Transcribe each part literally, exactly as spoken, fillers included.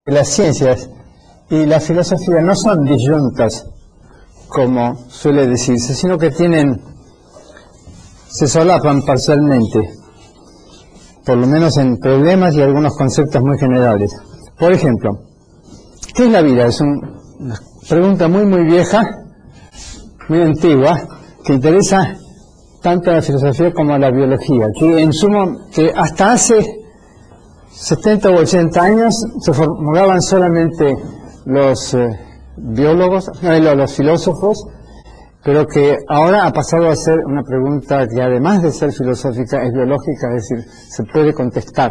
Las ciencias y la filosofía no son disyuntas, como suele decirse, sino que tienen, se solapan parcialmente, por lo menos en problemas y algunos conceptos muy generales. Por ejemplo, ¿qué es la vida? Es un, una pregunta muy muy vieja, muy antigua, que interesa tanto a la filosofía como a la biología, que en sumo, que hasta hace setenta o ochenta años se formulaban solamente los eh, biólogos, no, los filósofos, pero que ahora ha pasado a ser una pregunta que además de ser filosófica es biológica, es decir, se puede contestar.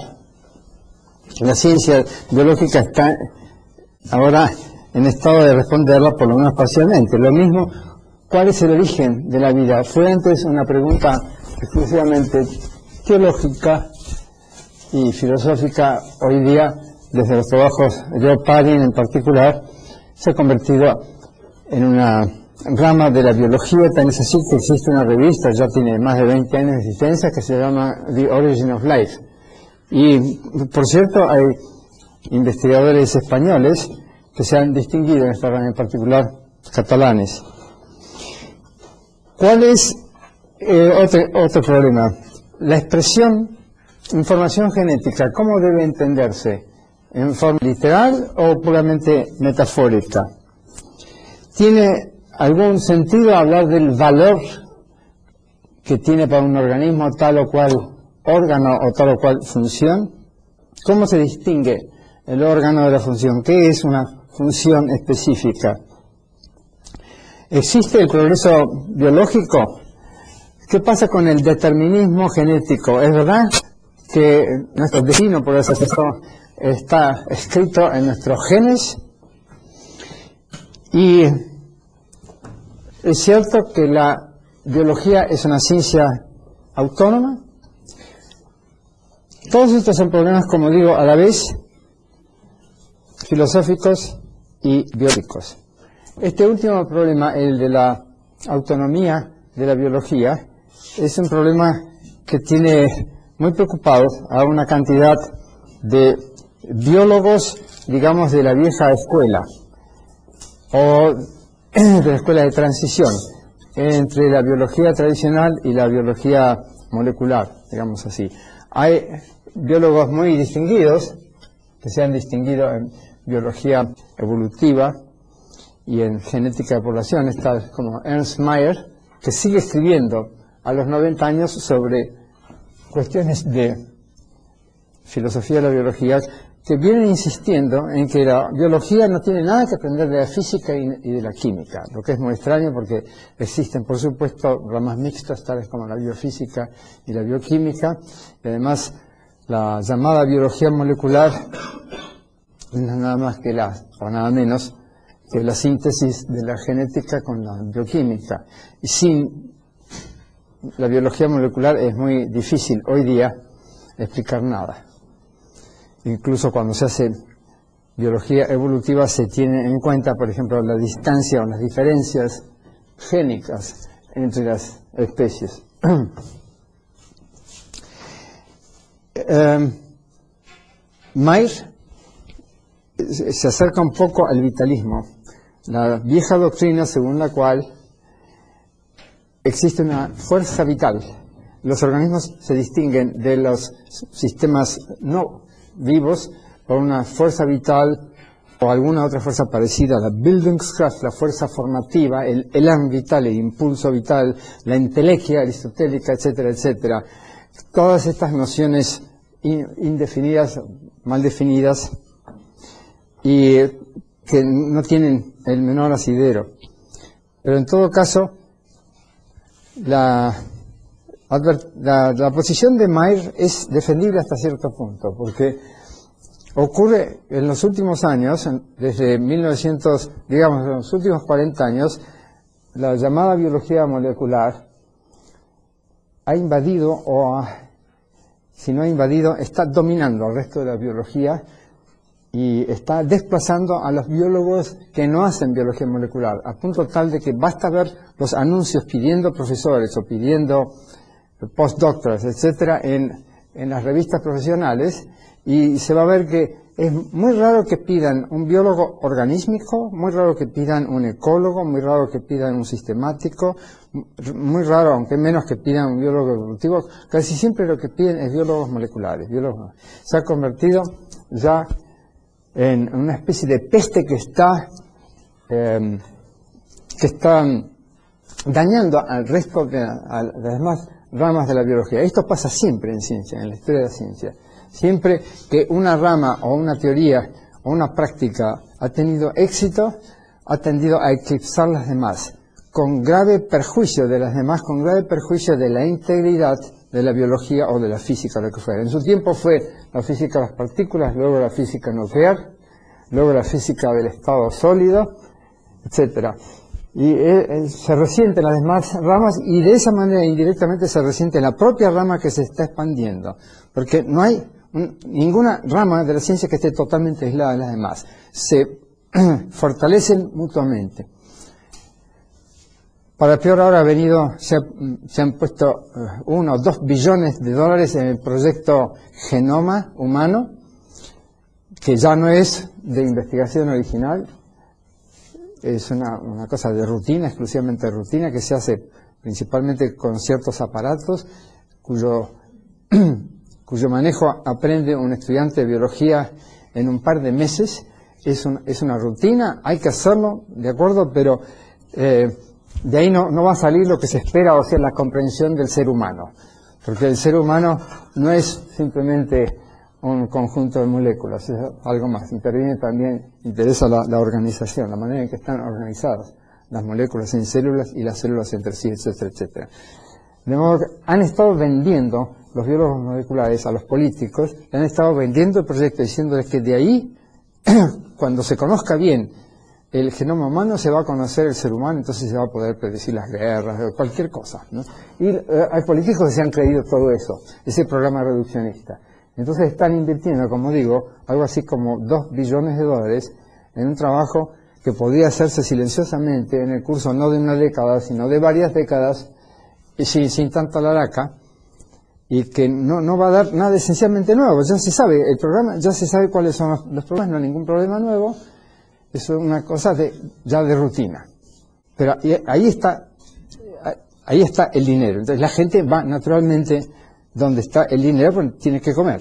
La ciencia biológica está ahora en estado de responderla, por lo menos parcialmente. Lo mismo, ¿cuál es el origen de la vida? Fue antes una pregunta exclusivamente teológica y filosófica. Hoy día, desde los trabajos de Joe Parin en particular, se ha convertido en una rama de la biología. Tan es así que existe una revista, ya tiene más de veinte años de existencia, que se llama The Origin of Life. Y, por cierto, hay investigadores españoles que se han distinguido en esta rama, en particular catalanes. ¿Cuál es eh, otro, otro problema? La expresión información genética, ¿cómo debe entenderse? ¿En forma literal o puramente metafórica? ¿Tiene algún sentido hablar del valor que tiene para un organismo tal o cual órgano o tal o cual función? ¿Cómo se distingue el órgano de la función? ¿Qué es una función específica? ¿Existe el progreso biológico? ¿Qué pasa con el determinismo genético? ¿Es verdad que nuestro destino, por eso está escrito en nuestros genes? Y es cierto que la biología es una ciencia autónoma. Todos estos son problemas, como digo, a la vez filosóficos y biológicos. Este último problema, el de la autonomía de la biología, es un problema que tiene muy preocupados a una cantidad de biólogos, digamos, de la vieja escuela, o de la escuela de transición, entre la biología tradicional y la biología molecular, digamos así. Hay biólogos muy distinguidos, que se han distinguido en biología evolutiva y en genética de poblaciones, tal como Ernst Mayr, que sigue escribiendo a los noventa años sobre cuestiones de filosofía de la biología, que vienen insistiendo en que la biología no tiene nada que aprender de la física y de la química, lo que es muy extraño porque existen, por supuesto, ramas mixtas tales como la biofísica y la bioquímica, y además la llamada biología molecular no es nada más que la, o nada menos, que la síntesis de la genética con la bioquímica. Y sin la biología molecular es muy difícil hoy día explicar nada. Incluso cuando se hace biología evolutiva se tiene en cuenta, por ejemplo, la distancia o las diferencias génicas entre las especies. eh, Mayr se acerca un poco al vitalismo, la vieja doctrina según la cual existe una fuerza vital. Los organismos se distinguen de los sistemas no vivos por una fuerza vital o alguna otra fuerza parecida, la Bildungskraft, la fuerza formativa, el elan vital, el impulso vital, la entelequia aristotélica, etcétera, etcétera. Todas estas nociones indefinidas, mal definidas, y que no tienen el menor asidero. Pero en todo caso, la, la, la posición de Mayr es defendible hasta cierto punto, porque ocurre en los últimos años, desde mil novecientos, digamos, en los últimos cuarenta años, la llamada biología molecular ha invadido, o ha, si no ha invadido, está dominando al resto de la biología y está desplazando a los biólogos que no hacen biología molecular, a punto tal de que basta ver los anuncios pidiendo profesores o pidiendo postdoctorals, etcétera, en, en las revistas profesionales, y se va a ver que es muy raro que pidan un biólogo organísmico, muy raro que pidan un ecólogo, muy raro que pidan un sistemático, muy raro, aunque menos que pidan un biólogo evolutivo, casi siempre lo que piden es biólogos moleculares. Biólogos. Se ha convertido ya en una especie de peste que está, eh, que está dañando al resto de, a las demás ramas de la biología. Esto pasa siempre en ciencia, en la historia de la ciencia. Siempre que una rama o una teoría o una práctica ha tenido éxito, ha tendido a eclipsar las demás, con grave perjuicio de las demás, con grave perjuicio de la integridad de la biología o de la física, lo que fuera. En su tiempo fue la física de las partículas, luego la física nuclear, luego la física del estado sólido, etcétera. Y eh, se resiente en las demás ramas y de esa manera indirectamente se resiente en la propia rama que se está expandiendo, porque no hay un, ninguna rama de la ciencia que esté totalmente aislada de las demás. Se fortalecen mutuamente. Para peor ahora ha venido, se, ha, se han puesto uh, uno o dos billones de dólares en el proyecto Genoma Humano, que ya no es de investigación original, es una, una cosa de rutina, exclusivamente de rutina, que se hace principalmente con ciertos aparatos, cuyo, cuyo manejo aprende un estudiante de biología en un par de meses. Es, un, es una rutina, hay que hacerlo, de acuerdo, pero eh, de ahí no, no va a salir lo que se espera, o sea, la comprensión del ser humano, porque el ser humano no es simplemente un conjunto de moléculas, es algo más. Interviene también, interesa la, la organización, la manera en que están organizadas las moléculas en células y las células entre sí, etcétera, etcétera. De modo que han estado vendiendo los biólogos moleculares a los políticos, le han estado vendiendo el proyecto diciéndoles que de ahí, cuando se conozca bien el genoma humano, se va a conocer el ser humano, entonces se va a poder predecir las guerras, cualquier cosa, ¿no? Y eh, hay políticos que se han creído todo eso, ese programa reduccionista. Entonces están invirtiendo, como digo, algo así como dos billones de dólares en un trabajo que podría hacerse silenciosamente en el curso no de una década, sino de varias décadas, y sin, sin tanta laraca, y que no, no va a dar nada esencialmente nuevo. Ya se sabe, el programa, ya se sabe cuáles son los, los problemas, no hay ningún problema nuevo, eso es una cosa de, ya de rutina. Pero ahí está, ahí está el dinero. Entonces la gente va naturalmente donde está el dinero, pues tiene que comer.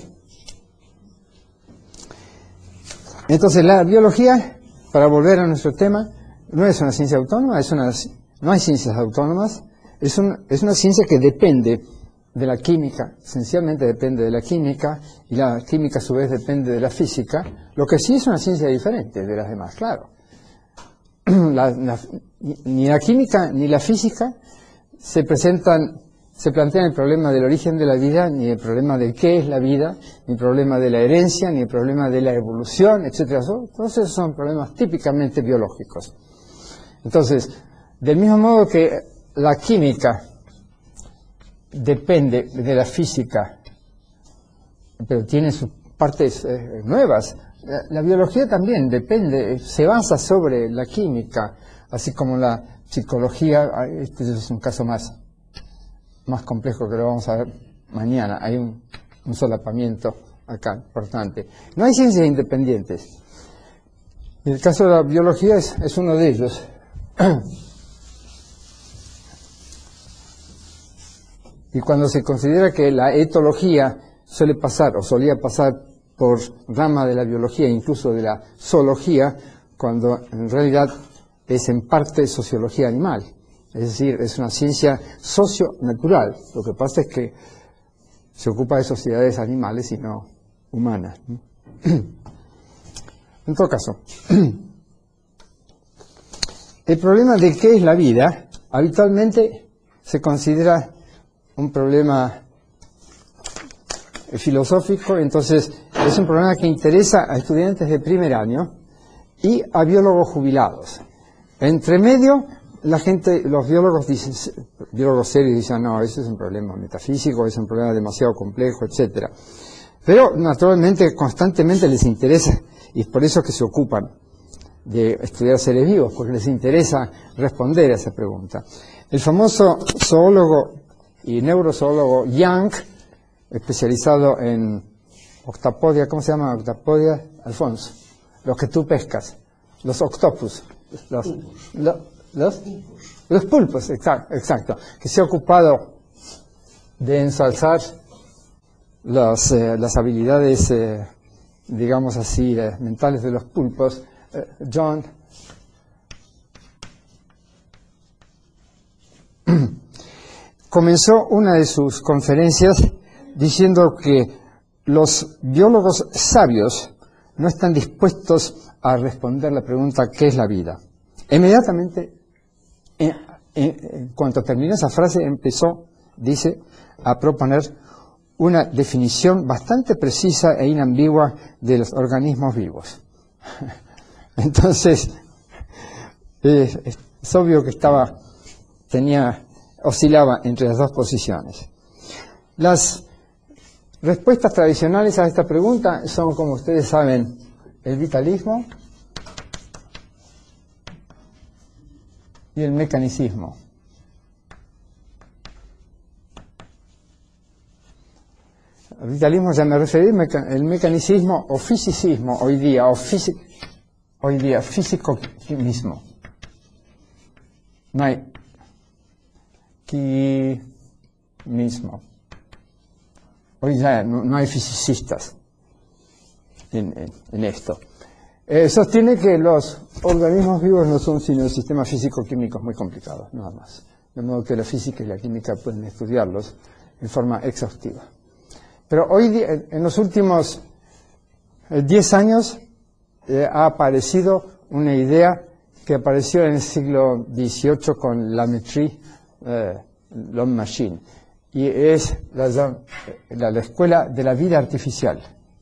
Entonces la biología, para volver a nuestro tema, no es una ciencia autónoma, es una, no hay ciencias autónomas, es, un, es una ciencia que depende de la química, esencialmente depende de la química, y la química a su vez depende de la física, lo que sí es una ciencia diferente de las demás, claro. La, la, ni la química ni la física se presentan, se plantean el problema del origen de la vida, ni el problema de qué es la vida, ni el problema de la herencia, ni el problema de la evolución, etcétera. Todos esos son problemas típicamente biológicos. Entonces, del mismo modo que la química depende de la física, pero tiene sus partes eh, nuevas, la, la biología también depende, se basa sobre la química, así como la psicología. Este es un caso más, más complejo que lo vamos a ver mañana. Hay un, un solapamiento acá importante. No hay ciencias independientes. El caso de la biología es, es uno de ellos. Y cuando se considera que la etología suele pasar, o solía pasar, por rama de la biología, incluso de la zoología, cuando en realidad es en parte sociología animal. Es decir, es una ciencia socio-natural. Lo que pasa es que se ocupa de sociedades animales y no humanas. En todo caso, el problema de qué es la vida habitualmente se considera un problema filosófico, entonces es un problema que interesa a estudiantes de primer año y a biólogos jubilados. Entre medio, la gente, los biólogos dicen, biólogos serios dicen, no, ese es un problema metafísico, es un problema demasiado complejo, etcétera. Pero naturalmente, constantemente les interesa, y es por eso que se ocupan de estudiar seres vivos, porque les interesa responder a esa pregunta. El famoso zoólogo y neurozoólogo Young, especializado en octapodia, ¿cómo se llama octapodia? Alfonso, los que tú pescas, los octopus, los, los, los, los pulpos, exacto, exacto, que se ha ocupado de ensalzar las, eh, las habilidades, eh, digamos así, eh, mentales de los pulpos. Eh, John comenzó una de sus conferencias diciendo que los biólogos sabios no están dispuestos a responder la pregunta ¿qué es la vida? Inmediatamente, en, en, en cuanto terminó esa frase, empezó, dice, a proponer una definición bastante precisa e inambigua de los organismos vivos. Entonces, es, es obvio que estaba, tenía, oscilaba entre las dos posiciones. Las respuestas tradicionales a esta pregunta son, como ustedes saben, el vitalismo y el mecanicismo. El vitalismo ya me referí, el mecanicismo o fisicismo hoy día, o físico, hoy día, físico-mismo. No hay quimismo. Hoy ya no, no hay fisicistas en, en, en esto. Eh, sostiene que los organismos vivos no son sino sistemas físico-químicos muy complicados, nada más. De modo que la física y la química pueden estudiarlos en forma exhaustiva. Pero hoy día, en los últimos diez años, eh, ha aparecido una idea que apareció en el siglo dieciocho con la Métrie, eh, l'homme machine, y es la, la, la escuela de la vida artificial,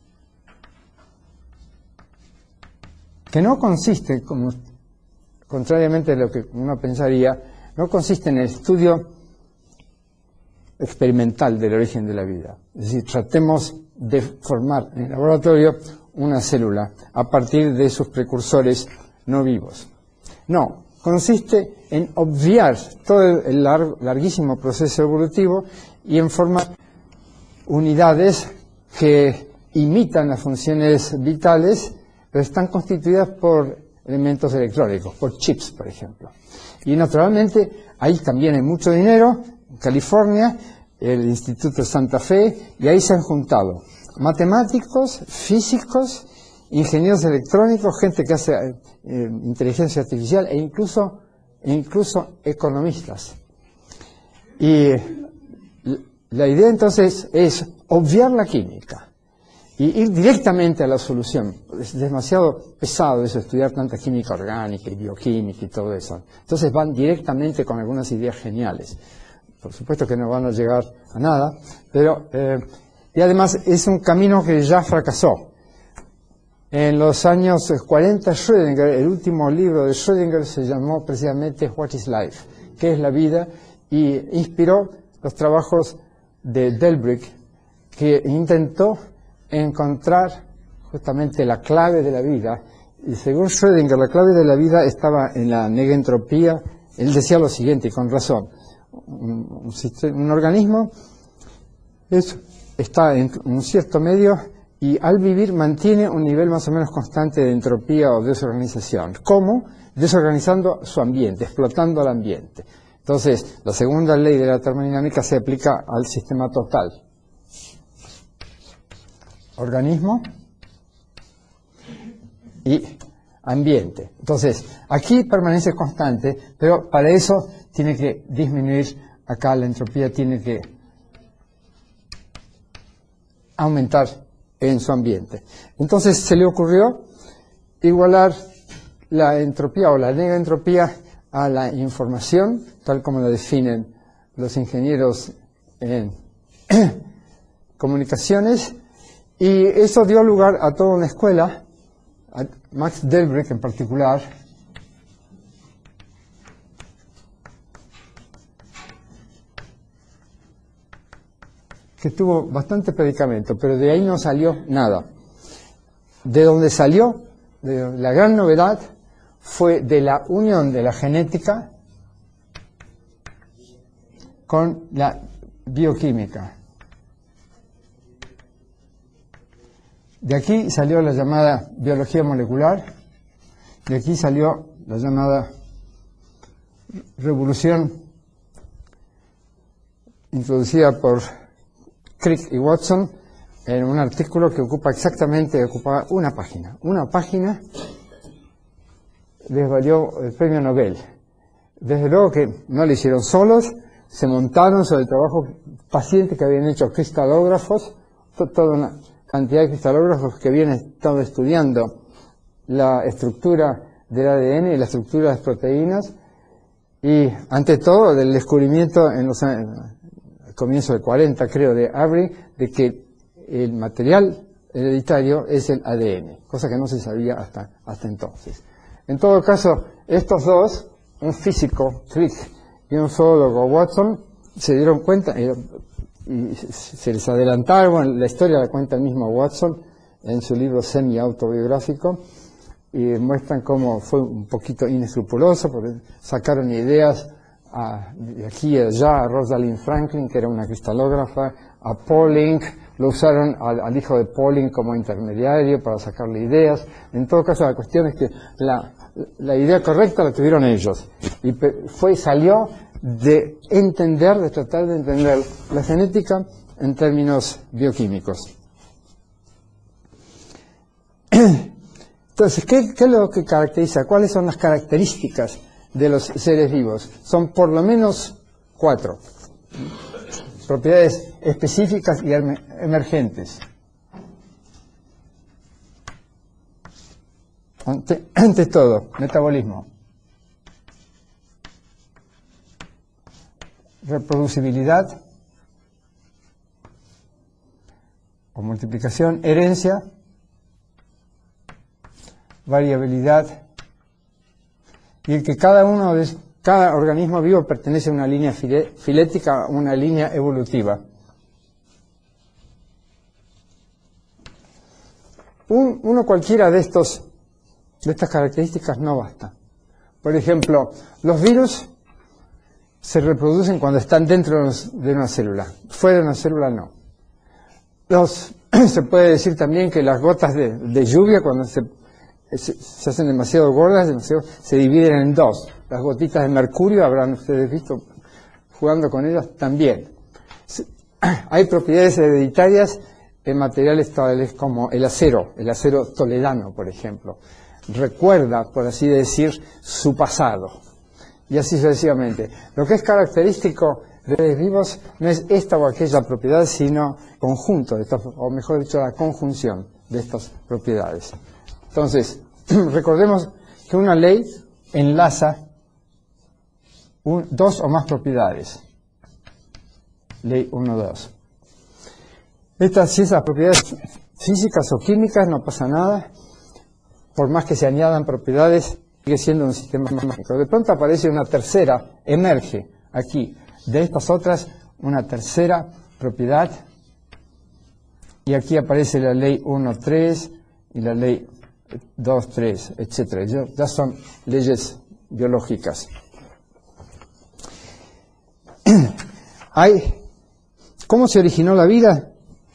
que no consiste, como contrariamente a lo que uno pensaría, no consiste en el estudio experimental del origen de la vida. Es decir, tratemos de formar en el laboratorio una célula a partir de sus precursores no vivos. No, consiste en obviar todo el largo, larguísimo proceso evolutivo y en formar unidades que imitan las funciones vitales, pero están constituidas por elementos electrónicos, por chips, por ejemplo. Y naturalmente, ahí también hay mucho dinero. En California, el Instituto Santa Fe, y ahí se han juntado matemáticos, físicos, ingenieros electrónicos, gente que hace eh, inteligencia artificial e incluso, e incluso economistas. Y la idea entonces es obviar la química y ir directamente a la solución. Es demasiado pesado eso, estudiar tanta química orgánica y bioquímica y todo eso. Entonces van directamente con algunas ideas geniales. Por supuesto que no van a llegar a nada, pero eh, y además es un camino que ya fracasó. En los años cuarenta, Schrödinger, el último libro de Schrödinger se llamó precisamente What is Life? ¿Qué es la vida? Y inspiró los trabajos de Delbrück, que intentó encontrar justamente la clave de la vida. Y según Schrödinger, la clave de la vida estaba en la negentropía. Él decía lo siguiente, y con razón: un, un, sistema, un organismo es, está en un cierto medio y al vivir mantiene un nivel más o menos constante de entropía o desorganización. ¿Cómo? Desorganizando su ambiente, explotando el ambiente. Entonces, la segunda ley de la termodinámica se aplica al sistema total. Organismo y ambiente. Entonces, aquí permanece constante, pero para eso tiene que disminuir, acá la entropía tiene que aumentar en su ambiente. Entonces se le ocurrió igualar la entropía o la negentropía a la información, tal como la definen los ingenieros en comunicaciones, y eso dio lugar a toda una escuela, a Max Delbrück en particular, que tuvo bastante predicamento, pero de ahí no salió nada. De donde salió, de la gran novedad, fue de la unión de la genética con la bioquímica. De aquí salió la llamada biología molecular, de aquí salió la llamada revolución introducida por Crick y Watson en un artículo que ocupa exactamente, ocupa una página. Una página les valió el premio Nobel. Desde luego que no lo hicieron solos, se montaron sobre el trabajo pacientes que habían hecho cristalógrafos, to toda una cantidad de cristalógrafos que habían estado estudiando la estructura del A D N y la estructura de las proteínas, y ante todo del descubrimiento en los años, al comienzo del cuarenta creo de Avery, de que el material hereditario es el A D N, cosa que no se sabía hasta, hasta entonces. En todo caso, estos dos, un físico, Crick, y un zoólogo, Watson, se dieron cuenta y, y se les adelantaron. Bueno, la historia la cuenta el mismo Watson en su libro semi-autobiográfico, y muestran cómo fue un poquito inescrupuloso, porque sacaron ideas a, de aquí y allá, a Rosalind Franklin, que era una cristalógrafa, a Pauling, lo usaron al, al hijo de Pauling como intermediario para sacarle ideas. En todo caso, la cuestión es que la, la idea correcta la tuvieron ellos, y fue, salió de entender, de tratar de entender la genética en términos bioquímicos. Entonces, ¿qué, qué es lo que caracteriza? ¿Cuáles son las características de los seres vivos? Son por lo menos cuatro. Propiedades específicas y emergentes. Ante, ante todo, metabolismo. Reproducibilidad o multiplicación, herencia, variabilidad, y el que cada uno de cada organismo vivo pertenece a una línea file, filética, una línea evolutiva. Un, uno cualquiera de estos de estas características no basta. Por ejemplo, los virus se reproducen cuando están dentro de una célula, fuera de una célula no. Los, se puede decir también que las gotas de, de lluvia, cuando se Se, se hacen demasiado gordas, demasiado, se dividen en dos. Las gotitas de mercurio, habrán ustedes visto jugando con ellas también. Se, hay propiedades hereditarias en materiales tales como el acero, el acero toledano, por ejemplo. Recuerda, por así decir, su pasado. Y así sucesivamente. Lo que es característico de los vivos no es esta o aquella propiedad, sino conjunto de estas, o mejor dicho, la conjunción de estas propiedades. Entonces, recordemos que una ley enlaza un, dos o más propiedades. Ley uno dos. Estas, si esas propiedades físicas o químicas, no pasa nada. Por más que se añadan propiedades, sigue siendo un sistema mágico. De pronto aparece una tercera, emerge aquí, de estas otras, una tercera propiedad. Y aquí aparece la ley uno tres y la ley dos, tres, etcétera. Ya, ya son leyes biológicas. Hay, ¿cómo se originó la vida?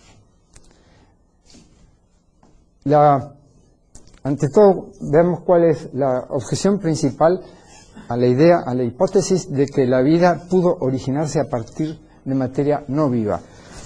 La, ante todo, veamos cuál es la objeción principal a la idea, a la hipótesis de que la vida pudo originarse a partir de materia no viva.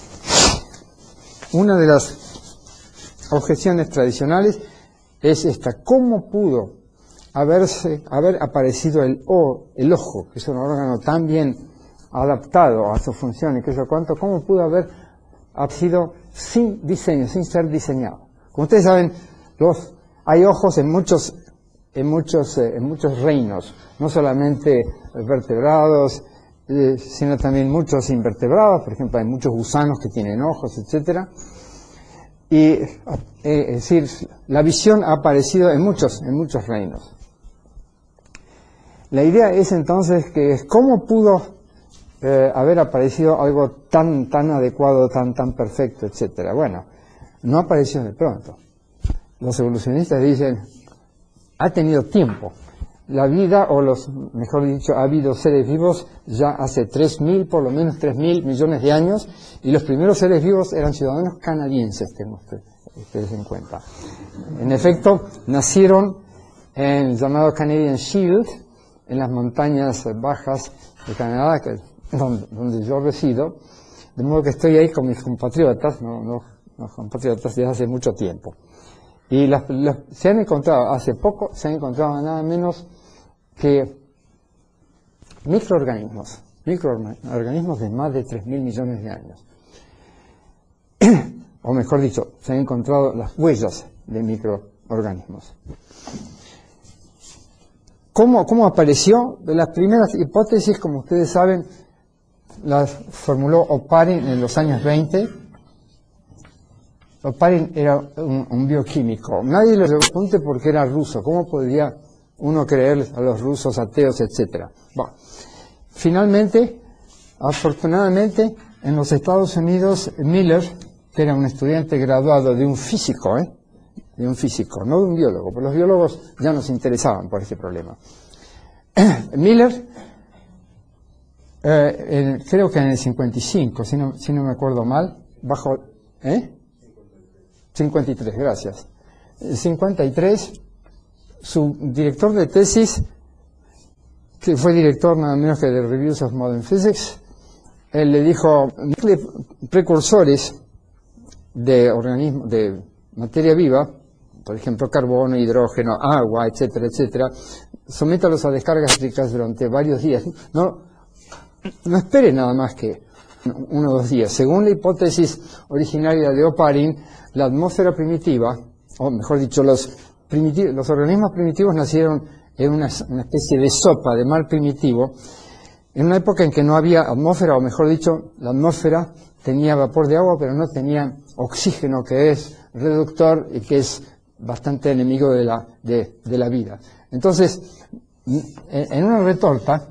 Una de las objeciones tradicionales es esta: ¿cómo pudo haberse, haber aparecido el, o, el ojo, que es un órgano tan bien adaptado a su función y que eso cuánto, cómo pudo haber sido sin diseño, sin ser diseñado? Como ustedes saben, los, hay ojos en muchos, en muchos, eh, en muchos reinos, no solamente vertebrados, eh, sino también muchos invertebrados. Por ejemplo, hay muchos gusanos que tienen ojos, etcétera. Y, eh, es decir, la visión ha aparecido en muchos, en muchos reinos. La idea es entonces que cómo pudo eh, haber aparecido algo tan, tan adecuado, tan, tan perfecto, etcétera. Bueno, no apareció de pronto. Los evolucionistas dicen, ha tenido tiempo. La vida, o los, mejor dicho, ha habido seres vivos ya hace tres mil, por lo menos tres mil millones de años, y los primeros seres vivos eran ciudadanos canadienses, ustedes en cuenta. En efecto, nacieron en el llamado Canadian Shield, en las montañas bajas de Canadá, que, donde, donde yo resido, de modo que estoy ahí con mis compatriotas, no, no, los compatriotas desde hace mucho tiempo. Y las, las, se han encontrado, hace poco, se han encontrado nada menos que microorganismos, microorganismos de más de tres mil millones de años. O mejor dicho, se han encontrado las huellas de microorganismos. ¿Cómo, cómo apareció? De las primeras hipótesis, como ustedes saben, las formuló Oparin en los años veinte. Oparin era un, un bioquímico. Nadie lo pregunte porque era ruso. ¿Cómo podría uno creer a los rusos ateos, etcétera? Bueno, finalmente, afortunadamente, en los Estados Unidos, Miller, que era un estudiante graduado de un físico, ¿eh? de un físico, no de un biólogo, porque los biólogos ya nos interesaban por este problema. Miller, eh, en, creo que en el cincuenta y cinco, si no, si no me acuerdo mal, bajo, ¿eh? cincuenta y tres, gracias. En cincuenta y tres, su director de tesis, que fue director nada menos que de Reviews of Modern Physics, él le dijo, precursores de organismos, de materia viva, por ejemplo, carbono, hidrógeno, agua, etcétera, etcétera, sométalos a descargas eléctricas durante varios días. No, no espere nada más que uno o dos días. Según la hipótesis originaria de Oparin, la atmósfera primitiva, o mejor dicho, los, primitivos, los organismos primitivos nacieron en una, una especie de sopa de mar primitivo, en una época en que no había atmósfera, o mejor dicho, la atmósfera tenía vapor de agua, pero no tenía oxígeno, que es reductor y que es bastante enemigo de la, de, de la vida. Entonces, en una retorta,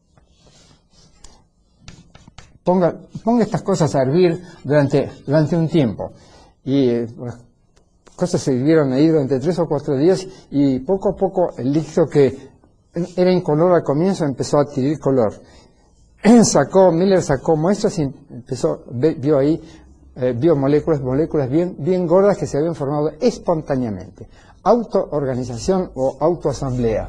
ponga, ponga estas cosas a hervir durante, durante un tiempo. Y eh, las cosas se hirvieron ahí durante tres o cuatro días y poco a poco el líquido que era incoloro al comienzo empezó a adquirir color. Sacó, Miller sacó muestras y empezó, vio ahí, eh, vio moléculas, moléculas bien, bien gordas que se habían formado espontáneamente. Autoorganización o autoasamblea.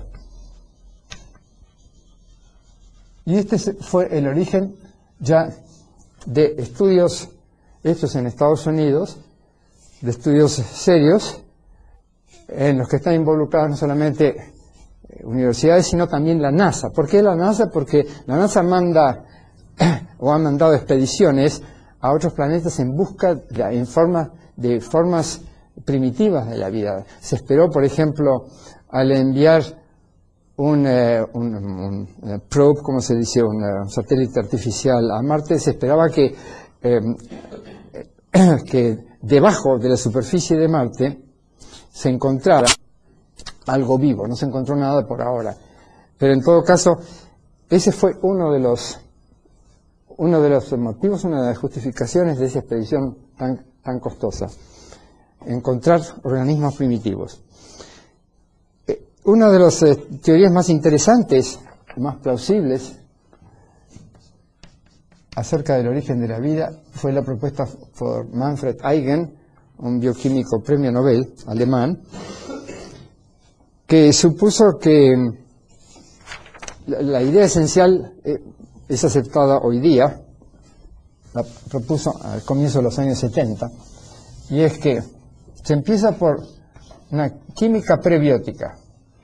Y este fue el origen ya de estudios hechos en Estados Unidos, de estudios serios, en los que están involucradas no solamente universidades, sino también la NASA. ¿Por qué la NASA? Porque la NASA manda, o ha mandado expediciones a otros planetas en busca de, en forma, de formas primitivas de la vida. Se esperó, por ejemplo, al enviar un, eh, un, un, un probe, como se dice, un, un satélite artificial a Marte, se esperaba que, eh, que debajo de la superficie de Marte se encontrara algo vivo. No se encontró nada por ahora, pero en todo caso ese fue uno de los uno de los motivos, una de las justificaciones de esa expedición tan, tan costosa, encontrar organismos primitivos. Eh, una de las eh, teorías más interesantes, más plausibles acerca del origen de la vida fue la propuesta por Manfred Eigen, un bioquímico premio Nobel alemán, que supuso que la, la idea esencial eh, es aceptada hoy día, la propuso al comienzo de los años setenta, y es que se empieza por una química prebiótica.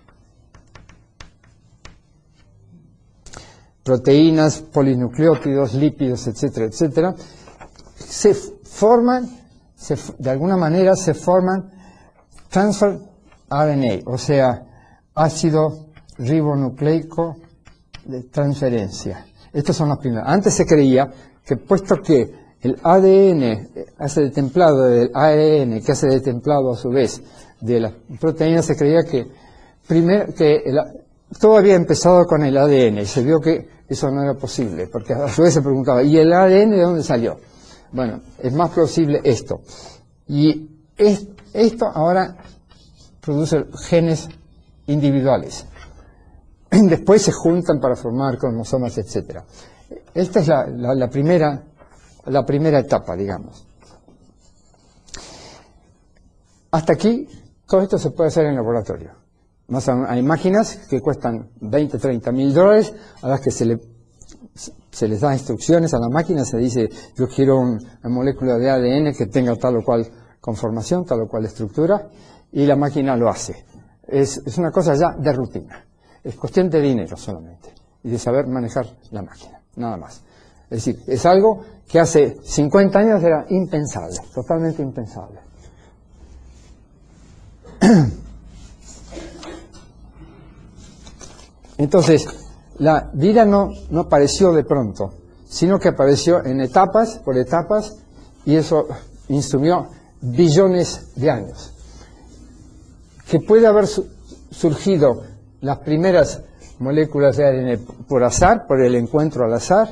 Proteínas, polinucleótidos, lípidos, etcétera, etcétera, se forman, se, de alguna manera se forman transfer R N A, o sea, ácido ribonucleico de transferencia. Estas son las primeras. Antes se creía que puesto que el A D N hace de templado del A R N, que hace de templado a su vez de las proteínas, se creía que, primero, que el, todo había empezado con el A D N y se vio que eso no era posible, porque a su vez se preguntaba, ¿y el A D N de dónde salió? Bueno, es más plausible esto. Y es, esto ahora produce genes individuales. Después se juntan para formar cromosomas, etcétera. Esta es la, la, la, primera, la primera etapa, digamos. Hasta aquí, todo esto se puede hacer en laboratorio. Más aún, hay máquinas que cuestan veinte, treinta mil dólares, a las que se, le, se les da instrucciones a la máquina, se dice, yo quiero un, una molécula de A D N que tenga tal o cual conformación, tal o cual estructura, y la máquina lo hace. Es, es una cosa ya de rutina. Es cuestión de dinero solamente, y de saber manejar la máquina, nada más. Es decir, es algo que hace cincuenta años era impensable, totalmente impensable. Entonces, la vida no, no apareció de pronto, sino que apareció en etapas, por etapas, y eso insumió billones de años. Que puede haber su, surgido las primeras moléculas de A D N por azar, por el encuentro al azar,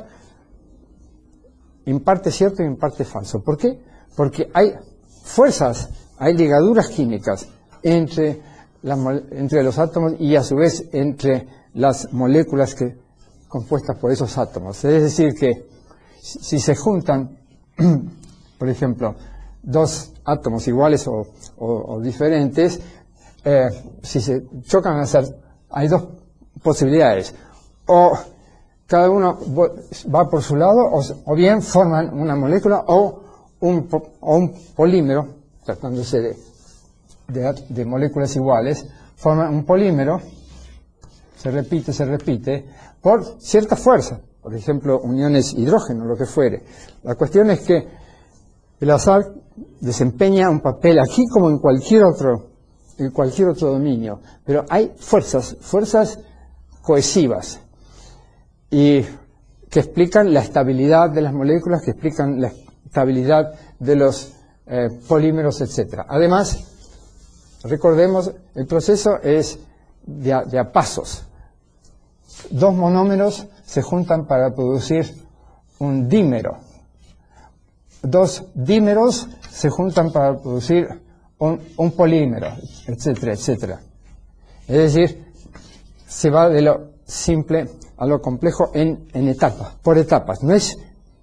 en parte cierto y en parte falso. ¿Por qué? Porque hay fuerzas, hay ligaduras químicas entre, la, entre los átomos y a su vez entre las moléculas que, compuestas por esos átomos. Es decir que si se juntan, por ejemplo, dos átomos iguales o, o, o diferentes, eh, si se chocan al azar, hay dos posibilidades. O cada uno va por su lado, o, o bien forman una molécula o un, o un polímero, tratándose de, de, de moléculas iguales, forman un polímero, se repite, se repite, por cierta fuerza, por ejemplo, uniones hidrógeno, lo que fuere. La cuestión es que el azar desempeña un papel aquí como en cualquier otro, en cualquier otro dominio, pero hay fuerzas, fuerzas cohesivas, y que explican la estabilidad de las moléculas, que explican la estabilidad de los eh, polímeros, etcétera. Además, recordemos, el proceso es de a, de a pasos. Dos monómeros se juntan para producir un dímero. Dos dímeros se juntan para producir un, un polímero, etcétera, etcétera. Es decir, se va de lo simple a lo complejo en, en etapas, por etapas. No es,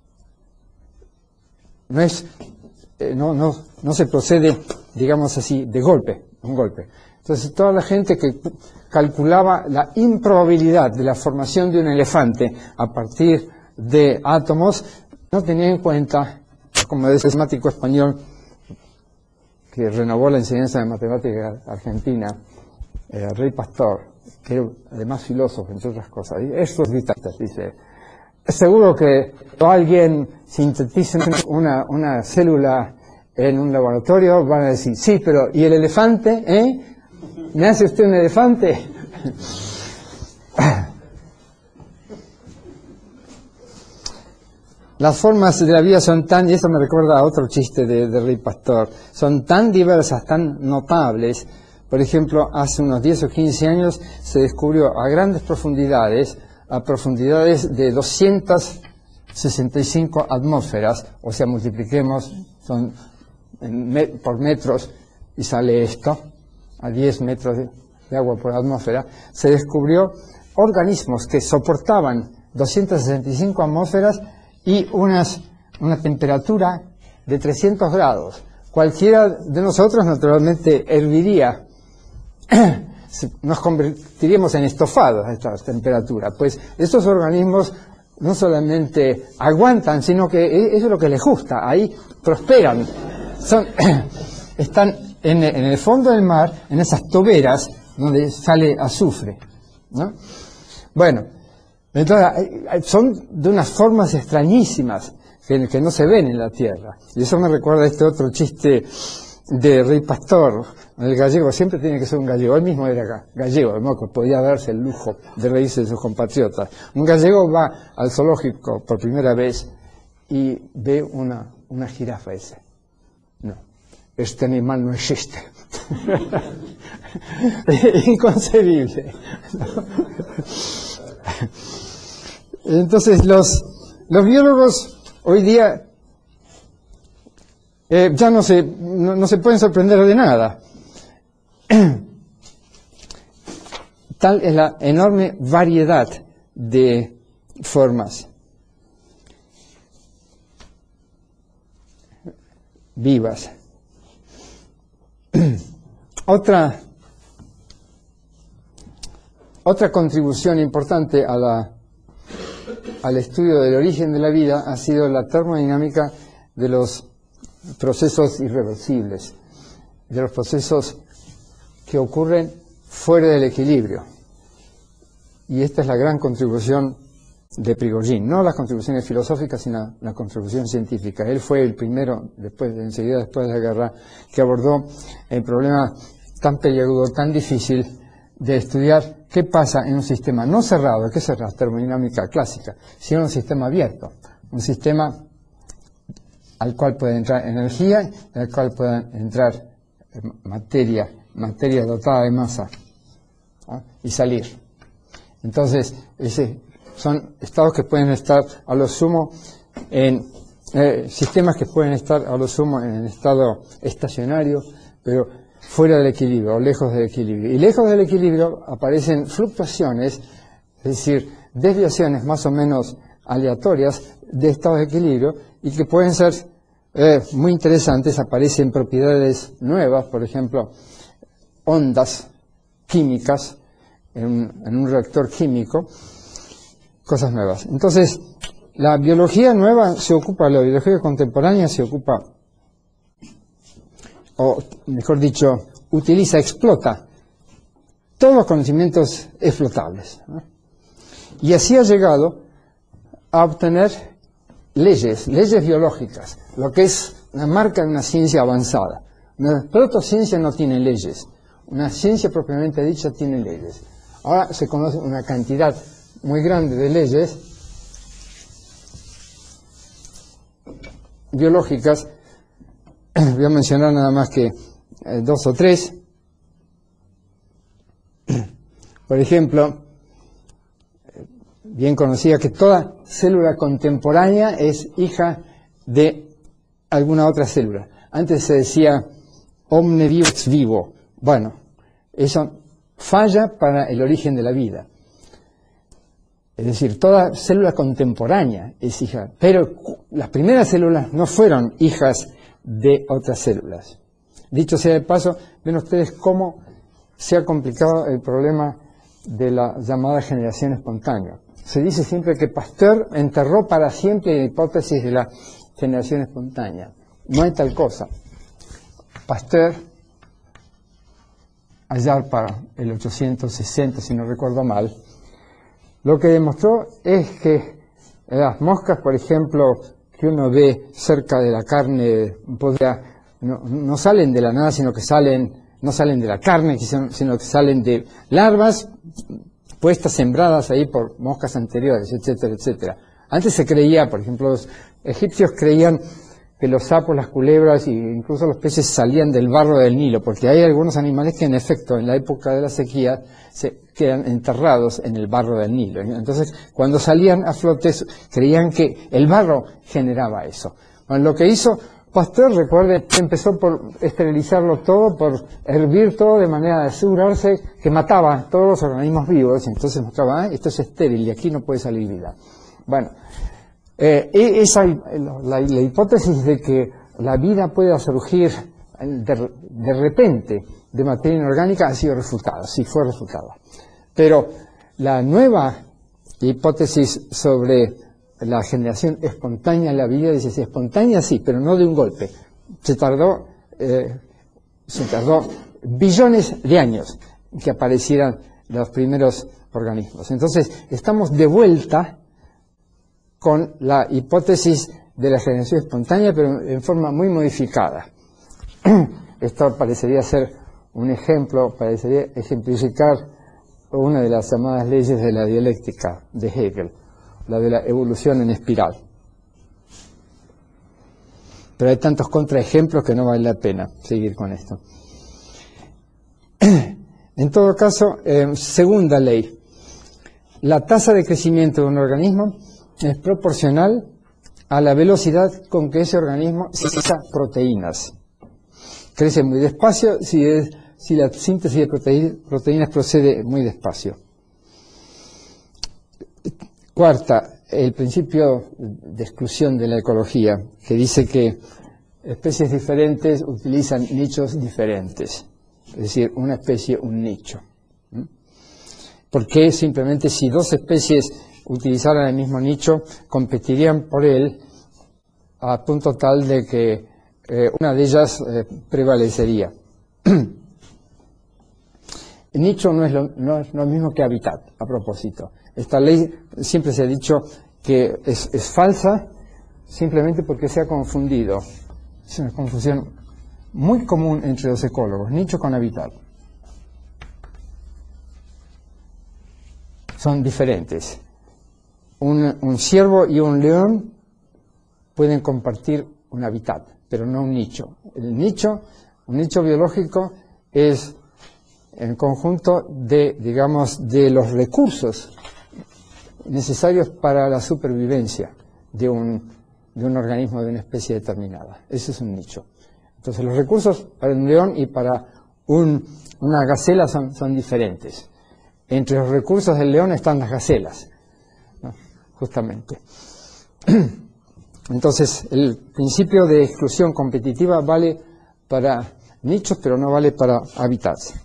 no es, eh, no, no, no se procede, digamos así, de golpe, un golpe. Entonces, toda la gente que calculaba la improbabilidad de la formación de un elefante a partir de átomos, no tenía en cuenta, como decía el matemático español que renovó la enseñanza de matemática argentina, eh, Rey Pastor, que era además filósofo, entre otras cosas, y estos dictantes, dice, seguro que alguien sintetiza una, una célula en un laboratorio, van a decir, sí, pero ¿y el elefante? ¿Eh? ¿Me hace usted un elefante? Las formas de la vida son tan, y esto me recuerda a otro chiste de, de Rey Pastor, son tan diversas, tan notables. Por ejemplo, hace unos diez o quince años se descubrió a grandes profundidades, a profundidades de doscientas sesenta y cinco atmósferas, o sea, multipliquemos son en me, por metros y sale esto, a diez metros de, de agua por atmósfera, se descubrió organismos que soportaban doscientas sesenta y cinco atmósferas y unas, una temperatura de trescientos grados. Cualquiera de nosotros naturalmente herviría, nos convertiríamos en estofados a esta temperatura. Pues estos organismos no solamente aguantan, sino que eso es lo que les gusta, ahí prosperan. Son, están en, en el fondo del mar, en esas toberas donde sale azufre, ¿no? Bueno, entonces son de unas formas extrañísimas que, que no se ven en la Tierra. Y eso me recuerda a este otro chiste de Rey Pastor, el gallego. Siempre tiene que ser un gallego, él mismo era gallego, ¿no? Que podía darse el lujo de reírse de sus compatriotas. Un gallego va al zoológico por primera vez y ve una, una jirafa ese. No, este animal no existe. Inconcebible. Entonces los, los biólogos hoy día eh, ya no se, no, no se pueden sorprender de nada. Tal es la enorme variedad de formas vivas. Otra, otra contribución importante a la, al estudio del origen de la vida ha sido la termodinámica de los procesos irreversibles, de los procesos que ocurren fuera del equilibrio. Y esta es la gran contribución de Prigogine, no las contribuciones filosóficas, sino la contribución científica. Él fue el primero, después, enseguida después de la guerra, que abordó el problema tan peliagudo, tan difícil de estudiar qué pasa en un sistema no cerrado, que es la termodinámica clásica, sino un sistema abierto, un sistema al cual puede entrar energía, al cual puede entrar materia, materia dotada de masa, ¿ah? y salir. Entonces, ese, son estados que pueden estar a lo sumo en eh, sistemas que pueden estar a lo sumo en el estado estacionario, pero fuera del equilibrio, o lejos del equilibrio. Y lejos del equilibrio aparecen fluctuaciones, es decir, desviaciones más o menos aleatorias de estados de equilibrio y que pueden ser eh, muy interesantes. Aparecen propiedades nuevas, por ejemplo, ondas químicas en un, en un reactor químico, cosas nuevas. Entonces, la biología nueva se ocupa, la biología contemporánea se ocupa, o mejor dicho, utiliza, explota todos los conocimientos explotables, ¿no? Y así ha llegado a obtener leyes, leyes biológicas, lo que es una marca de una ciencia avanzada. Una protociencia no tiene leyes, una ciencia propiamente dicha tiene leyes. Ahora se conoce una cantidad muy grande de leyes biológicas. Voy a mencionar nada más que eh, dos o tres. Por ejemplo, bien conocida que toda célula contemporánea es hija de alguna otra célula. Antes se decía omne vivox vivo. Bueno, eso falla para el origen de la vida. Es decir, toda célula contemporánea es hija, pero las primeras células no fueron hijas de otras células. Dicho sea de paso, ven ustedes cómo se ha complicado el problema de la llamada generación espontánea. Se dice siempre que Pasteur enterró para siempre la hipótesis de la generación espontánea. No hay tal cosa. Pasteur, allá para el ochocientos sesenta, si no recuerdo mal, lo que demostró es que las moscas, por ejemplo, que uno ve cerca de la carne, podría, no, no salen de la nada, sino que salen, no salen de la carne, sino que salen de larvas puestas, sembradas ahí por moscas anteriores, etcétera, etcétera. Antes se creía, por ejemplo, los egipcios creían que los sapos, las culebras e incluso los peces salían del barro del Nilo, porque hay algunos animales que en efecto en la época de la sequía se quedan enterrados en el barro del Nilo. Entonces, cuando salían a flote, creían que el barro generaba eso. Bueno, lo que hizo Pasteur, recuerde, empezó por esterilizarlo todo, por hervir todo de manera de asegurarse que mataba todos los organismos vivos. Entonces mostraba, ah, esto es estéril y aquí no puede salir vida. Bueno, eh, esa, la, la hipótesis de que la vida pueda surgir de, de repente de materia inorgánica ha sido refutada, sí fue refutada. Pero la nueva hipótesis sobre la generación espontánea de la vida dice, sí, espontánea sí, pero no de un golpe. Se tardó, eh, se tardó billones de años que aparecieran los primeros organismos. Entonces, estamos de vuelta con la hipótesis de la generación espontánea, pero en forma muy modificada. Esto parecería ser un ejemplo, parecería ejemplificar una de las llamadas leyes de la dialéctica de Hegel, la de la evolución en espiral. Pero hay tantos contraejemplos que no vale la pena seguir con esto. En todo caso, eh, segunda ley, la tasa de crecimiento de un organismo es proporcional a la velocidad con que ese organismo sintetiza proteínas. Crece muy despacio si, es, si la síntesis de proteí, proteínas procede muy despacio. Cuarta, el principio de exclusión de la ecología, que dice que especies diferentes utilizan nichos diferentes. es decir, una especie, un nicho. ¿Mm? Porque simplemente si dos especies utilizaran el mismo nicho, competirían por él a punto tal de que eh, una de ellas eh, prevalecería. El nicho no es, lo, no es lo mismo que hábitat, a propósito. Esta ley siempre se ha dicho que es, es falsa simplemente porque se ha confundido. Es una confusión muy común entre los ecólogos, nicho con hábitat. Son diferentes. Un, un ciervo y un león pueden compartir un hábitat, pero no un nicho. El nicho, un nicho biológico es el conjunto de, digamos, de los recursos necesarios para la supervivencia de un, de un organismo de una especie determinada. Ese es un nicho. Entonces los recursos para un león y para un, una gacela son, son diferentes. Entre los recursos del león están las gacelas, ¿no? Justamente. Entonces el principio de exclusión competitiva vale para nichos, pero no vale para hábitats.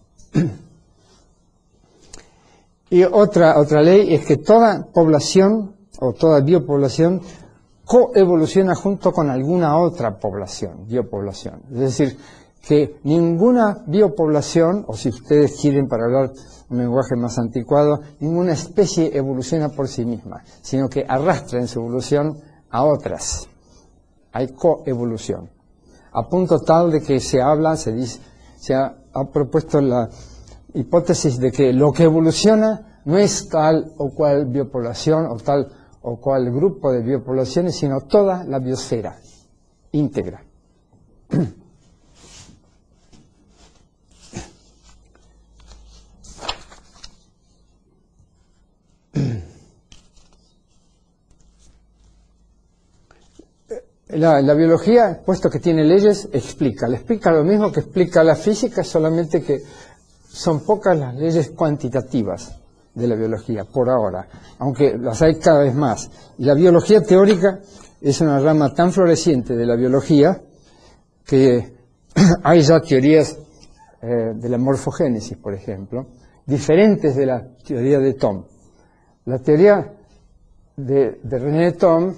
Y otra, otra ley es que toda población o toda biopoblación coevoluciona junto con alguna otra población, biopoblación. Es decir, que ninguna biopoblación, o si ustedes quieren para hablar un lenguaje más anticuado, ninguna especie evoluciona por sí misma, sino que arrastra en su evolución a otras. Hay coevolución. A punto tal de que se habla, se dice, se ha, ha propuesto la hipótesis de que lo que evoluciona no es tal o cual biopoblación o tal o cual grupo de biopoblaciones, sino toda la biosfera íntegra. La, la biología, puesto que tiene leyes, explica. Le explica lo mismo que explica la física, solamente que son pocas las leyes cuantitativas de la biología, por ahora, aunque las hay cada vez más. Y la biología teórica es una rama tan floreciente de la biología que hay ya teorías eh, de la morfogénesis, por ejemplo, diferentes de la teoría de Thom. La teoría de, de René Thom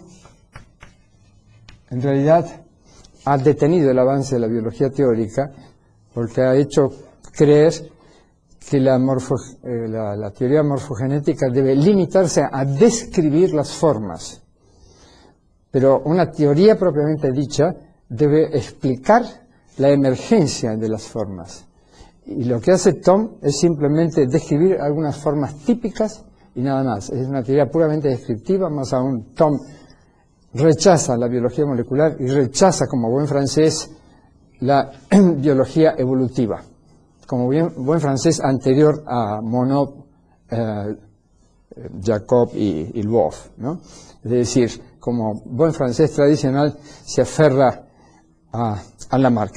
en realidad ha detenido el avance de la biología teórica porque ha hecho creer que la, morfo, eh, la, la teoría morfogenética debe limitarse a describir las formas. Pero una teoría propiamente dicha debe explicar la emergencia de las formas. Y lo que hace Thom es simplemente describir algunas formas típicas y nada más. Es una teoría puramente descriptiva, más aún Thom rechaza la biología molecular y rechaza, como buen francés, la biología evolutiva, como bien, buen francés anterior a Monod, eh, Jacob y, y Wolff, ¿no? Es decir, como buen francés tradicional se aferra a, a Lamarck.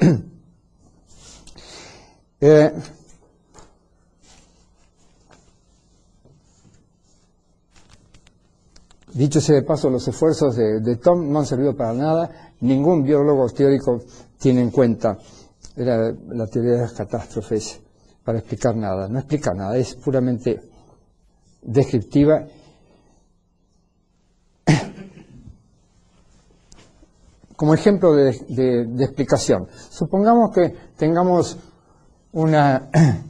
eh, Dicho sea de paso, los esfuerzos de, de Thom no han servido para nada. Ningún biólogo teórico tiene en cuenta la, la teoría de las catástrofes para explicar nada. No explica nada, es puramente descriptiva. Como ejemplo de, de, de explicación, supongamos que tengamos una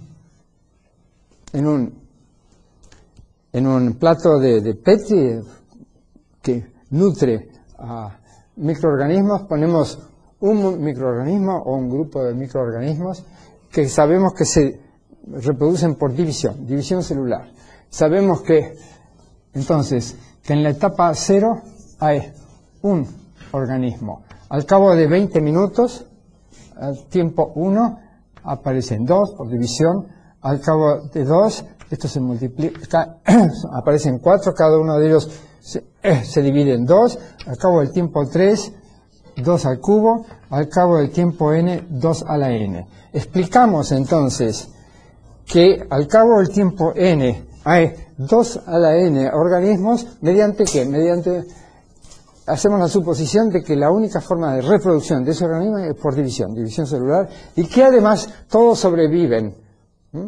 en un en un plato de, de Petri que nutre a microorganismos, ponemos un microorganismo o un grupo de microorganismos que sabemos que se reproducen por división, división celular. Sabemos que, entonces, que en la etapa cero hay un organismo. Al cabo de veinte minutos, al tiempo uno, aparecen dos por división. Al cabo de dos, esto se multiplica, aparecen cuatro, cada uno de ellos se, eh, se divide en dos. Al cabo del tiempo tres, dos al cubo. Al cabo del tiempo n, dos a la n. Explicamos entonces que al cabo del tiempo n hay dos a la n organismos, ¿mediante qué? Mediante hacemos la suposición de que la única forma de reproducción de ese organismo es por división, división celular, y que además todos sobreviven. ¿Mm?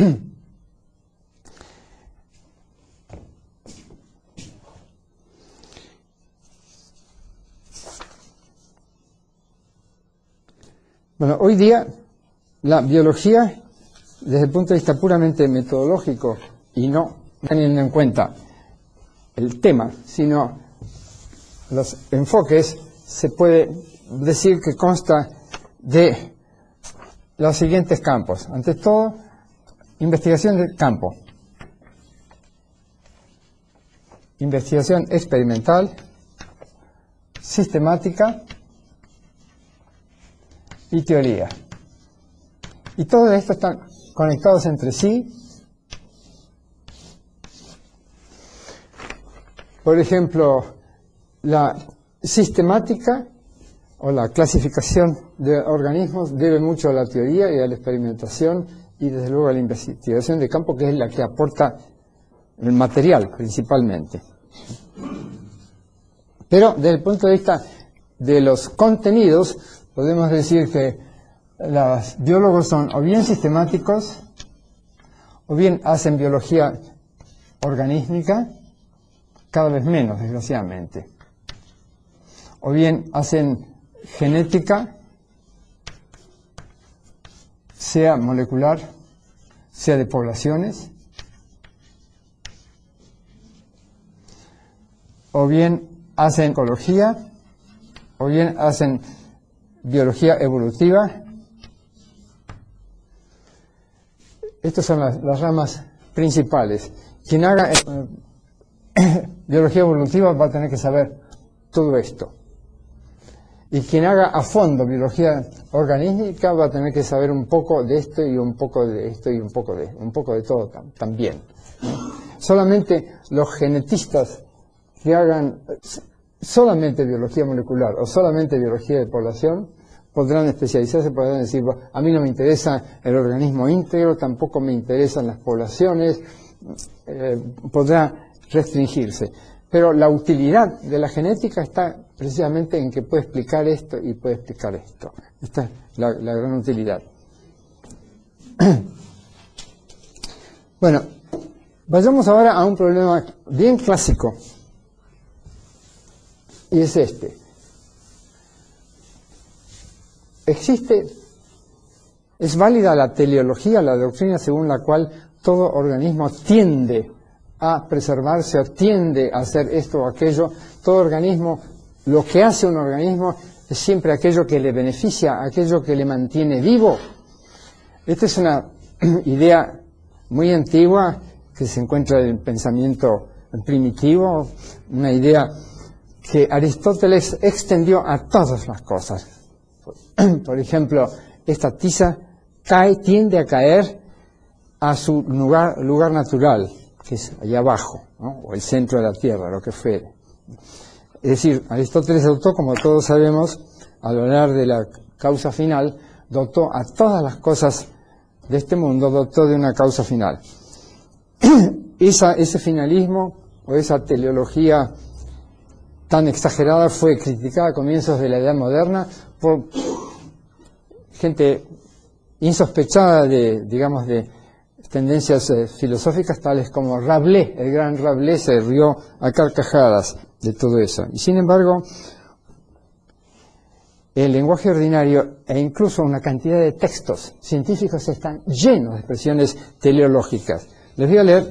Bueno, hoy día la biología, desde el punto de vista puramente metodológico, y no teniendo en cuenta el tema, sino los enfoques, se puede decir que consta de los siguientes campos. Ante todo, investigación de campo, investigación experimental, sistemática y teoría. Y todo esto están conectados entre sí. Por ejemplo, la sistemática o la clasificación de organismos debe mucho a la teoría y a la experimentación y desde luego a la investigación de campo, que es la que aporta el material principalmente. Pero desde el punto de vista de los contenidos, podemos decir que los biólogos son o bien sistemáticos, o bien hacen biología organísmica, cada vez menos, desgraciadamente, o bien hacen genética, sea molecular, sea de poblaciones, o bien hacen ecología, o bien hacen biología evolutiva. Estas son las, las ramas principales. Quien haga eh, biología evolutiva va a tener que saber todo esto. Y quien haga a fondo biología organística va a tener que saber un poco de esto y un poco de esto y un poco de un poco de todo tam, también. Solamente los genetistas que hagan solamente biología molecular o solamente biología de población podrán especializarse, podrán decir, a mí no me interesa el organismo íntegro, tampoco me interesan las poblaciones, eh, podrá restringirse. Pero la utilidad de la genética está precisamente en que puede explicar esto y puede explicar esto. Esta es la, la gran utilidad. Bueno, vayamos ahora a un problema bien clásico. Y es este. Existe, es válida la teleología, la doctrina según la cual todo organismo tiende a preservarse o tiende a hacer esto o aquello. Todo organismo, lo que hace un organismo es siempre aquello que le beneficia, aquello que le mantiene vivo. Esta es una idea muy antigua que se encuentra en el pensamiento primitivo, una idea que Aristóteles extendió a todas las cosas. Por ejemplo, esta tiza cae, tiende a caer a su lugar, lugar natural, que es allá abajo, ¿no? O el centro de la Tierra, lo que fuere. Es decir, Aristóteles dotó, como todos sabemos, al hablar de la causa final, dotó a todas las cosas de este mundo, dotó de una causa final. Esa, ese finalismo o esa teleología tan exagerada fue criticada a comienzos de la Edad Moderna por gente insospechada de, digamos, de tendencias eh, filosóficas tales como Rabelais. El gran Rabelais se rió a carcajadas de todo eso. Y sin embargo, el lenguaje ordinario e incluso una cantidad de textos científicos están llenos de expresiones teleológicas. Les voy a leer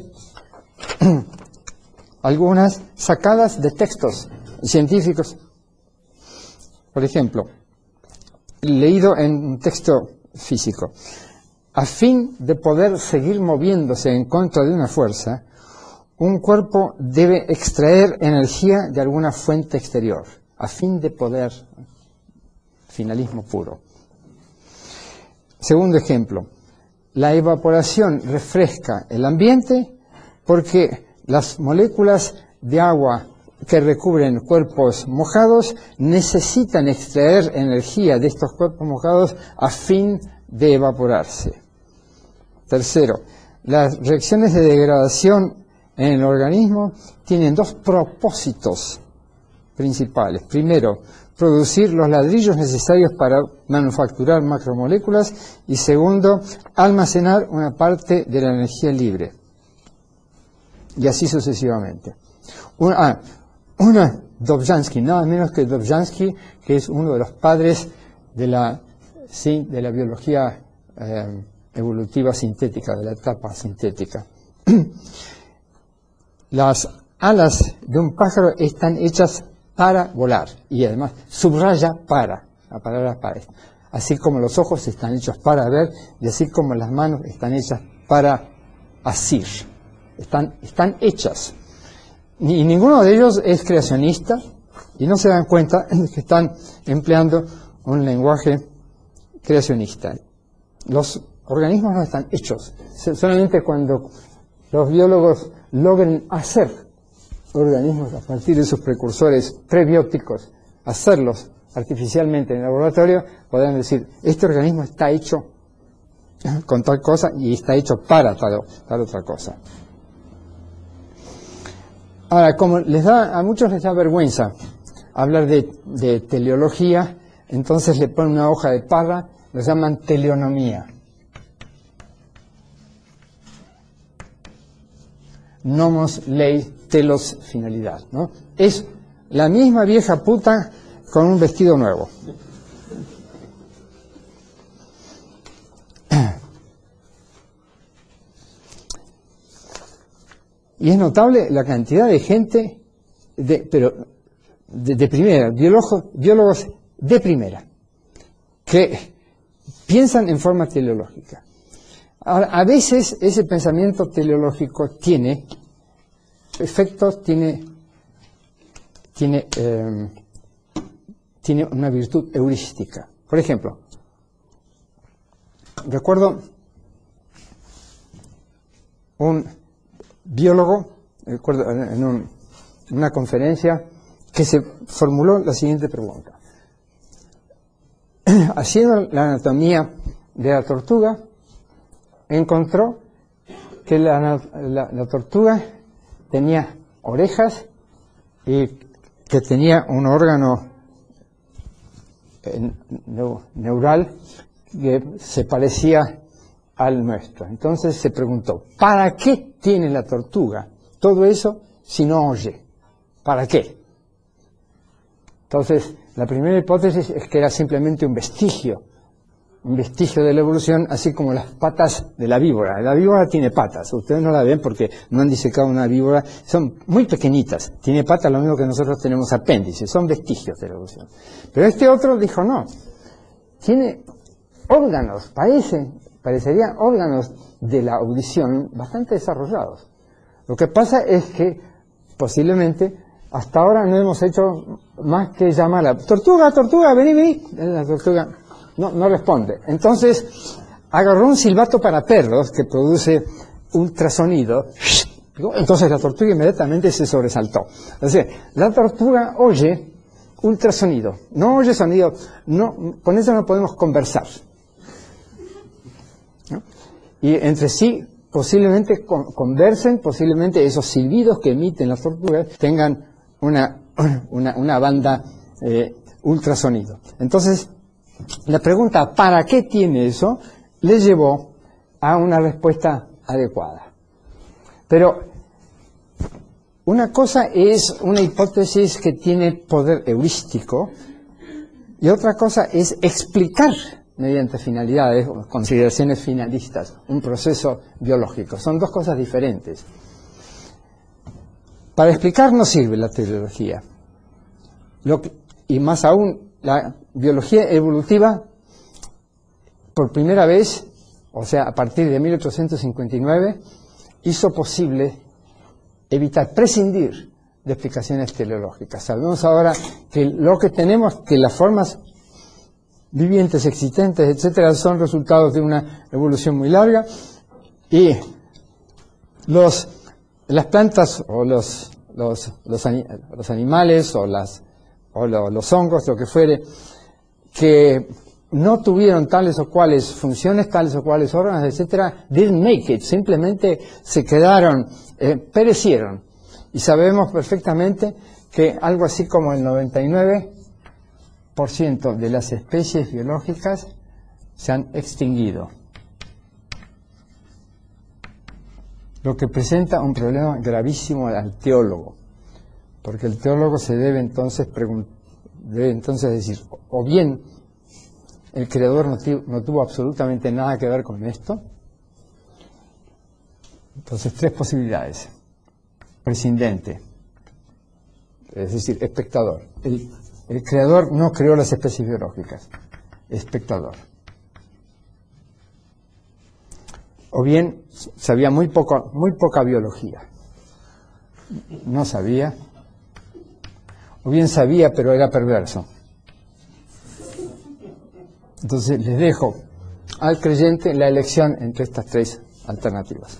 algunas sacadas de textos científicos. Por ejemplo, leído en un texto físico. A fin de poder seguir moviéndose en contra de una fuerza, un cuerpo debe extraer energía de alguna fuente exterior. A fin de poder, finalismo puro. Segundo ejemplo, la evaporación refresca el ambiente porque las moléculas de agua que recubren cuerpos mojados necesitan extraer energía de estos cuerpos mojados a fin de evaporarse. Tercero, las reacciones de degradación en el organismo tienen dos propósitos principales. Primero, producir los ladrillos necesarios para manufacturar macromoléculas, y segundo, almacenar una parte de la energía libre. Y así sucesivamente. Una, ah, una Dobzhansky, nada menos que Dobzhansky, que es uno de los padres de la, sí, de la biología eh, evolutiva sintética, de la etapa sintética. Las alas de un pájaro están hechas para volar, y además subraya para, la palabra para, así como los ojos están hechos para ver, y así como las manos están hechas para asir, están, están hechas. Y ninguno de ellos es creacionista, y no se dan cuenta de que están empleando un lenguaje creacionista. Los organismos no están hechos, solamente cuando los biólogos logren hacer organismos a partir de sus precursores prebióticos, hacerlos artificialmente en el laboratorio, podrán decir, este organismo está hecho con tal cosa y está hecho para tal, tal otra cosa. Ahora, como les da, a muchos les da vergüenza hablar de, de teleología, entonces le ponen una hoja de parra, lo llaman teleonomía. Nomos, ley, telos, finalidad, ¿no? Es la misma vieja puta con un vestido nuevo. Y es notable la cantidad de gente, de, pero de, de primera, biólogos, biólogos de primera, que piensan en forma teleológica. Ahora, a veces ese pensamiento teleológico tiene efectos, tiene, tiene, eh, tiene una virtud heurística. Por ejemplo, recuerdo un biólogo, recuerdo en un, una conferencia, que se formuló la siguiente pregunta. Haciendo la anatomía de la tortuga, encontró que la, la, la tortuga tenía orejas y que tenía un órgano neural que se parecía al nuestro. Entonces se preguntó, ¿para qué tiene la tortuga todo eso si no oye? ¿Para qué? Entonces, la primera hipótesis es que era simplemente un vestigio, un vestigio de la evolución, así como las patas de la víbora. La víbora tiene patas, ustedes no la ven porque no han disecado una víbora, son muy pequeñitas, tiene patas lo mismo que nosotros tenemos apéndices, son vestigios de la evolución. Pero este otro dijo no, tiene órganos, parecen, parecerían órganos de la audición bastante desarrollados. Lo que pasa es que posiblemente hasta ahora no hemos hecho más que llamar a la tortuga, tortuga, vení, vení, la tortuga no, no responde. Entonces agarró un silbato para perros que produce ultrasonido, entonces la tortuga inmediatamente se sobresaltó. O sea, la tortuga oye ultrasonido, no oye sonido, no, con eso no podemos conversar, ¿no? Y entre sí posiblemente con, conversen, posiblemente esos silbidos que emiten las tortugas tengan una, una, una banda eh, ultrasonido. Entonces, la pregunta ¿para qué tiene eso? Le llevó a una respuesta adecuada. Pero una cosa es una hipótesis que tiene poder heurístico y otra cosa es explicar mediante finalidades o consideraciones finalistas un proceso biológico. Son dos cosas diferentes. Para explicar no sirve la teleología. Lo que, y más aún, la biología evolutiva, por primera vez, o sea, a partir de mil ochocientos cincuenta y nueve, hizo posible evitar, prescindir de explicaciones teleológicas. Sabemos ahora que lo que tenemos, que las formas vivientes, existentes, etcétera, son resultados de una evolución muy larga, y los, las plantas o los, los, los, los animales o, las, o lo, los hongos, lo que fuere, que no tuvieron tales o cuales funciones, tales o cuales órganos, etcétera, didn't make it, simplemente se quedaron, eh, perecieron. Y sabemos perfectamente que algo así como el noventa y nueve por ciento de las especies biológicas se han extinguido, lo que presenta un problema gravísimo al teólogo, porque el teólogo se debe entonces, debe entonces decir, o bien el creador no, no tuvo absolutamente nada que ver con esto. Entonces, tres posibilidades. Prescindente, es decir, espectador. El, el creador no creó las especies biológicas, espectador. O bien sabía muy poco, muy poca biología, no sabía. O bien sabía, pero era perverso. Entonces les dejo al creyente la elección entre estas tres alternativas.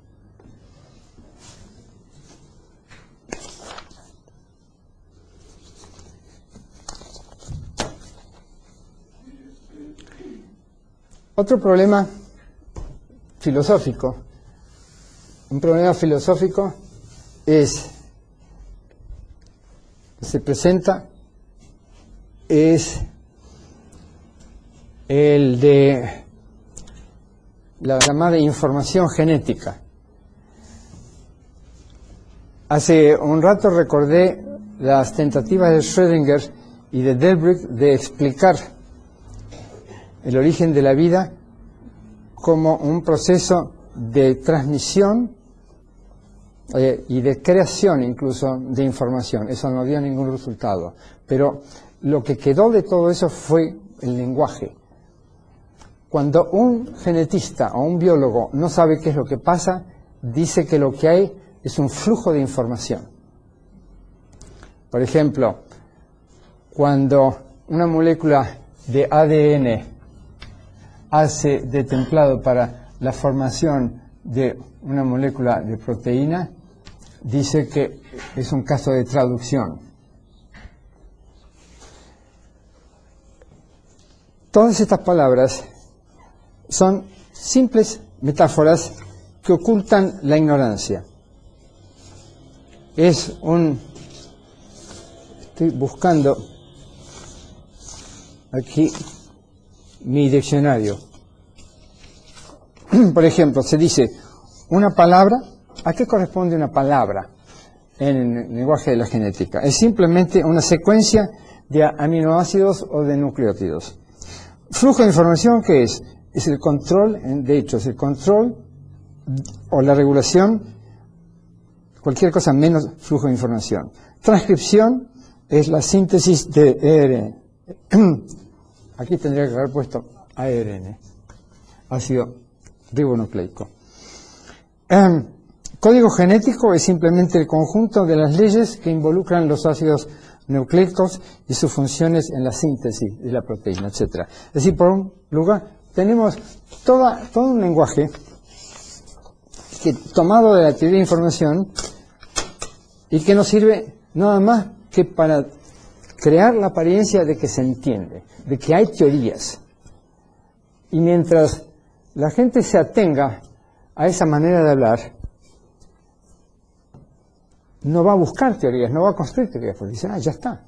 Otro problema filosófico, un problema filosófico es, se presenta, es el de la llamada información genética. Hace un rato recordé las tentativas de Schrödinger y de Delbruck de explicar el origen de la vida como un proceso de transmisión eh, y de creación incluso de información. Eso no dio ningún resultado. Pero lo que quedó de todo eso fue el lenguaje. Cuando un genetista o un biólogo no sabe qué es lo que pasa, dice que lo que hay es un flujo de información. Por ejemplo, cuando una molécula de A D N hace de templado para la formación de una molécula de proteína, dice que es un caso de traducción. Todas estas palabras son simples metáforas que ocultan la ignorancia. Es un... Estoy buscando aquí mi diccionario. Por ejemplo, se dice una palabra. ¿A qué corresponde una palabra en el lenguaje de la genética? Es simplemente una secuencia de aminoácidos o de nucleótidos. Flujo de información, ¿qué es? Es el control, de hecho, es el control o la regulación, cualquier cosa menos flujo de información. Transcripción es la síntesis de E R N. Aquí tendría que haber puesto A R N, ácido ribonucleico. Um, código genético es simplemente el conjunto de las leyes que involucran los ácidos nucleicos y sus funciones en la síntesis de la proteína, etcétera. Es decir, por un lugar, tenemos toda, todo un lenguaje que, tomado de la teoría de información y que nos sirve nada más que para crear la apariencia de que se entiende, de que hay teorías. Y mientras la gente se atenga a esa manera de hablar, no va a buscar teorías, no va a construir teorías, porque dicen, ah, ya está.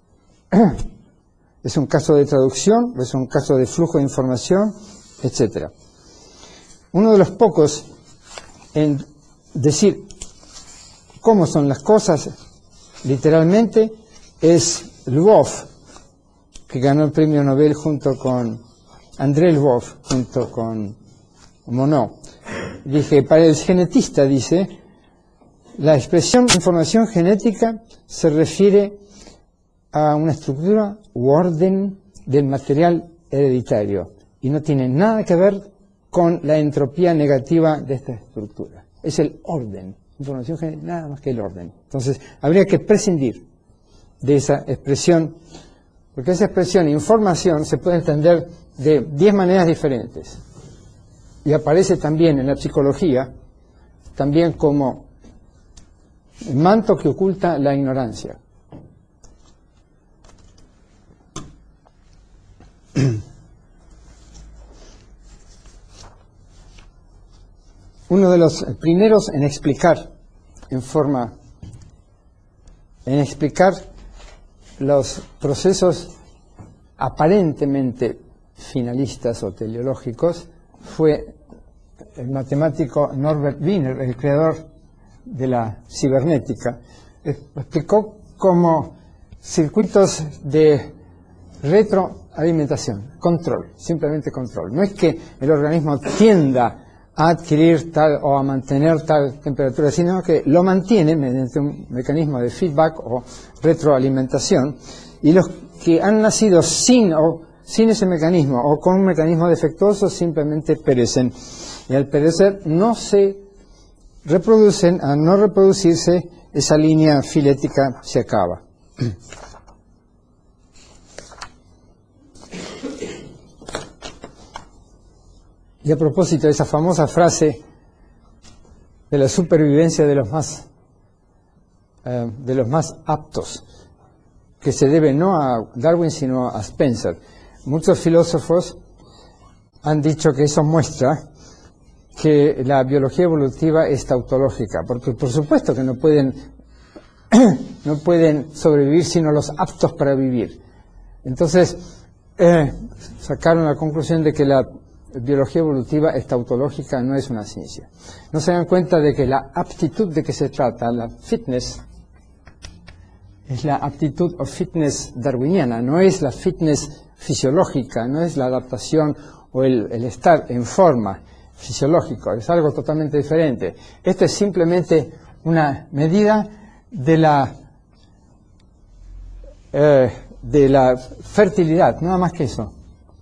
Es un caso de traducción, es un caso de flujo de información, etcétera. Uno de los pocos en decir cómo son las cosas, literalmente, es Lvov, que ganó el premio Nobel junto con André Lvov, junto con Monod. Dije, para el genetista, dice, la expresión información genética se refiere a una estructura u orden del material hereditario y no tiene nada que ver con la entropía negativa de esta estructura. Es el orden, información genética, nada más que el orden. Entonces, habría que prescindir de esa expresión, porque esa expresión información se puede entender de diez maneras diferentes y aparece también en la psicología también como el manto que oculta la ignorancia. Uno de los primeros en explicar en forma en explicar los procesos aparentemente finalistas o teleológicos fue el matemático Norbert Wiener, el creador de la cibernética. Explicó como circuitos de retroalimentación, control, simplemente control. No es que el organismo tienda a adquirir tal o a mantener tal temperatura, sino que lo mantiene mediante un mecanismo de feedback o retroalimentación, y los que han nacido sin o sin ese mecanismo o con un mecanismo defectuoso simplemente perecen, y al perecer no se reproducen. Al no reproducirse, esa línea filética se acaba. Y a propósito de esa famosa frase de la supervivencia de los más eh, de los más aptos, que se debe no a Darwin sino a Spencer, muchos filósofos han dicho que eso muestra que la biología evolutiva es tautológica, porque por supuesto que no pueden no pueden sobrevivir sino los aptos para vivir. Entonces eh, sacaron la conclusión de que la biología evolutiva es tautológica, no es una ciencia. No se dan cuenta de que la aptitud de que se trata, la fitness, es la aptitud o fitness darwiniana, no es la fitness fisiológica, no es la adaptación o el, el estar en forma fisiológico, es algo totalmente diferente. Esto es simplemente una medida de la eh, de la fertilidad, nada más que eso.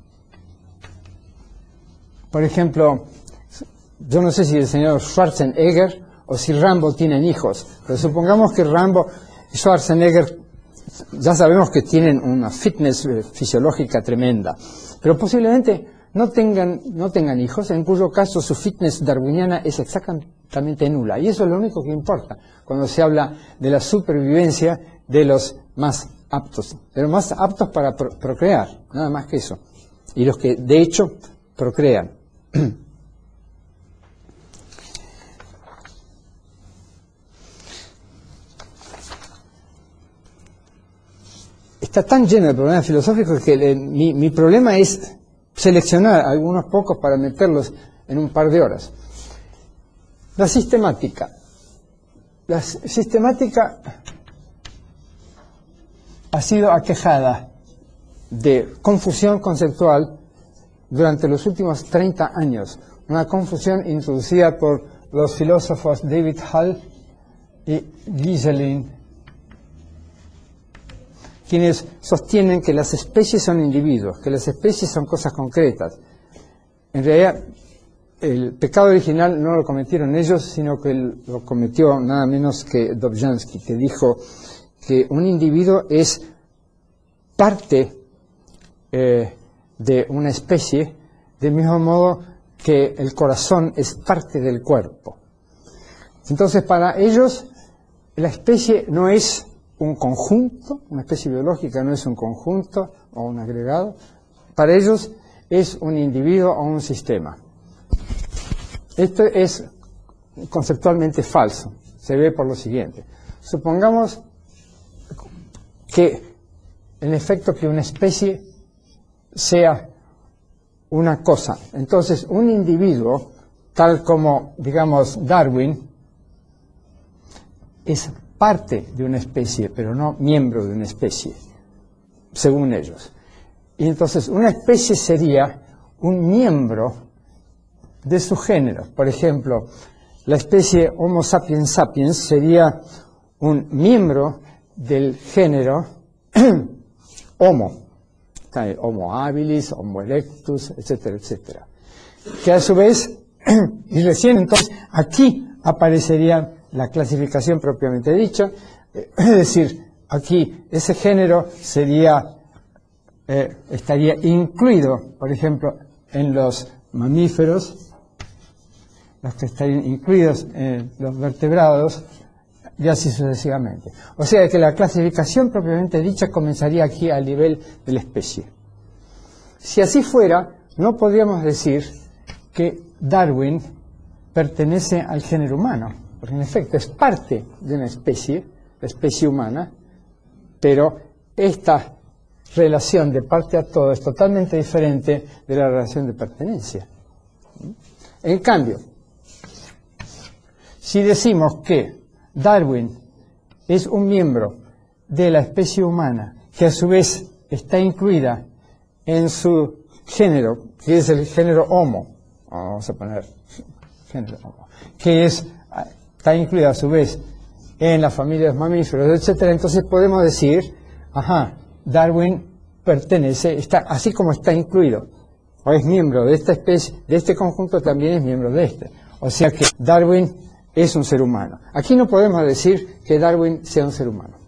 Por ejemplo, yo no sé si el señor Schwarzenegger o si Rambo tienen hijos, pero supongamos que Rambo y Schwarzenegger ya sabemos que tienen una fitness fisiológica tremenda, pero posiblemente no tengan, no tengan hijos, en cuyo caso su fitness darwiniana es exactamente nula. Y eso es lo único que importa cuando se habla de la supervivencia de los más aptos, de los más aptos para pro procrear, nada más que eso. Y los que de hecho procrean. Está tan lleno de problemas filosóficos que le, mi, mi problema es seleccionar algunos pocos para meterlos en un par de horas. La sistemática. La sistemática ha sido aquejada de confusión conceptual durante los últimos treinta años, una confusión introducida por los filósofos David Hull y Gieselin, quienes sostienen que las especies son individuos, que las especies son cosas concretas. En realidad, el pecado original no lo cometieron ellos, sino que lo cometió nada menos que Dobzhansky, que dijo que un individuo es parte eh, de una especie, del mismo modo que el corazón es parte del cuerpo. Entonces, para ellos, la especie no es un conjunto, una especie biológica no es un conjunto o un agregado, para ellos es un individuo o un sistema. Esto es conceptualmente falso, se ve por lo siguiente. Supongamos que, en efecto, que una especie sea una cosa. Entonces, un individuo, tal como, digamos, Darwin, es parte de una especie, pero no miembro de una especie, según ellos. Y entonces, una especie sería un miembro de su género. Por ejemplo, la especie Homo sapiens sapiens sería un miembro del género Homo. Homo habilis, Homo erectus, etcétera, etcétera. Que a su vez, y recién entonces, aquí aparecería la clasificación propiamente dicha, eh, es decir, aquí ese género sería, eh, estaría incluido, por ejemplo, en los mamíferos, los que estarían incluidos en los vertebrados, y así sucesivamente. O sea que la clasificación propiamente dicha comenzaría aquí al nivel de la especie. Si así fuera, no podríamos decir que Darwin pertenece al género humano, porque en efecto es parte de una especie, la especie humana, pero esta relación de parte a todo es totalmente diferente de la relación de pertenencia. En cambio, si decimos que Darwin es un miembro de la especie humana que a su vez está incluida en su género, que es el género Homo, vamos a poner género Homo, que es, está incluida a su vez en la familia de los mamíferos, etcétera, entonces podemos decir, ajá, Darwin pertenece, está, así como está incluido, o es miembro de esta especie, de este conjunto, también es miembro de este. O sea que Darwin es un ser humano. Aquí no podemos decir que Darwin sea un ser humano.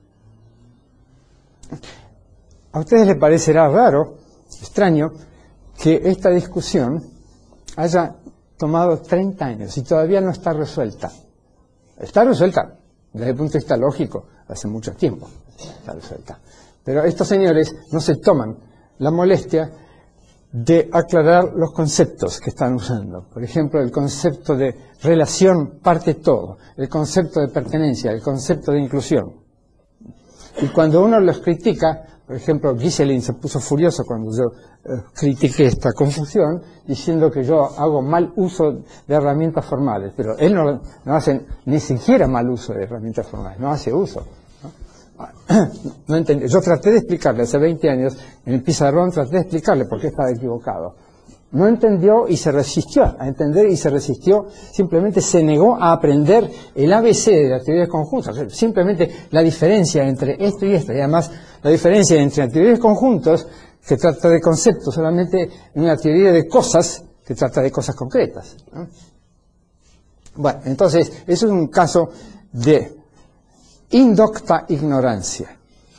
A ustedes les parecerá raro, extraño, que esta discusión haya tomado treinta años y todavía no está resuelta. Está resuelta desde el punto de vista lógico, hace mucho tiempo está resuelta. Pero estos señores no se toman la molestia de aclarar los conceptos que están usando. Por ejemplo, el concepto de relación parte todo, el concepto de pertenencia, el concepto de inclusión. Y cuando uno los critica, por ejemplo, Ghiselin se puso furioso cuando yo eh, critiqué esta confusión, diciendo que yo hago mal uso de herramientas formales, pero él no, no hace ni siquiera mal uso de herramientas formales, no hace uso. No entendí. Yo traté de explicarle hace veinte años, en el pizarrón traté de explicarle por qué estaba equivocado. No entendió y se resistió a entender y se resistió, simplemente se negó a aprender el A B C de las teorías conjuntas. Simplemente la diferencia entre esto y esto, y además la diferencia entre teorías conjuntos, que trata de conceptos, solamente una teoría de cosas, que trata de cosas concretas, ¿no? Bueno, entonces, eso es un caso de indocta ignorancia.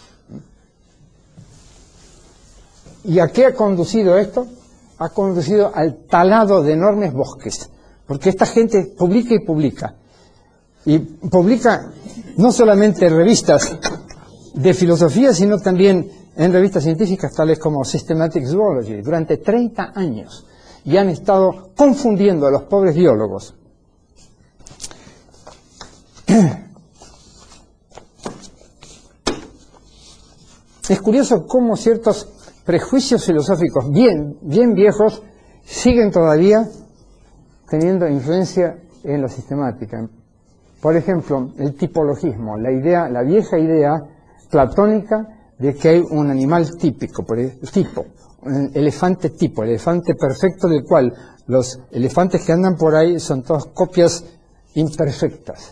¿Y a qué ha conducido esto? Ha conducido al talado de enormes bosques, porque esta gente publica y publica, y publica no solamente en revistas de filosofía, sino también en revistas científicas tales como Systematic Zoology, durante treinta años, y han estado confundiendo a los pobres biólogos. Es curioso cómo ciertos prejuicios filosóficos bien, bien viejos siguen todavía teniendo influencia en la sistemática. Por ejemplo, el tipologismo, la idea, la vieja idea platónica de que hay un animal típico, por el tipo, un elefante tipo, el elefante perfecto, del cual los elefantes que andan por ahí son todas copias imperfectas.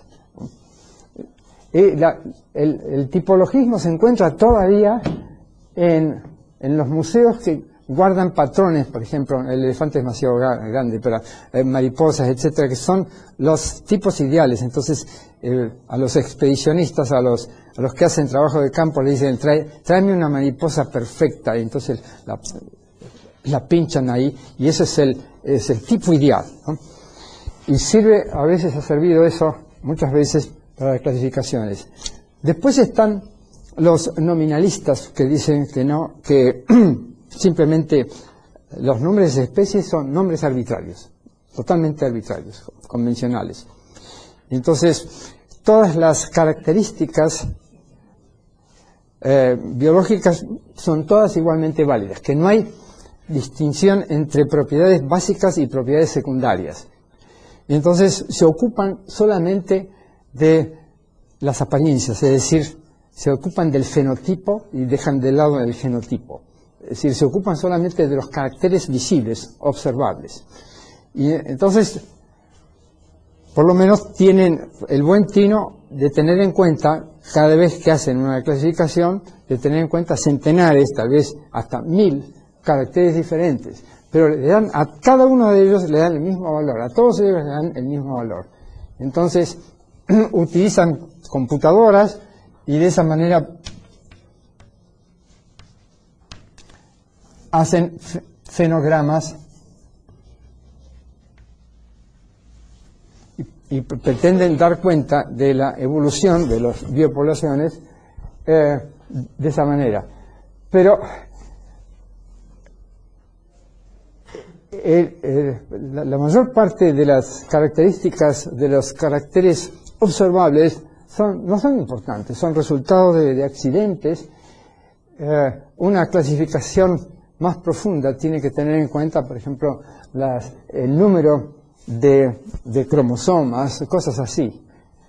Y la, el, el tipologismo se encuentra todavía en, en los museos que guardan patrones, por ejemplo, el elefante es demasiado grande, pero eh, mariposas, etcétera, que son los tipos ideales. Entonces, eh, a los expedicionistas, a los, a los que hacen trabajo de campo, le dicen, Trae, tráeme una mariposa perfecta, y entonces la, la pinchan ahí, y ese es el, es el tipo ideal, ¿no? Y sirve, a veces ha servido eso, muchas veces, para las clasificaciones. Después están los nominalistas que dicen que no, que simplemente los nombres de especies son nombres arbitrarios, totalmente arbitrarios, convencionales. Entonces, todas las características eh, biológicas son todas igualmente válidas, que no hay distinción entre propiedades básicas y propiedades secundarias. Entonces, se ocupan solamente de las apariencias, es decir, se ocupan del fenotipo y dejan de lado el genotipo. Es decir, se ocupan solamente de los caracteres visibles, observables. Y entonces, por lo menos tienen el buen tino de tener en cuenta, cada vez que hacen una clasificación, de tener en cuenta centenares, tal vez hasta mil caracteres diferentes. Pero le dan, a cada uno de ellos le dan el mismo valor, a todos ellos le dan el mismo valor. Entonces, utilizan computadoras y de esa manera hacen fenogramas y, y pretenden dar cuenta de la evolución de las biopoblaciones eh, de esa manera. Pero el, el, la, la mayor parte de las características, de los caracteres observables, son, no son importantes, son resultados de, de accidentes. Eh, una clasificación más profunda tiene que tener en cuenta, por ejemplo, las, el número de, de cromosomas, cosas así.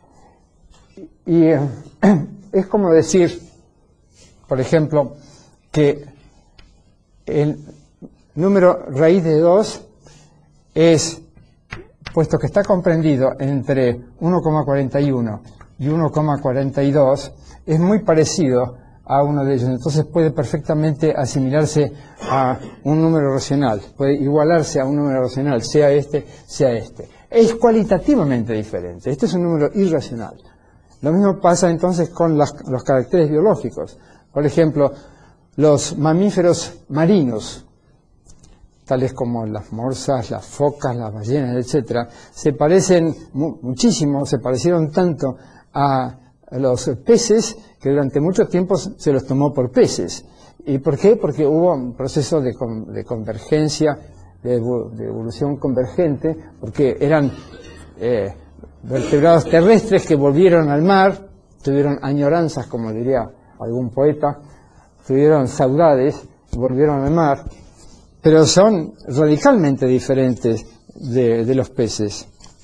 Y eh, es como decir, por ejemplo, que el número raíz de dos es, puesto que está comprendido entre uno coma cuarenta y uno y uno coma cuarenta y dos, es muy parecido a uno de ellos. Entonces puede perfectamente asimilarse a un número racional, puede igualarse a un número racional, sea este, sea este. Es cualitativamente diferente. Este es un número irracional. Lo mismo pasa entonces con las, los caracteres biológicos. Por ejemplo, los mamíferos marinos, tales como las morsas, las focas, las ballenas, etcétera, se parecen mu muchísimo, se parecieron tanto a los peces que durante mucho tiempo se los tomó por peces. ¿Y por qué? Porque hubo un proceso de, con, de convergencia, de, de evolución convergente, porque eran eh, vertebrados terrestres que volvieron al mar, tuvieron añoranzas, como diría algún poeta, tuvieron saudades, volvieron al mar, pero son radicalmente diferentes de, de los peces.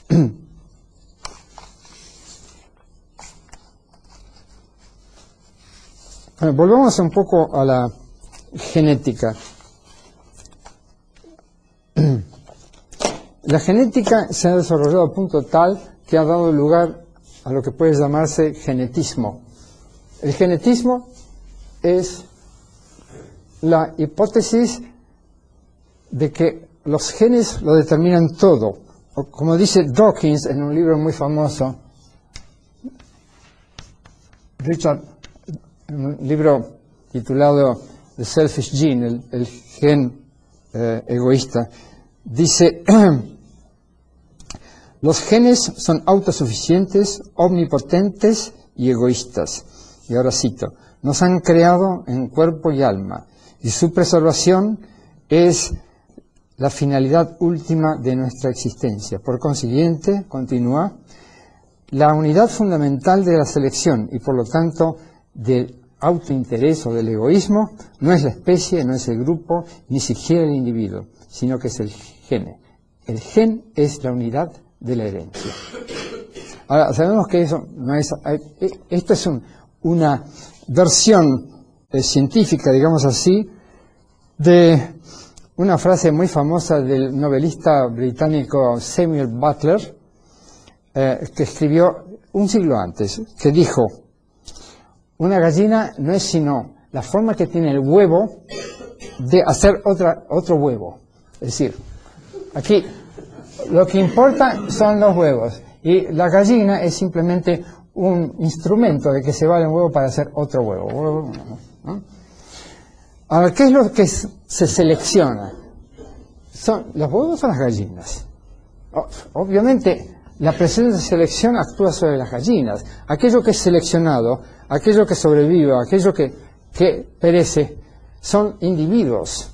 Bueno, volvamos un poco a la genética. La genética se ha desarrollado a punto tal que ha dado lugar a lo que puede llamarse genetismo. El genetismo es la hipótesis de que los genes lo determinan todo. O como dice Dawkins en un libro muy famoso, Richard, en un libro titulado The Selfish Gene, el, el gen eh, egoísta, dice, los genes son autosuficientes, omnipotentes y egoístas. Y ahora cito, nos han creado en cuerpo y alma, y su preservación es la finalidad última de nuestra existencia. Por consiguiente, continúa, la unidad fundamental de la selección y por lo tanto del autointerés o del egoísmo no es la especie, no es el grupo, ni siquiera el individuo, sino que es el gene. El gen es la unidad de la herencia. Ahora, sabemos que eso no es... Esto es un, una versión eh, científica, digamos así, de una frase muy famosa del novelista británico Samuel Butler, eh, que escribió un siglo antes, que dijo, una gallina no es sino la forma que tiene el huevo de hacer otra, otro huevo. Es decir, aquí lo que importa son los huevos y la gallina es simplemente un instrumento de que se vale un huevo para hacer otro huevo. ¿No? Ahora, ¿qué es lo que se selecciona? Son, los huevos son las gallinas. Obviamente, la presencia de selección actúa sobre las gallinas. Aquello que es seleccionado, aquello que sobrevive, aquello que, que perece, son individuos.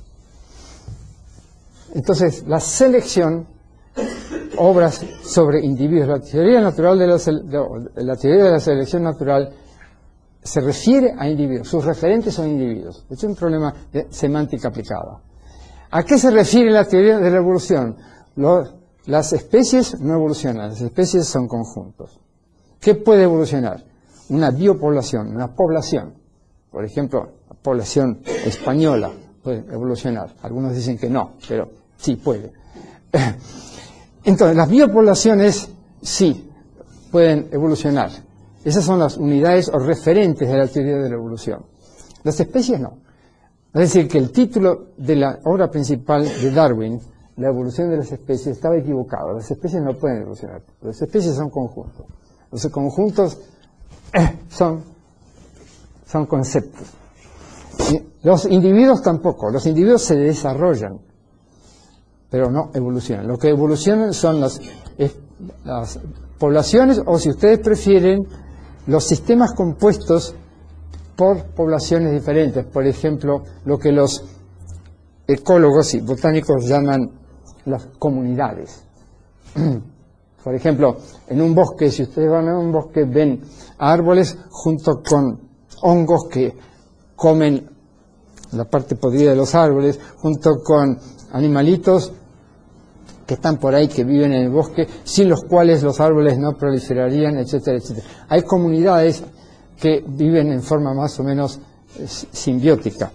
Entonces, la selección obra sobre individuos. La teoría natural de la, de la teoría de la selección natural se refiere a individuos. Sus referentes son individuos. Es un problema de semántica aplicada. ¿A qué se refiere la teoría de la evolución? Los, las especies no evolucionan, las especies son conjuntos. ¿Qué puede evolucionar? Una biopoblación, una población. Por ejemplo, la población española puede evolucionar. Algunos dicen que no, pero sí puede. Entonces, las biopoblaciones sí pueden evolucionar. Esas son las unidades o referentes de la teoría de la evolución. Las especies no. Es decir, que el título de la obra principal de Darwin, la evolución de las especies, estaba equivocado. Las especies no pueden evolucionar. Las especies son conjuntos. Los conjuntos eh, son, son conceptos. Y los individuos tampoco. Los individuos se desarrollan, pero no evolucionan. Lo que evolucionan son las, eh, las poblaciones, o si ustedes prefieren, los sistemas compuestos por poblaciones diferentes. Por ejemplo, lo que los ecólogos y botánicos llaman las comunidades. Por ejemplo, en un bosque, si ustedes van a un bosque, ven árboles junto con hongos que comen la parte podrida de los árboles, junto con animalitos que están por ahí, que viven en el bosque, sin los cuales los árboles no proliferarían, etcétera, etcétera. Hay comunidades que viven en forma más o menos eh, simbiótica.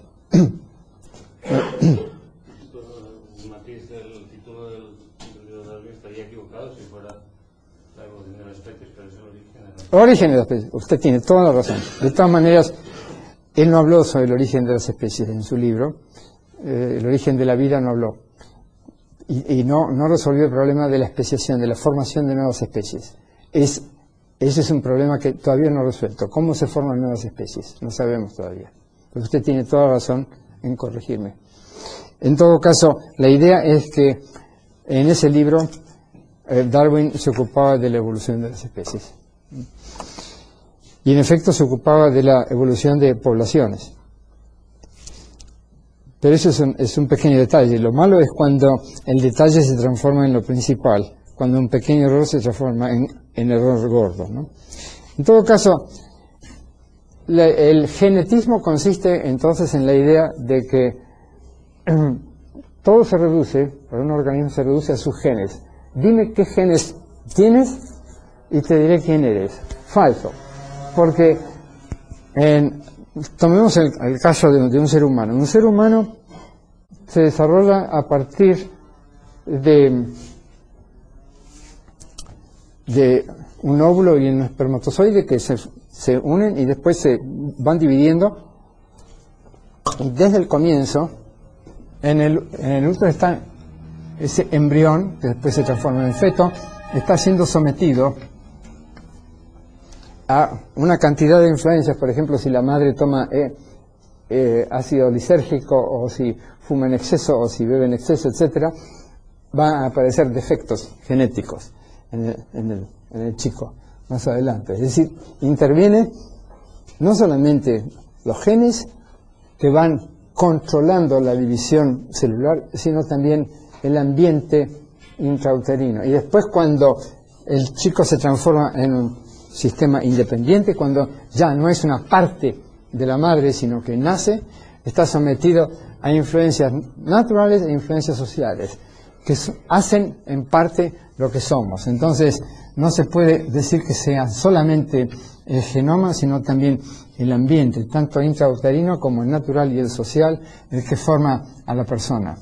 Origen de las especies. Usted tiene toda la razón. De todas maneras, él no habló sobre el origen de las especies en su libro. Eh, el origen de la vida no habló. Y, y no, no resolvió el problema de la especiación, de la formación de nuevas especies. Es, ese es un problema que todavía no ha resuelto. ¿Cómo se forman nuevas especies? No sabemos todavía. Pero usted tiene toda razón en corregirme. En todo caso, la idea es que en ese libro eh, Darwin se ocupaba de la evolución de las especies. Y en efecto se ocupaba de la evolución de poblaciones. Pero eso es un, es un pequeño detalle. Lo malo es cuando el detalle se transforma en lo principal, cuando un pequeño error se transforma en, en error gordo, ¿no? En todo caso, la, el genetismo consiste entonces en la idea de que eh, todo se reduce, para un organismo se reduce a sus genes. Dime qué genes tienes y te diré quién eres. Falso. Porque en, tomemos el, el caso de, de un ser humano. Un ser humano se desarrolla a partir de, de un óvulo y un espermatozoide que se, se unen y después se van dividiendo. Y desde el comienzo, en el, en el útero está ese embrión, que después se transforma en feto, está siendo sometido a una cantidad de influencias. Por ejemplo, si la madre toma eh, eh, ácido lisérgico, o si fuma en exceso, o si bebe en exceso, etcétera, van a aparecer defectos genéticos en el, en el, en el chico más adelante. Es decir, interviene no solamente los genes que van controlando la división celular, sino también el ambiente intrauterino. Y después, cuando el chico se transforma en un sistema independiente, cuando ya no es una parte de la madre, sino que nace, está sometido a influencias naturales e influencias sociales, que hacen en parte lo que somos. Entonces, no se puede decir que sea solamente el genoma, sino también el ambiente, tanto intrauterino como el natural y el social, el que forma a la persona.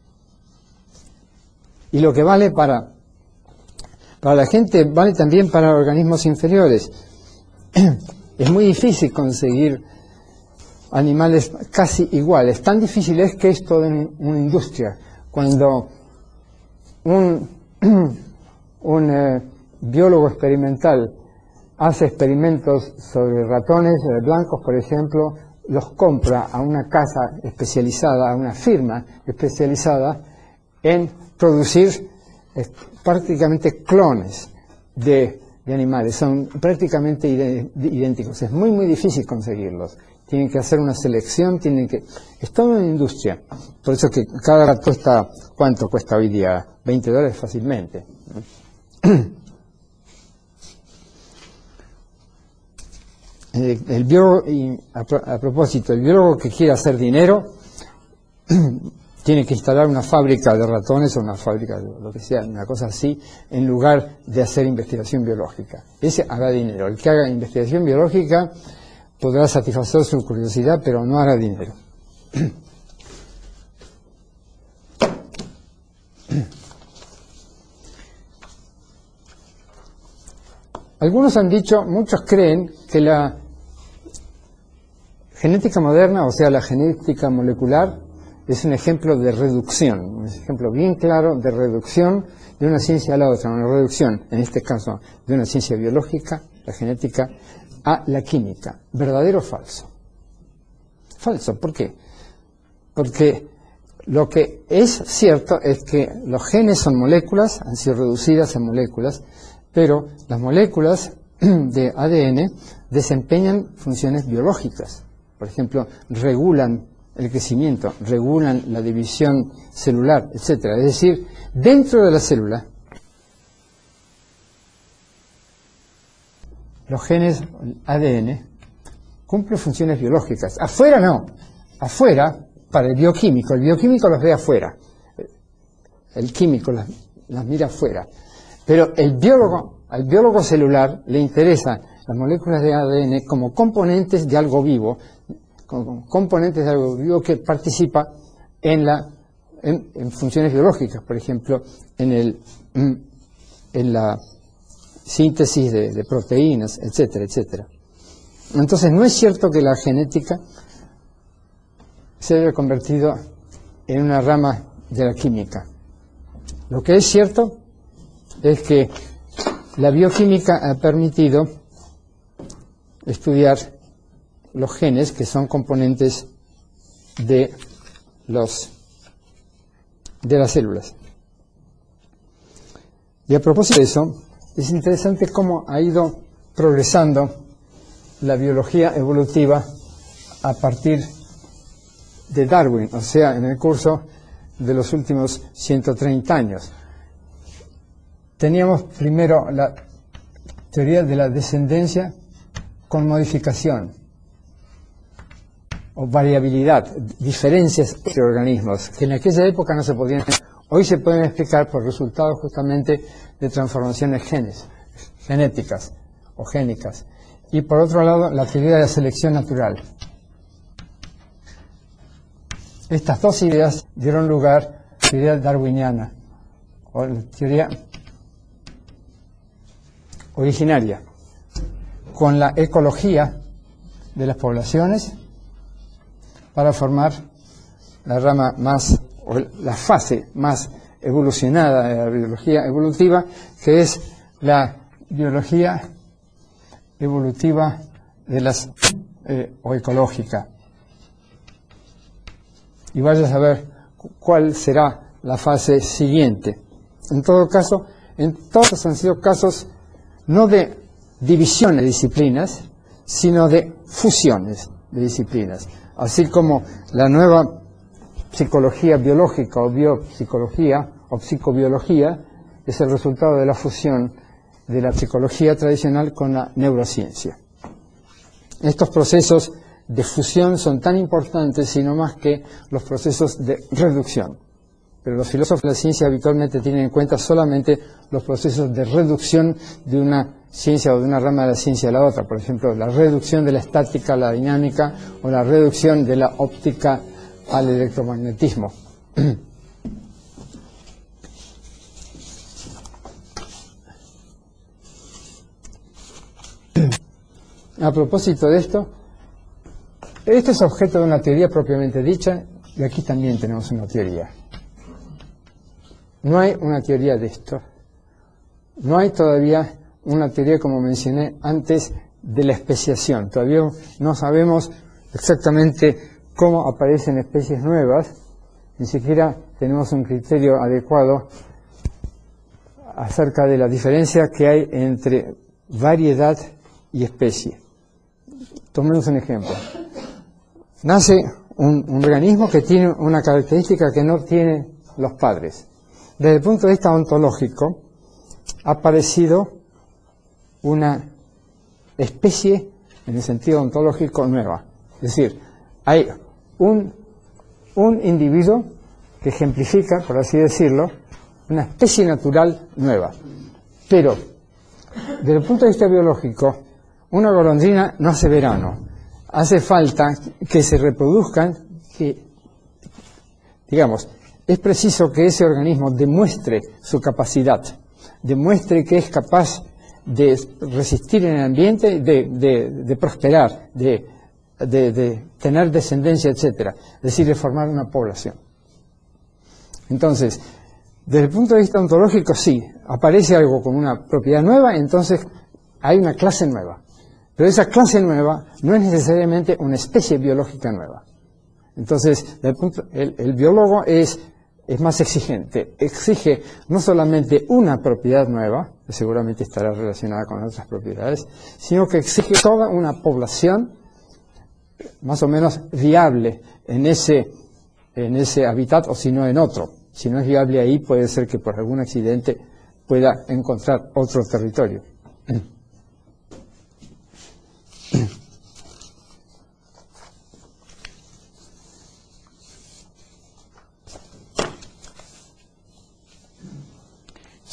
Y lo que vale para Para la gente vale también para organismos inferiores. Es muy difícil conseguir animales casi iguales. Tan difícil es que es toda una industria. Cuando un, un eh, biólogo experimental hace experimentos sobre ratones eh, blancos, por ejemplo, los compra a una casa especializada, a una firma especializada en producir eh, prácticamente clones de, de animales, son prácticamente idénticos. Es muy muy difícil conseguirlos. Tienen que hacer una selección, tienen que... Es toda una industria. Por eso que cada gato cuesta... ¿Cuánto cuesta hoy día? veinte dólares fácilmente. El, el biólogo, y a, pro, a propósito, el biólogo que quiera hacer dinero tiene que instalar una fábrica de ratones o una fábrica de lo que sea, una cosa así, en lugar de hacer investigación biológica. Ese hará dinero. El que haga investigación biológica podrá satisfacer su curiosidad, pero no hará dinero. Algunos han dicho, muchos creen que la genética moderna, o sea, la genética molecular, es un ejemplo de reducción, un ejemplo bien claro de reducción de una ciencia a la otra, una reducción, en este caso, de una ciencia biológica, la genética, a la química. ¿Verdadero o falso? Falso, ¿por qué? Porque lo que es cierto es que los genes son moléculas, han sido reducidas en moléculas, pero las moléculas de A D N desempeñan funciones biológicas. Por ejemplo, regulan el crecimiento, regulan la división celular, etcétera. Es decir, dentro de la célula los genes, el A D N, cumplen funciones biológicas. Afuera no. Afuera, para el bioquímico, el bioquímico los ve afuera. El químico las, las mira afuera. Pero el biólogo, al biólogo celular le interesan las moléculas de A D N como componentes de algo vivo, como componentes de algo vivo que participa en, la, en, en funciones biológicas, por ejemplo, en, el, en la síntesis de, de proteínas, etcétera, etcétera. Entonces, no es cierto que la genética se haya convertido en una rama de la química. Lo que es cierto es que la bioquímica ha permitido estudiar los genes que son componentes de, los, de las células. Y a propósito de eso, es interesante cómo ha ido progresando la biología evolutiva a partir de Darwin, o sea, en el curso de los últimos ciento treinta años. Teníamos primero la teoría de la descendencia con modificación o variabilidad, diferencias entre organismos, que en aquella época no se podían, hoy se pueden explicar por resultados justamente de transformaciones genes, genéticas o génicas. Y por otro lado, la teoría de la selección natural. Estas dos ideas dieron lugar a la teoría darwiniana, o la teoría originaria, con la ecología de las poblaciones para formar la rama más, o la fase más evolucionada de la biología evolutiva, que es la biología evolutiva de las eh, o ecológica. Y vaya a saber cuál será la fase siguiente. En todo caso, en todos han sido casos no de división de disciplinas, sino de fusiones de disciplinas. Así como la nueva psicología biológica o biopsicología o psicobiología es el resultado de la fusión de la psicología tradicional con la neurociencia. Estos procesos de fusión son tan importantes, sino más que los procesos de reducción. Pero los filósofos de la ciencia habitualmente tienen en cuenta solamente los procesos de reducción de una ciencia o de una rama de la ciencia a la otra. Por ejemplo, la reducción de la estática a la dinámica o la reducción de la óptica al electromagnetismo. A propósito de esto, esto es objeto de una teoría propiamente dicha, y aquí también tenemos una teoría. No hay una teoría de esto. No hay todavía una teoría, como mencioné antes, de la especiación. Todavía no sabemos exactamente cómo aparecen especies nuevas, ni siquiera tenemos un criterio adecuado acerca de la diferencia que hay entre variedad y especie. Tomemos un ejemplo. Nace un, un organismo que tiene una característica que no tienen los padres. Desde el punto de vista ontológico, ha aparecido una especie, en el sentido ontológico, nueva. Es decir, hay un, un individuo que ejemplifica, por así decirlo, una especie natural nueva. Pero, desde el punto de vista biológico, una golondrina no hace verano. Hace falta que se reproduzcan, que, digamos, es preciso que ese organismo demuestre su capacidad, demuestre que es capaz de resistir en el ambiente, de, de, de prosperar, de, de, de tener descendencia, etcétera. Es decir, de formar una población. Entonces, desde el punto de vista ontológico, sí, aparece algo con una propiedad nueva, entonces hay una clase nueva. Pero esa clase nueva no es necesariamente una especie biológica nueva. Entonces, el, punto, el, el biólogo es, es más exigente. Exige no solamente una propiedad nueva, que seguramente estará relacionada con otras propiedades, sino que exige toda una población más o menos viable en ese, en ese hábitat, o si no en otro. Si no es viable ahí, puede ser que por algún accidente pueda encontrar otro territorio.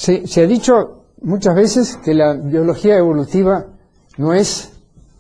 se, se ha dicho muchas veces que la biología evolutiva no es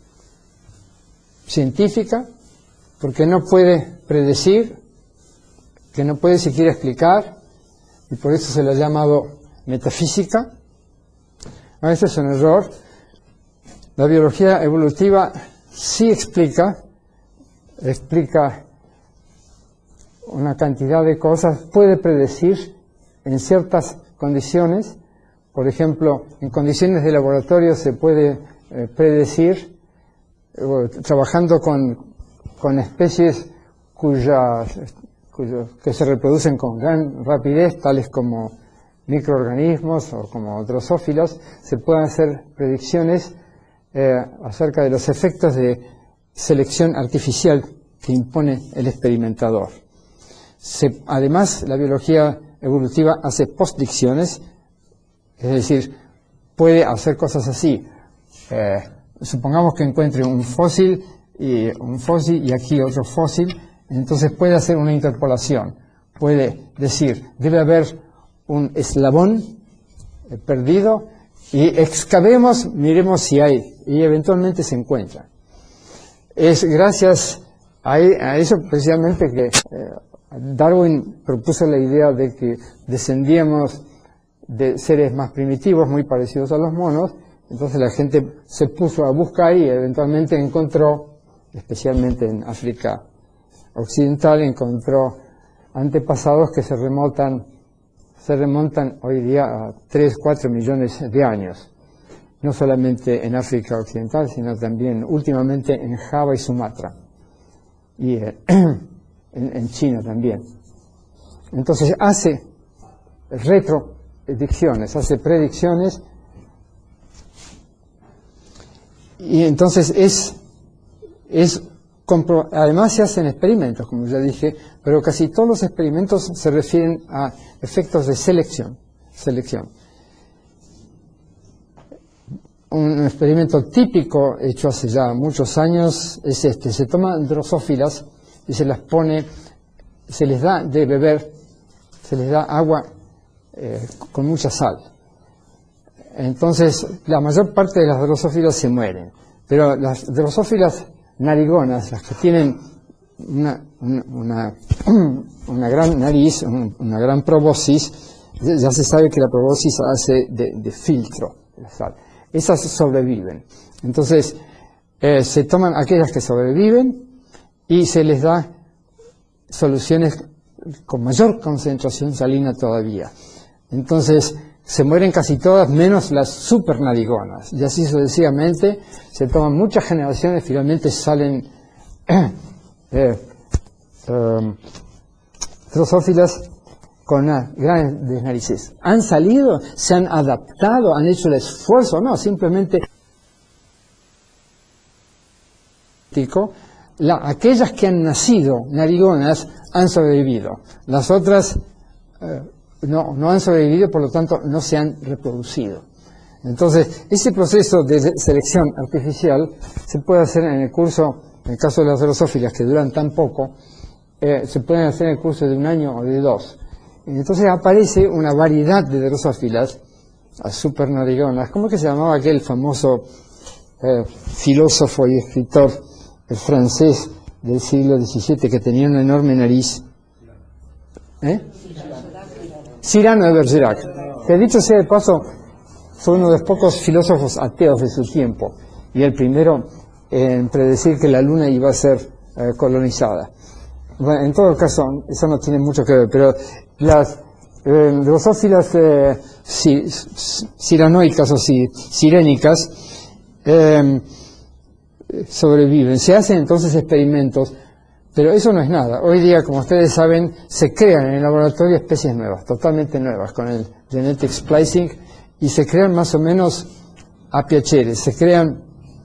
científica, porque no puede predecir, que no puede siquiera explicar, y por eso se la ha llamado metafísica. A eso es un error. La biología evolutiva sí explica, explica una cantidad de cosas, puede predecir en ciertas condiciones. Por ejemplo, en condiciones de laboratorio se puede eh, predecir, eh, trabajando con, con especies cuyas, cuyos, que se reproducen con gran rapidez, tales como microorganismos o como drosófilos, se pueden hacer predicciones eh, acerca de los efectos de selección artificial que impone el experimentador. Se, además, la biología evolutiva hace postdicciones, es decir, puede hacer cosas así. Eh, supongamos que encuentre un fósil y un fósil y aquí otro fósil, entonces puede hacer una interpolación. Puede decir, debe haber un eslabón eh, perdido y excavemos, miremos si hay, y eventualmente se encuentra. Es gracias a, a eso precisamente que eh, Darwin propuso la idea de que descendíamos de seres más primitivos, muy parecidos a los monos. Entonces la gente se puso a buscar y eventualmente encontró, especialmente en África Occidental, encontró antepasados que se remontan, se remontan hoy día a tres, cuatro millones de años. No solamente en África Occidental, sino también últimamente en Java y Sumatra. Y eh, en, en China también. Entonces hace retrodicciones, hace predicciones, y entonces es, es compro además se hacen experimentos, como ya dije, pero casi todos los experimentos se refieren a efectos de selección. selección. Un experimento típico hecho hace ya muchos años es este: se toman drosófilas y se las pone, se les da de beber, se les da agua eh, con mucha sal. Entonces, la mayor parte de las drosófilas se mueren, pero las drosófilas narigonas, las que tienen una, una, una, una gran nariz, una gran proboscis, ya se sabe que la proboscis hace de, de filtro de la sal. Esas sobreviven. Entonces, eh, se toman aquellas que sobreviven y se les da soluciones con mayor concentración salina todavía. Entonces, se mueren casi todas, menos las supernarigonas. Y así sucesivamente, se toman muchas generaciones, finalmente salen eh, eh, drosófilas con unas grandes narices. ¿Han salido? ¿Se han adaptado? ¿Han hecho el esfuerzo? No, simplemente la, aquellas que han nacido narigonas han sobrevivido. Las otras eh, no, no han sobrevivido, por lo tanto no se han reproducido. Entonces, ese proceso de selección artificial se puede hacer en el curso, en el caso de las drosófilas que duran tan poco, eh, se pueden hacer en el curso de un año o de dos. Entonces aparece una variedad de drosófilas, las supernarigonas. ¿Cómo es que se llamaba aquel famoso eh, filósofo y escritor el francés del siglo diecisiete que tenía una enorme nariz? ¿Eh? Cyrano de Bergerac, que dicho sea de paso fue uno de los pocos filósofos ateos de su tiempo y el primero en predecir que la luna iba a ser eh, colonizada. Bueno, en todo caso, eso no tiene mucho que ver, pero las eh, drosófilas eh, si, ciranoicas o si, sirénicas eh, sobreviven. Se hacen entonces experimentos, pero eso no es nada. Hoy día, como ustedes saben, se crean en el laboratorio especies nuevas, totalmente nuevas, con el genetic splicing, y se crean más o menos a piacere, se crean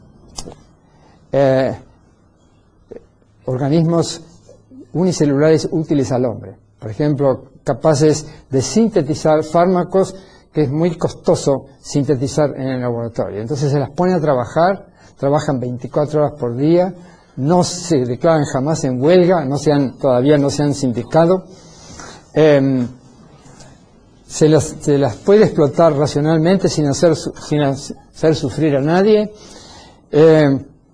eh, organismos unicelulares útiles al hombre. Por ejemplo, capaces de sintetizar fármacos que es muy costoso sintetizar en el laboratorio. Entonces se las pone a trabajar, trabajan veinticuatro horas por día, no se declaran jamás en huelga, no se han, todavía no se han sindicado. Eh, se las, se las puede explotar racionalmente sin hacer, sin hacer sufrir a nadie. Eh,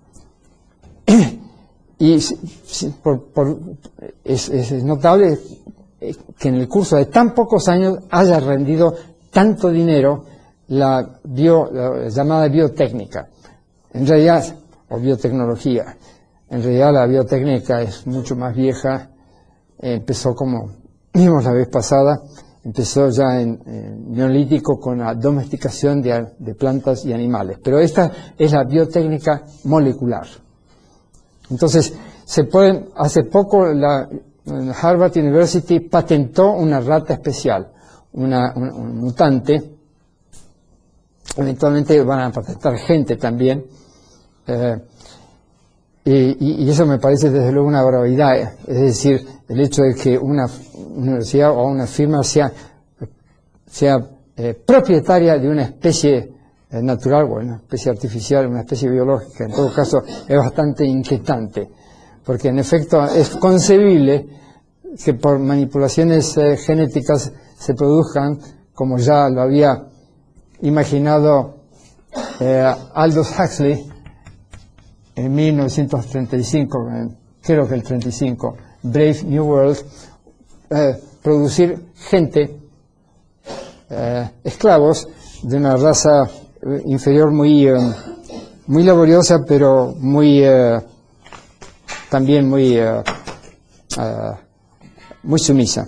y por, por, es, es notable que en el curso de tan pocos años haya rendido tanto dinero la, bio, la llamada biotécnica. En realidad, o biotecnología, en realidad la biotécnica es mucho más vieja, eh, empezó como vimos la vez pasada, empezó ya en, en neolítico con la domesticación de, de plantas y animales, pero esta es la biotécnica molecular. Entonces, se pueden, hace poco la Harvard University patentó una rata especial, una, un, un mutante. Eventualmente van a patentar gente también, eh, y, y eso me parece desde luego una barbaridad, es decir, el hecho de que una universidad o una firma sea, sea eh, propietaria de una especie eh, natural o una especie artificial, una especie biológica, en todo caso es bastante inquietante, porque en efecto es concebible que por manipulaciones eh, genéticas se produzcan, como ya lo había imaginado eh, Aldous Huxley en mil novecientos treinta y cinco, eh, creo que el treinta y cinco, Brave New World, eh, producir gente, eh, esclavos de una raza eh, inferior muy, eh, muy laboriosa, pero muy eh, también muy, eh, uh, muy sumisa.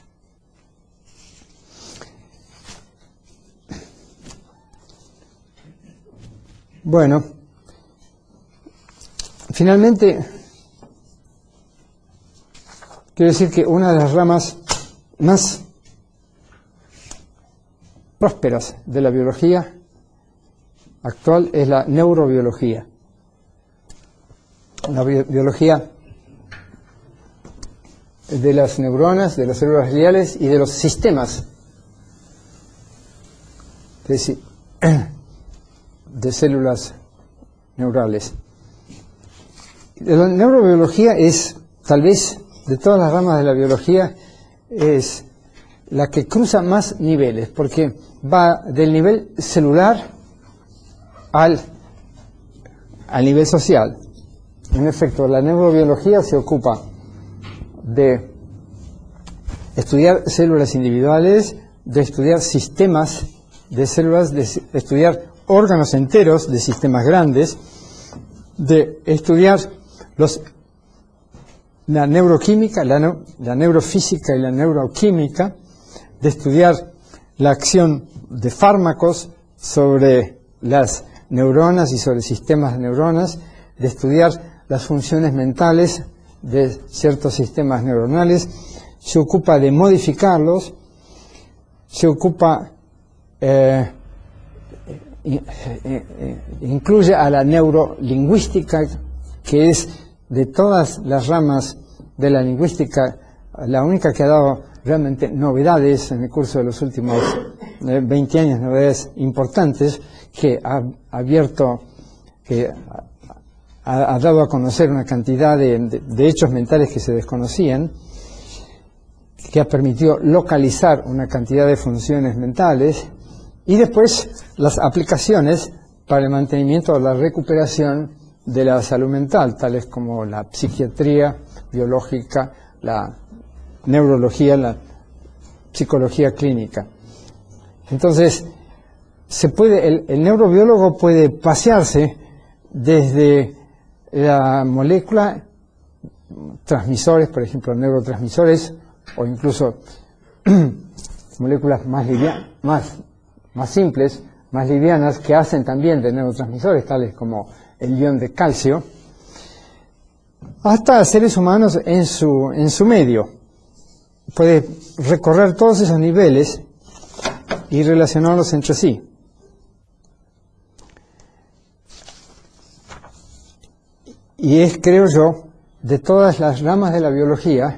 Bueno, finalmente, quiero decir que una de las ramas más prósperas de la biología actual es la neurobiología. La bi- biología de las neuronas, de las células gliales y de los sistemas de, de células neurales. La neurobiología es, tal vez, de todas las ramas de la biología, es la que cruza más niveles, porque va del nivel celular al, al nivel social. En efecto, la neurobiología se ocupa de estudiar células individuales, de estudiar sistemas de células, de estudiar órganos enteros de sistemas grandes, de estudiar los, la neuroquímica, la, no, la neurofísica y la neuroquímica, de estudiar la acción de fármacos sobre las neuronas y sobre sistemas de neuronas, de estudiar las funciones mentales de ciertos sistemas neuronales, se ocupa de modificarlos, se ocupa, eh, incluye a la neurolingüística, que es de todas las ramas de la lingüística la única que ha dado realmente novedades en el curso de los últimos veinte años, novedades importantes, que ha abierto, que ha, ha dado a conocer una cantidad de, de, de hechos mentales que se desconocían, que ha permitido localizar una cantidad de funciones mentales, y después las aplicaciones para el mantenimiento o la recuperación de la salud mental, tales como la psiquiatría biológica, la neurología, la psicología clínica. Entonces, se puede, el, el neurobiólogo puede pasearse desde la molécula, transmisores, por ejemplo, neurotransmisores, o incluso moléculas más, livia, más, más simples, más livianas, que hacen también de neurotransmisores, tales como el ion de calcio, hasta seres humanos en su, en su medio. Puede recorrer todos esos niveles y relacionarlos entre sí. Y es, creo yo, de todas las ramas de la biología,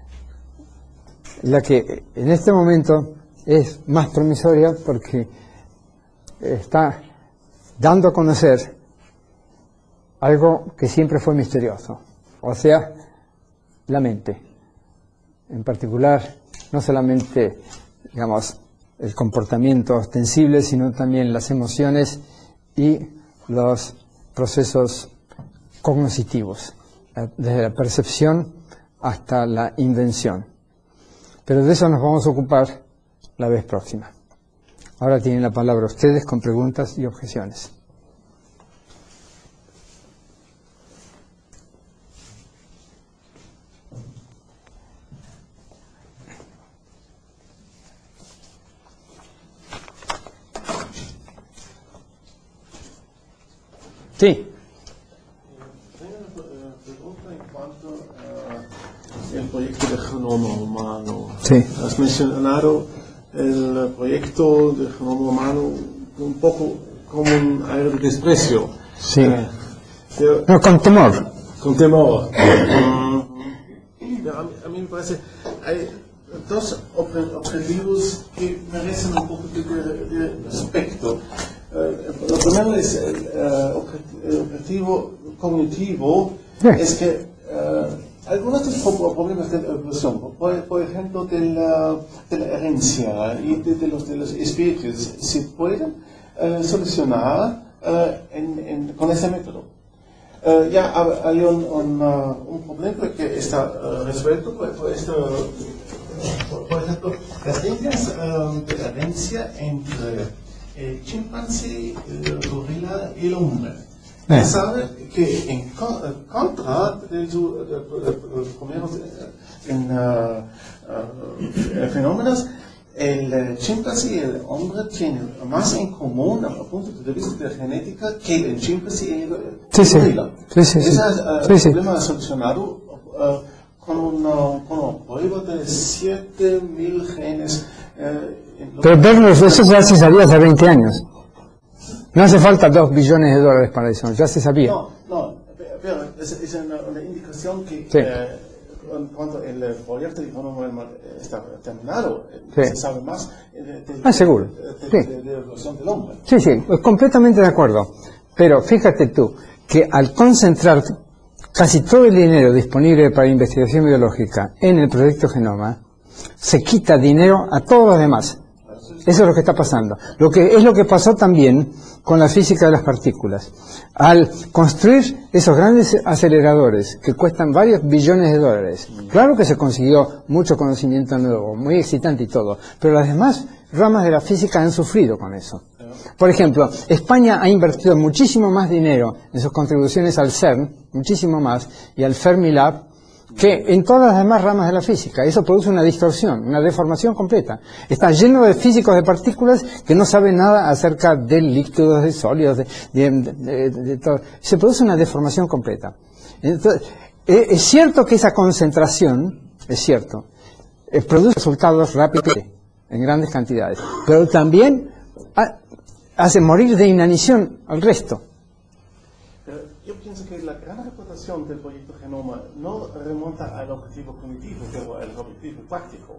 la que en este momento es más promisoria, porque está dando a conocer algo que siempre fue misterioso, o sea, la mente. En particular, no solamente, digamos, el comportamiento ostensible, sino también las emociones y los procesos cognitivos, desde la percepción hasta la invención. Pero de eso nos vamos a ocupar la vez próxima. Ahora tienen la palabra ustedes con preguntas y objeciones. Sí. Tengo una pregunta en cuanto al proyecto de genoma humano. Sí. Has mencionado el proyecto de genoma humano un poco como un aire de desprecio. Sí. Eh, pero, No, con temor. con temor. Pero a, mí, a mí me parece hay dos objetivos que merecen un poco de, de respeto. Uh, lo primero es el uh, objetivo cognitivo, Bien. es que uh, algunos de los problemas de la evolución, por, por ejemplo de la, de la herencia y de, de, los, de los especies, se pueden uh, solucionar uh, en, en, con ese método. Uh, ya hay un, un, uh, un problema que está uh, resuelto por, por esto. Por, por ejemplo, las líneas uh, de la herencia entre el chimpancé, el gorila y el hombre. Eh. Se sabe que en contra de los primeros en, uh, uh, fenómenos, el chimpancé y el hombre tienen más en común, a punto de vista de la genética, que el chimpancé y el Sí, gorila. sí. Sí, sí, sí. Ese uh, Sí, sí. problema solucionado uh, con una, con una prueba de siete mil genes. Uh, Pero verlos, eso ya se sabía hace veinte años. No hace falta dos billones de dólares para eso, ya se sabía. No, no, pero es, es una, una indicación que Sí. eh, cuando el proyecto de genoma está terminado, Sí. se sabe más de, de, Ah, seguro. de, Sí. de, de la evolución del hombre. Sí, sí, completamente de acuerdo. Pero fíjate tú, que al concentrar casi todo el dinero disponible para investigación biológica en el proyecto Genoma, se quita dinero a todos los demás. Eso es lo que está pasando. Lo que es lo que pasó también con la física de las partículas. Al construir esos grandes aceleradores que cuestan varios billones de dólares, claro que se consiguió mucho conocimiento nuevo, muy excitante y todo, pero las demás ramas de la física han sufrido con eso. Por ejemplo, España ha invertido muchísimo más dinero en sus contribuciones al CERN, muchísimo más, y al Fermilab, que en todas las demás ramas de la física. Eso produce una distorsión, una deformación completa. Está lleno de físicos de partículas que no saben nada acerca de líquidos, de sólidos, de, de, de, de, de todo. Se produce una deformación completa. Entonces, es cierto que esa concentración, es cierto, eh, produce resultados rápidos en grandes cantidades, pero también ha, hace morir de inanición al resto. Pero yo pienso que la gran reputación del proyecto Genoma no remonta al objetivo cognitivo, pero al objetivo práctico.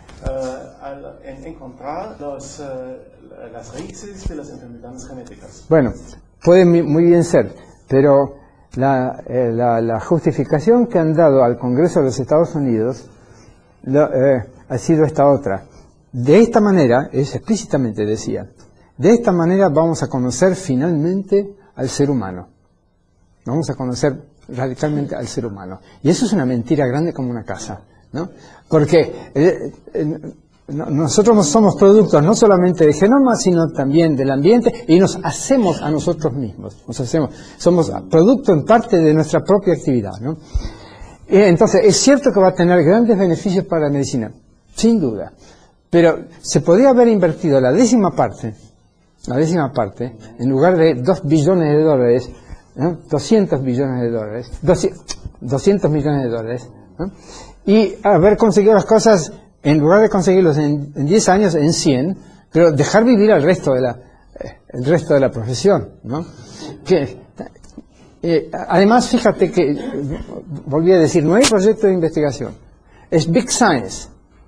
Uh, al, en encontrar los, uh, las raíces de las enfermedades genéticas. Bueno, puede muy bien ser, pero la, eh, la, la justificación que han dado al Congreso de los Estados Unidos lo, eh, ha sido esta otra. De esta manera, es explícitamente decía, de esta manera vamos a conocer finalmente al ser humano. Vamos a conocer radicalmente al ser humano. Y eso es una mentira grande como una casa, ¿no? Porque eh, eh, nosotros somos productos no solamente del genoma, sino también del ambiente, y nos hacemos a nosotros mismos. Nos hacemos, somos producto en parte de nuestra propia actividad, ¿no? Y entonces, es cierto que va a tener grandes beneficios para la medicina, sin duda. Pero se podría haber invertido la décima parte, la décima parte, en lugar de dos billones de dólares, ¿no? doscientos billones de dólares, doscientos millones de dólares, ¿no? Y haber conseguido las cosas, en lugar de conseguirlos en, en diez años, en cien, pero dejar vivir al resto de la, eh, el resto de la profesión, ¿no? Que, eh, además, fíjate que, volví a decir, no hay proyecto de investigación, es Big Science,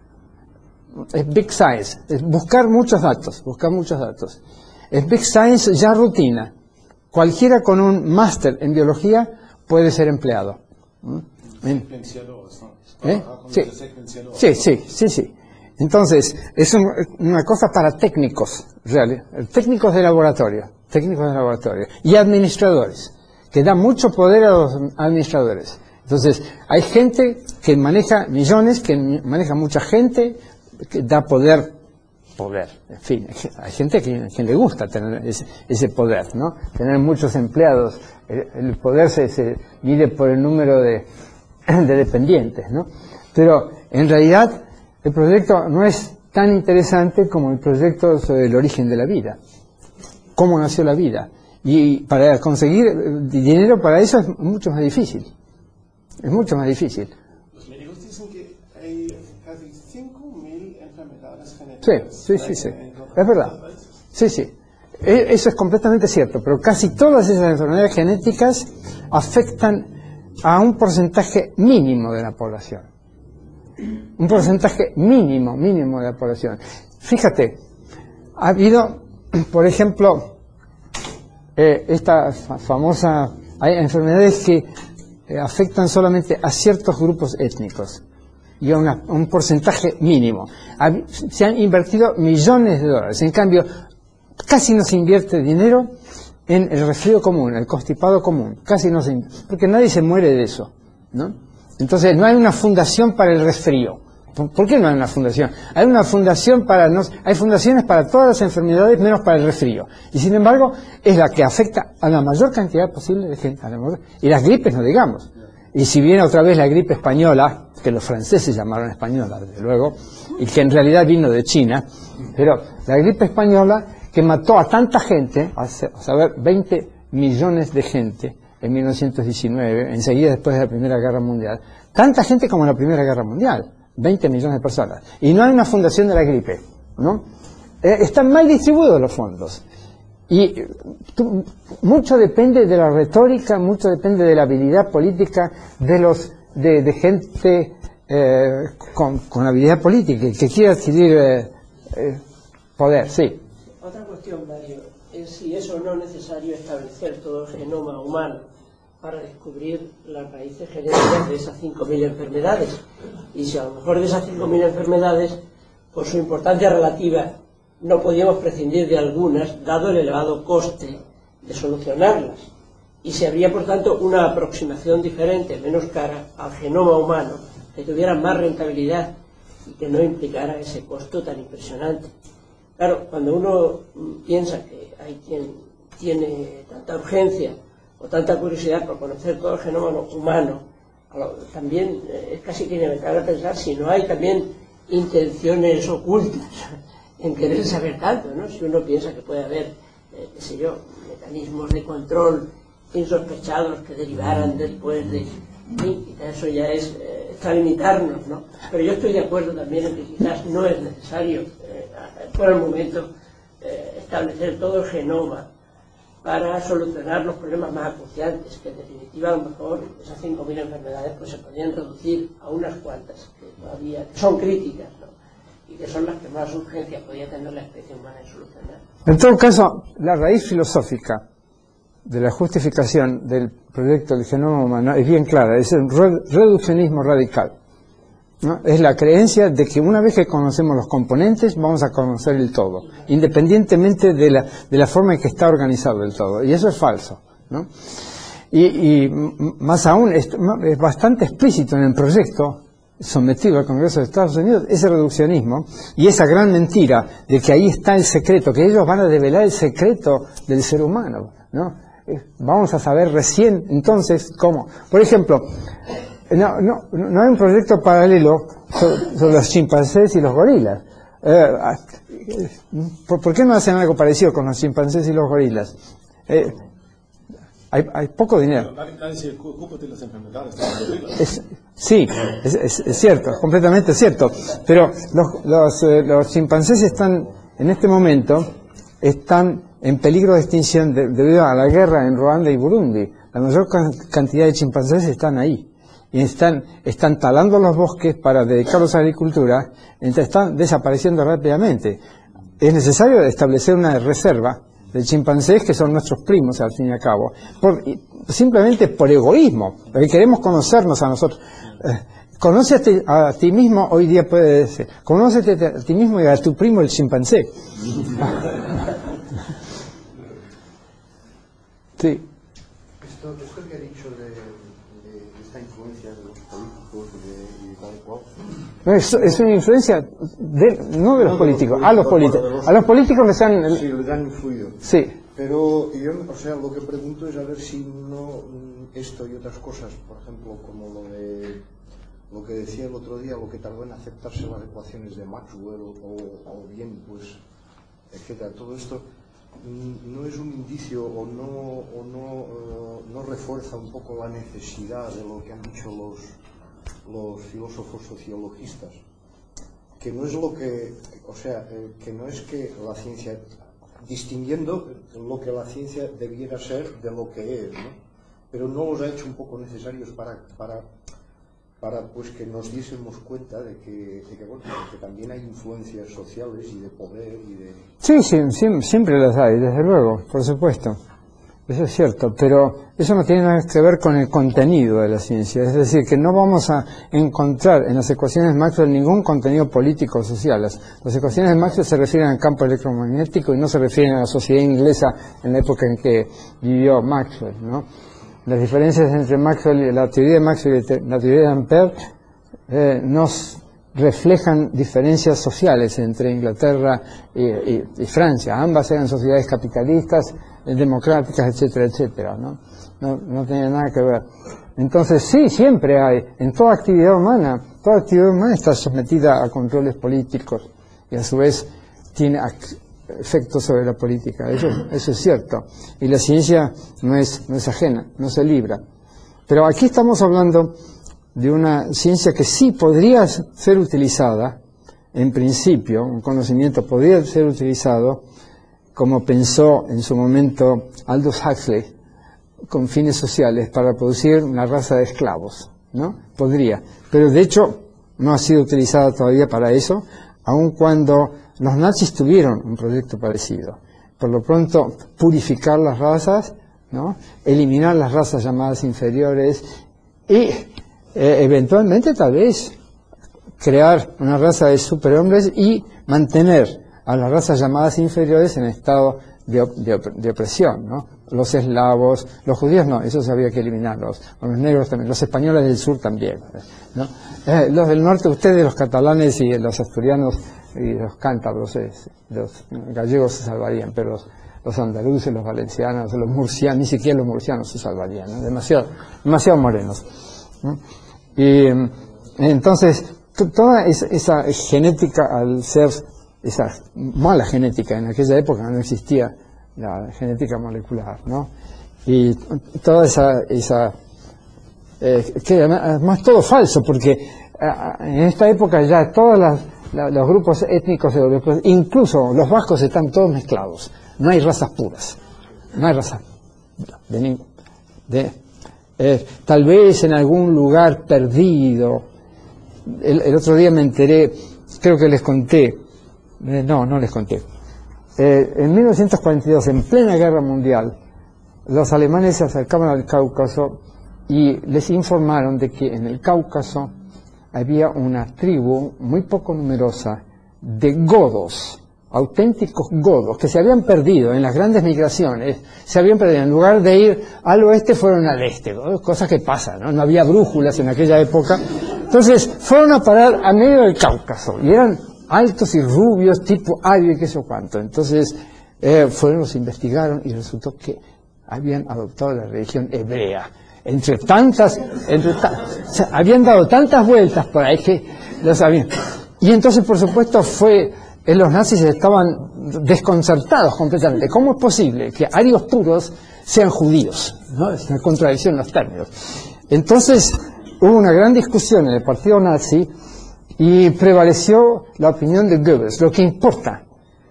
es Big Science, es buscar muchos datos, buscar muchos datos, es Big Science ya rutina. Cualquiera con un máster en biología puede ser empleado. ¿Mm? ¿Eh? Sí. Sí, sí, sí, sí. Entonces, es un, una cosa para técnicos, reales, técnicos de laboratorio, técnicos de laboratorio y administradores, que da mucho poder a los administradores. Entonces, hay gente que maneja millones, que maneja mucha gente, que da poder, poder, en fin, hay gente que, que le gusta tener ese, ese poder, ¿no? Tener muchos empleados, el, el poder se, se mide por el número de, de dependientes, ¿no? Pero, en realidad, el proyecto no es tan interesante como el proyecto sobre el origen de la vida, cómo nació la vida. Y para conseguir dinero para eso es mucho más difícil. Es mucho más difícil. Los médicos dicen que hay casi cinco mil enfermedades genéticas. Sí, sí, sí, sí. Es verdad. Sí, sí. Eso es completamente cierto, pero casi todas esas enfermedades genéticas afectan a un porcentaje mínimo de la población. Un porcentaje mínimo, mínimo de la población. Fíjate, ha habido, por ejemplo, eh, esta famosa, hay enfermedades que eh, afectan solamente a ciertos grupos étnicos y a una, un porcentaje mínimo. Ha, se han invertido millones de dólares, en cambio, casi no se invierte dinero en el resfrío común, el constipado común, casi no se invierte, porque nadie se muere de eso, ¿no? Entonces, no hay una fundación para el resfrío. ¿Por qué no hay una fundación? Hay una fundación para... No, hay fundaciones para todas las enfermedades menos para el resfrío. Y sin embargo, es la que afecta a la mayor cantidad posible de gente. Y las gripes, no digamos. Y si viene otra vez la gripe española, que los franceses llamaron española, desde luego, y que en realidad vino de China, pero la gripe española que mató a tanta gente, a saber, veinte millones de gente, en mil novecientos diecinueve, enseguida después de la Primera Guerra Mundial, tanta gente como en la Primera Guerra Mundial, veinte millones de personas, y no hay una fundación de la gripe, ¿no? Eh, están mal distribuidos los fondos, y tú, mucho depende de la retórica, mucho depende de la habilidad política de los de, de gente eh, con, con habilidad política, que quiere adquirir eh, eh, poder, sí. Otra cuestión, Mario, es si es o no necesario establecer todo el genoma humano para descubrir las raíces genéticas de esas cinco mil enfermedades. Y si a lo mejor de esas cinco mil enfermedades, por su importancia relativa, no podíamos prescindir de algunas, dado el elevado coste de solucionarlas. Y si habría, por tanto, una aproximación diferente, menos cara, al genoma humano, que tuviera más rentabilidad y que no implicara ese costo tan impresionante. Claro, cuando uno piensa que hay quien tiene tanta urgencia o tanta curiosidad por conocer todo el genoma humano, también es casi que inevitable pensar si no hay también intenciones ocultas en querer saber tanto, ¿no? Si uno piensa que puede haber, eh, qué sé yo, mecanismos de control insospechados que derivaran después de... Sí, quizás eso ya es eh, extralimitarnos, ¿no? Pero yo estoy de acuerdo también en que quizás no es necesario, eh, por el momento, eh, establecer todo el genoma para solucionar los problemas más acuciantes, que en definitiva a lo mejor esas cinco mil enfermedades pues se podrían reducir a unas cuantas que todavía son críticas, ¿no? Y que son las que más urgencia podría tener la especie humana en solucionar. En todo caso, la raíz filosófica de la justificación del proyecto del genoma humano es bien clara, es el reduccionismo radical, ¿no? Es la creencia de que una vez que conocemos los componentes vamos a conocer el todo, independientemente de la, de la forma en que está organizado el todo, y eso es falso, ¿no? Y, y más aún, es, es bastante explícito en el proyecto sometido al Congreso de Estados Unidos ese reduccionismo y esa gran mentira de que ahí está el secreto, que ellos van a develar el secreto del ser humano, ¿no? Vamos a saber recién entonces cómo. Por ejemplo, no, no, no hay un proyecto paralelo sobre, sobre los chimpancés y los gorilas. Eh, ¿por, ¿Por qué no hacen algo parecido con los chimpancés y los gorilas? Eh, hay, hay poco dinero. Nadie se ocupa de las enfermedades de los gorilas. Es, sí, es, es, es cierto, es completamente cierto. Pero los, los, eh, los chimpancés están, en este momento, están en peligro de extinción de, debido a la guerra en Ruanda y Burundi. La mayor cantidad de chimpancés están ahí. Y están, están talando los bosques para dedicarlos a la agricultura, entonces están desapareciendo rápidamente. Es necesario establecer una reserva de chimpancés que son nuestros primos, al fin y al cabo, por, simplemente por egoísmo, porque queremos conocernos a nosotros. Eh, conócete a ti mismo, hoy día puede decir, conócete a ti mismo y a tu primo el chimpancé. Sí. Esto, esto que ha dicho de, de, de esta influencia de los políticos y de, y de tal cual. Es, es una influencia, de, no de los políticos, a los políticos. A los políticos les han... Sí, les han influido. Sí. Pero yo, o sea, lo que pregunto es a ver si no esto y otras cosas, por ejemplo, como lo de lo que decía el otro día, lo que tardó en aceptarse las ecuaciones de Maxwell o, o bien, pues, etcétera, todo esto no es un indicio o no o no, uh, no refuerza un poco la necesidad de lo que han dicho los los filósofos sociologistas, que no es lo que, o sea, eh, que no es que la ciencia, distinguiendo lo que la ciencia debiera ser de lo que es, ¿no? Pero no los ha hecho un poco necesarios para para para pues que nos diésemos cuenta de que, de que, bueno, de que también hay influencias sociales y de poder y de... Sí, sí, sí, siempre las hay, desde luego, por supuesto. Eso es cierto, pero eso no tiene nada que ver con el contenido de la ciencia. Es decir, que no vamos a encontrar en las ecuaciones de Maxwell ningún contenido político o social. Las, las ecuaciones de Maxwell se refieren al campo electromagnético y no se refieren a la sociedad inglesa en la época en que vivió Maxwell, ¿no? Las diferencias entre Maxwell y la teoría de Maxwell y la teoría de Ampère eh, nos reflejan diferencias sociales entre Inglaterra y, y, y Francia. Ambas eran sociedades capitalistas, democráticas, etcétera, etcétera, ¿no? No, no tenía nada que ver. Entonces, sí, siempre hay, en toda actividad humana, toda actividad humana está sometida a controles políticos y a su vez tiene efectos sobre la política. Eso, eso es cierto. Y la ciencia no es, no es ajena, no se libra. Pero aquí estamos hablando de una ciencia que sí podría ser utilizada, en principio, un conocimiento podría ser utilizado, como pensó en su momento Aldous Huxley, con fines sociales, para producir una raza de esclavos, ¿no? Podría. Pero de hecho no ha sido utilizada todavía para eso, aun cuando los nazis tuvieron un proyecto parecido. Por lo pronto, purificar las razas, ¿no? Eliminar las razas llamadas inferiores y eh, eventualmente tal vez crear una raza de superhombres y mantener a las razas llamadas inferiores en estado de, op de, op de opresión, ¿no? Los eslavos, los judíos no, esos había que eliminarlos, los negros también, los españoles del sur también, ¿no? Eh, los del norte, ustedes, los catalanes y los asturianos y los cántabros, eh, los gallegos se salvarían, pero los, los andaluces, los valencianos, los murcianos, ni siquiera los murcianos se salvarían, ¿no? Demasiado, demasiado morenos, ¿no? Y entonces, toda esa, esa genética, al ser esa mala genética, en aquella época no existía la genética molecular, ¿no? Y toda esa, esa eh, que además todo falso, porque eh, en esta época ya todos las, la, los grupos étnicos europeos, incluso los vascos, están todos mezclados, no hay razas puras, no hay razas de ningún, de, eh, tal vez en algún lugar perdido. El, el otro día me enteré, creo que les conté, Eh, no, no les conté. Eh, en mil novecientos cuarenta y dos, en plena guerra mundial, los alemanes se acercaban al Cáucaso y les informaron de que en el Cáucaso había una tribu muy poco numerosa de godos, auténticos godos, que se habían perdido en las grandes migraciones, se habían perdido. En lugar de ir al oeste, fueron al este, ¿no? Cosas que pasan, ¿no? No había brújulas en aquella época. Entonces, fueron a parar a medio del Cáucaso y eran altos y rubios, tipo ario y qué sé cuánto. Entonces, eh, fueron, los investigaron y resultó que habían adoptado la religión hebrea. Entre tantas, entre ta o sea, habían dado tantas vueltas por ahí que lo sabían. Y entonces, por supuesto, fue, eh, los nazis estaban desconcertados completamente. ¿Cómo es posible que arios puros sean judíos? ¿No? Es una contradicción en los términos. Entonces, hubo una gran discusión en el partido nazi y prevaleció la opinión de Goebbels. Lo que importa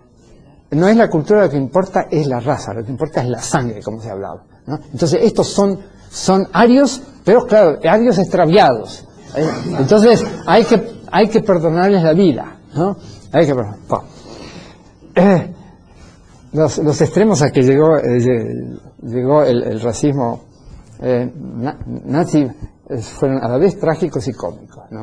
no es la cultura, lo que importa es la raza, lo que importa es la sangre, como se ha hablado, ¿no? Entonces estos son, son arios, pero claro, arios extraviados. Entonces hay que, hay que perdonarles la vida, ¿no? Hay que perdonar. Eh, los, los extremos a que llegó, eh, llegó el, el racismo eh, na, nazi es, fueron a la vez trágicos y cómicos, ¿no?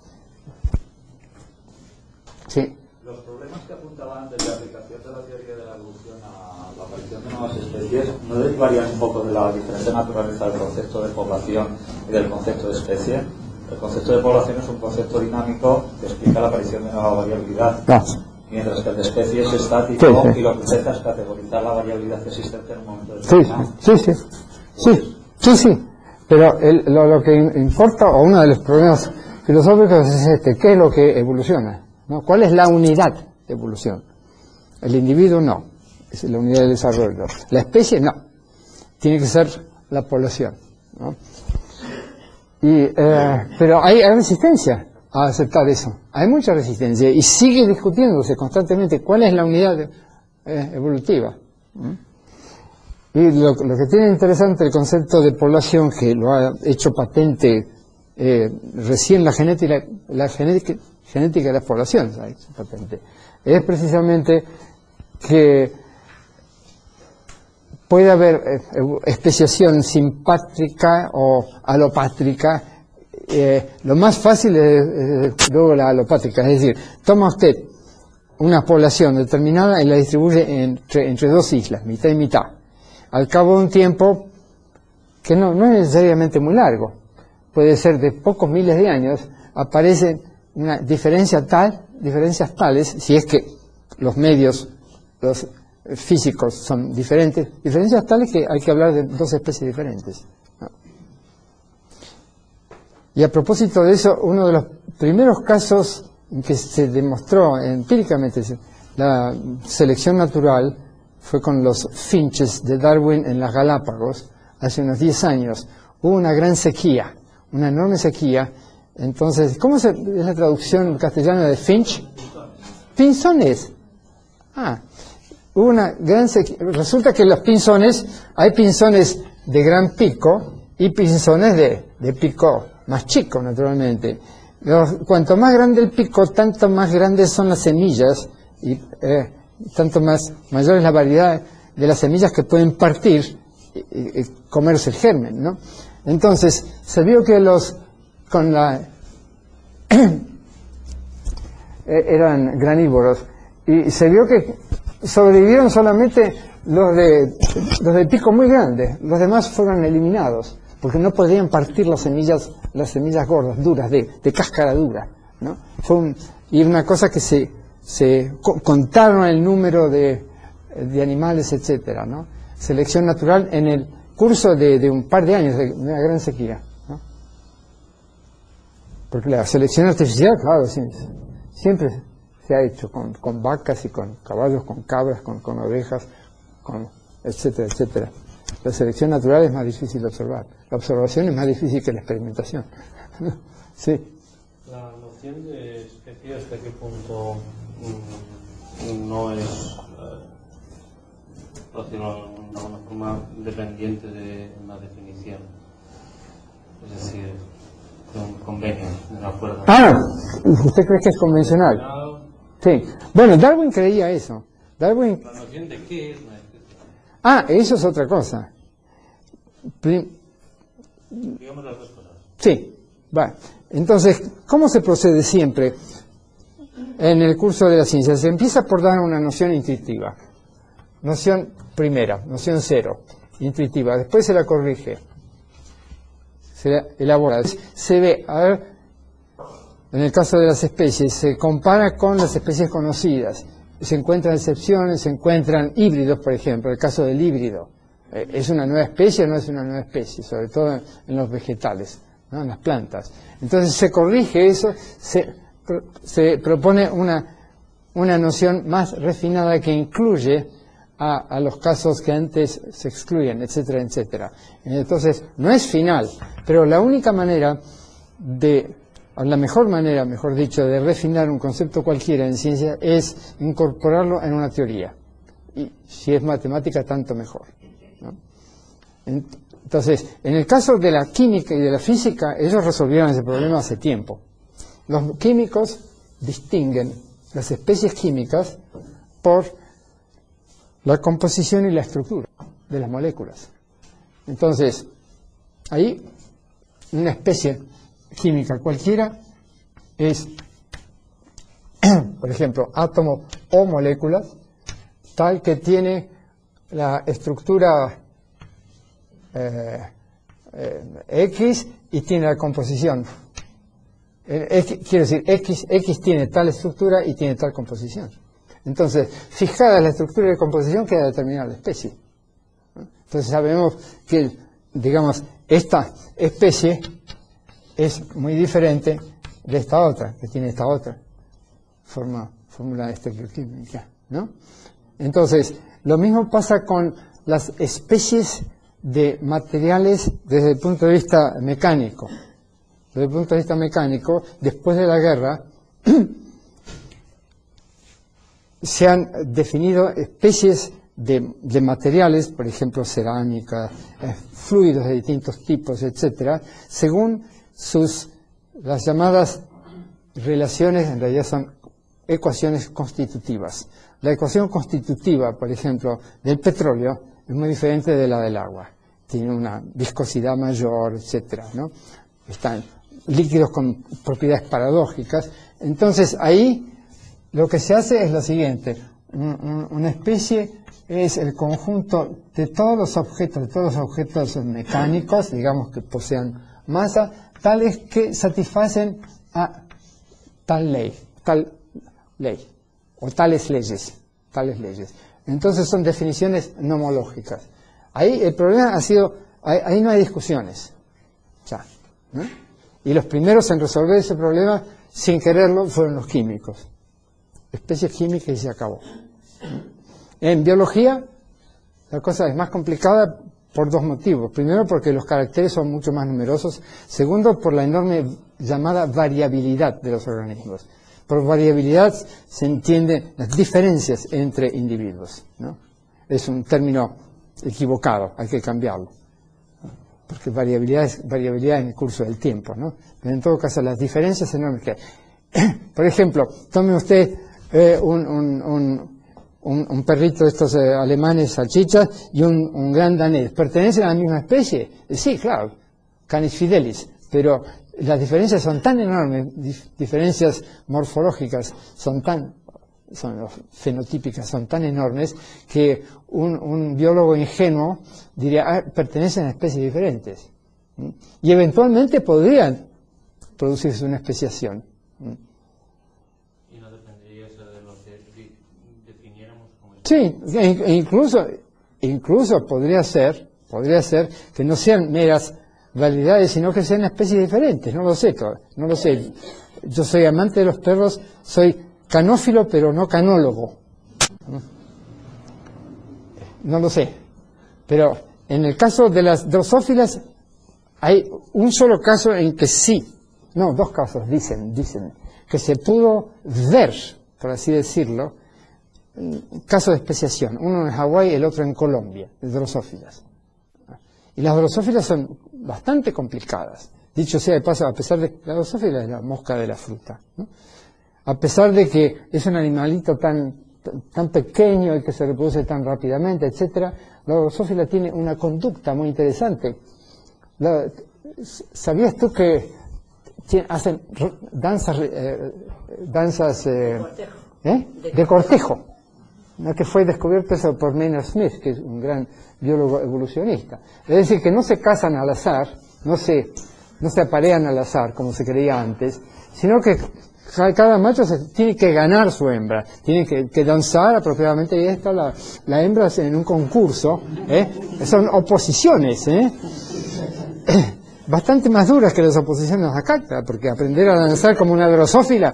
Sí. Los problemas que apuntaba antes de la aplicación de la teoría de la evolución a la aparición de nuevas especies no derivarían un poco de la diferencia naturaleza del concepto de población y del concepto de especie. El concepto de población es un concepto dinámico que explica la aparición de nueva variabilidad, No. mientras que el de especie es estático, Sí, sí. y lo que intenta es categorizar la variabilidad existente en un momento Sí, determinado. sí, sí, sí, sí, sí. Pero el- lo, lo que importa, o uno de los problemas filosóficos es este: ¿qué es lo que evoluciona? ¿No? ¿Cuál es la unidad de evolución? El individuo no, es la unidad de desarrollo. La especie no, tiene que ser la población, ¿no? Y, eh, pero hay, hay resistencia a aceptar eso, hay mucha resistencia y sigue discutiéndose constantemente cuál es la unidad eh, evolutiva. ¿Mm? Y lo, lo que tiene interesante el concepto de población, que lo ha hecho patente eh, recién la genética, la genética, genética de las poblaciones, ha hecho patente, es precisamente que puede haber eh, especiación simpátrica o alopátrica. Eh, lo más fácil es, es luego la alopátrica, es decir, toma usted una población determinada y la distribuye entre, entre dos islas, mitad y mitad. Al cabo de un tiempo que no, no es necesariamente muy largo, puede ser de pocos miles de años, aparece una diferencia tal, diferencias tales, si es que los medios, los físicos son diferentes, diferencias tales que hay que hablar de dos especies diferentes, ¿no? Y a propósito de eso, uno de los primeros casos en que se demostró empíricamente la selección natural fue con los finches de Darwin en las Galápagos, hace unos diez años. Hubo una gran sequía, una enorme sequía. Entonces, ¿cómo se, es la traducción castellana de finch? Pinzones. Ah, hubo una gran sequía. Resulta que los pinzones, hay pinzones de gran pico y pinzones de, de pico más chico, naturalmente. Los, cuanto más grande el pico, tanto más grandes son las semillas y eh, tanto más mayor es la variedad de las semillas que pueden partir y, y, y comerse el germen, ¿no? Entonces, se vio que los con la eran granívoros y se vio que sobrevivieron solamente los de los de pico muy grande, los demás fueron eliminados porque no podían partir las semillas las semillas gordas, duras, de, de cáscara dura, ¿no? Fue un, y una cosa que se se co contaron el número de, de animales, etcétera, ¿no? Selección natural en el curso de, de un par de años de una gran sequía, ¿no? Porque la selección artificial, claro, siempre, siempre se ha hecho con, con vacas y con caballos, con cabras, con, con ovejas, con etcétera, etcétera. La selección natural es más difícil de observar. La observación es más difícil que la experimentación. Sí. La noción de especie, ¿hasta qué punto mm, no es, eh, por decirlo de alguna forma, dependiente de una definición? Es decir, de un convenio, de un acuerdo. Ah, ¿usted cree que es convencional? Sí. Bueno, Darwin creía eso. Darwin... La noción de qué es una especie. Ah, eso es otra cosa. Prim... Digamos las dos cosas. Sí, va. Entonces, ¿cómo se procede siempre en el curso de la ciencia? Se empieza por dar una noción intuitiva. Noción primera, noción cero, intuitiva. Después se la corrige, se la elabora. Se ve, a ver, en el caso de las especies, se compara con las especies conocidas. Se encuentran excepciones, se encuentran híbridos, por ejemplo, el caso del híbrido. ¿Es una nueva especie o no es una nueva especie? Sobre todo en los vegetales, ¿no? En las plantas. Entonces se corrige eso, se, se propone una, una noción más refinada que incluye a, a los casos que antes se excluyen, etcétera, etcétera. Entonces no es final, pero la única manera de, o la mejor manera, mejor dicho, de refinar un concepto cualquiera en ciencia es incorporarlo en una teoría. Y si es matemática, tanto mejor, ¿no? Entonces, en el caso de la química y de la física, ellos resolvieron ese problema hace tiempo. Los químicos distinguen las especies químicas por la composición y la estructura de las moléculas. Entonces, ahí una especie química cualquiera es, por ejemplo, átomo o moléculas, tal que tiene la estructura eh, eh, X y tiene la composición. Quiere decir, X, X tiene tal estructura y tiene tal composición. Entonces, fijada la estructura de composición, queda determinada la especie. Entonces sabemos que, digamos, esta especie es muy diferente de esta otra, que tiene esta otra forma, fórmula estereoquímica, ¿no? Entonces, lo mismo pasa con las especies de materiales desde el punto de vista mecánico. Desde el punto de vista mecánico, después de la guerra, se han definido especies de, de materiales, por ejemplo, cerámica, eh, fluidos de distintos tipos, etcétera, según sus, las llamadas relaciones, en realidad son ecuaciones constitutivas. La ecuación constitutiva, por ejemplo, del petróleo es muy diferente de la del agua. Tiene una viscosidad mayor, etcétera, ¿no? Están líquidos con propiedades paradójicas. Entonces, ahí lo que se hace es lo siguiente. Un, un, una especie es el conjunto de todos los objetos, de todos los objetos mecánicos, digamos, que posean masa, tales que satisfacen a tal ley, tal ley, o tales leyes, tales leyes. Entonces son definiciones nomológicas. Ahí el problema ha sido, ahí, ahí no hay discusiones, ya, ¿no? Y los primeros en resolver ese problema, sin quererlo, fueron los químicos. Especies químicas y se acabó. En biología, la cosa es más complicada por dos motivos. Primero, porque los caracteres son mucho más numerosos. Segundo, por la enorme llamada variabilidad de los organismos. Por variabilidad se entienden las diferencias entre individuos, ¿no? Es un término equivocado, hay que cambiarlo. Porque variabilidad es variabilidad en el curso del tiempo, ¿no? Pero en todo caso, las diferencias enormes que hay. Por ejemplo, tome usted eh, un, un, un, un, un perrito de estos eh, alemanes, salchichas, y un, un gran danés. ¿Pertenecen a la misma especie? Eh, sí, claro, Canis fidelis, pero las diferencias son tan enormes, dif diferencias morfológicas son tan, son fenotípicas, son tan enormes, que un, un biólogo ingenuo diría, ah, pertenecen a especies diferentes. ¿Mm? Y eventualmente podrían producirse una especiación. ¿Mm? ¿Y no dependería eso de lo que definiéramos como Sí, e incluso, incluso podría ser, podría ser que no sean meras validades, sino que sean especies diferentes. No lo sé, no lo sé. Yo soy amante de los perros, soy canófilo, pero no canólogo. No lo sé. Pero en el caso de las drosófilas, hay un solo caso en que sí, no, dos casos, dicen, dicen, que se pudo ver, por así decirlo, un caso de especiación. Uno en Hawái, el otro en Colombia, de drosófilas. Y las drosófilas son bastante complicadas. Dicho sea de paso, a pesar de que la drosófila es la mosca de la fruta, ¿no? A pesar de que es un animalito tan, tan, tan pequeño y que se reproduce tan rápidamente, etcétera, la drosófila tiene una conducta muy interesante. La, ¿Sabías tú que hacen danzas, eh, danzas eh, ¿eh? de cortejo? ¿No? Que fue descubierto eso por Maynard Smith, que es un gran biólogo evolucionista. Es decir, que no se casan al azar, no se, no se aparean al azar, como se creía antes, sino que cada macho se tiene que ganar su hembra, tiene que, que danzar apropiadamente, y esta la, la hembra en un concurso, ¿eh? Son oposiciones, ¿eh? bastante más duras que las oposiciones acá, porque aprender a danzar como una drosófila,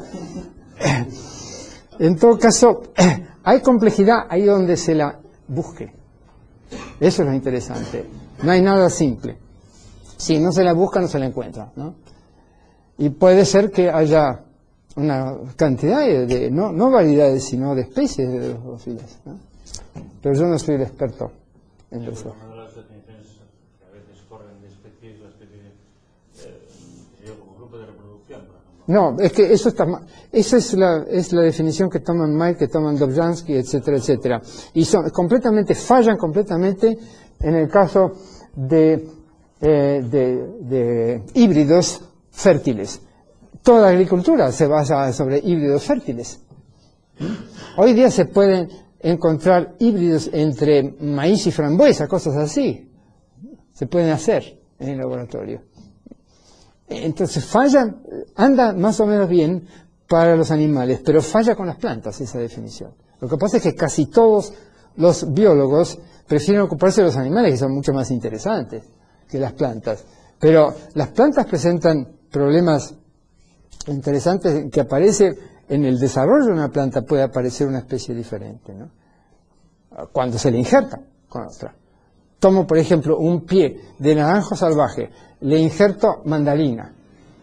en todo caso, hay complejidad ahí donde se la busque. Eso es lo interesante. No hay nada simple. Si no se la busca, no se la encuentra, ¿no? Y puede ser que haya una cantidad de, de no, no variedades, sino de especies de drosófilas, ¿no? Pero yo no soy el experto en eso. Una de las definiciones que a veces corren de especies, la especie eh, yo como grupo de reproducción, por ejemplo. No, es que eso está mal. Esa es la, es la definición que toman Mike, que toman Dobzhansky, etcétera, etcétera. Y son completamente, fallan completamente en el caso de eh, de, de híbridos fértiles. Toda la agricultura se basa sobre híbridos fértiles. Hoy día se pueden encontrar híbridos entre maíz y frambuesa, cosas así. Se pueden hacer en el laboratorio. Entonces falla, anda más o menos bien para los animales, pero falla con las plantas esa definición. Lo que pasa es que casi todos los biólogos prefieren ocuparse de los animales, que son mucho más interesantes que las plantas. Pero las plantas presentan problemas interesantes que aparece en el desarrollo de una planta, puede aparecer una especie diferente, ¿no? Cuando se le injerta con otra. Tomo, por ejemplo, un pie de naranjo salvaje, le injerto mandarina,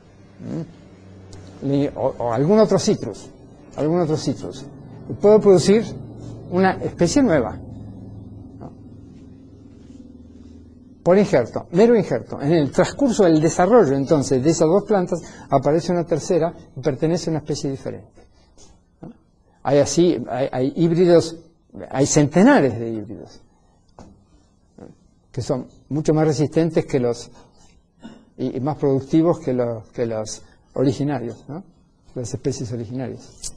le, o, o algún otro citrus, algún otro citrus. Y puedo producir una especie nueva, ¿no? Por injerto, mero injerto. En el transcurso del desarrollo, entonces, de esas dos plantas, aparece una tercera y pertenece a una especie diferente, ¿no? Hay así, hay, hay híbridos, hay centenares de híbridos, ¿no?, que son mucho más resistentes que los, y, y más productivos que los, que los originarios, ¿no?, las especies originarias.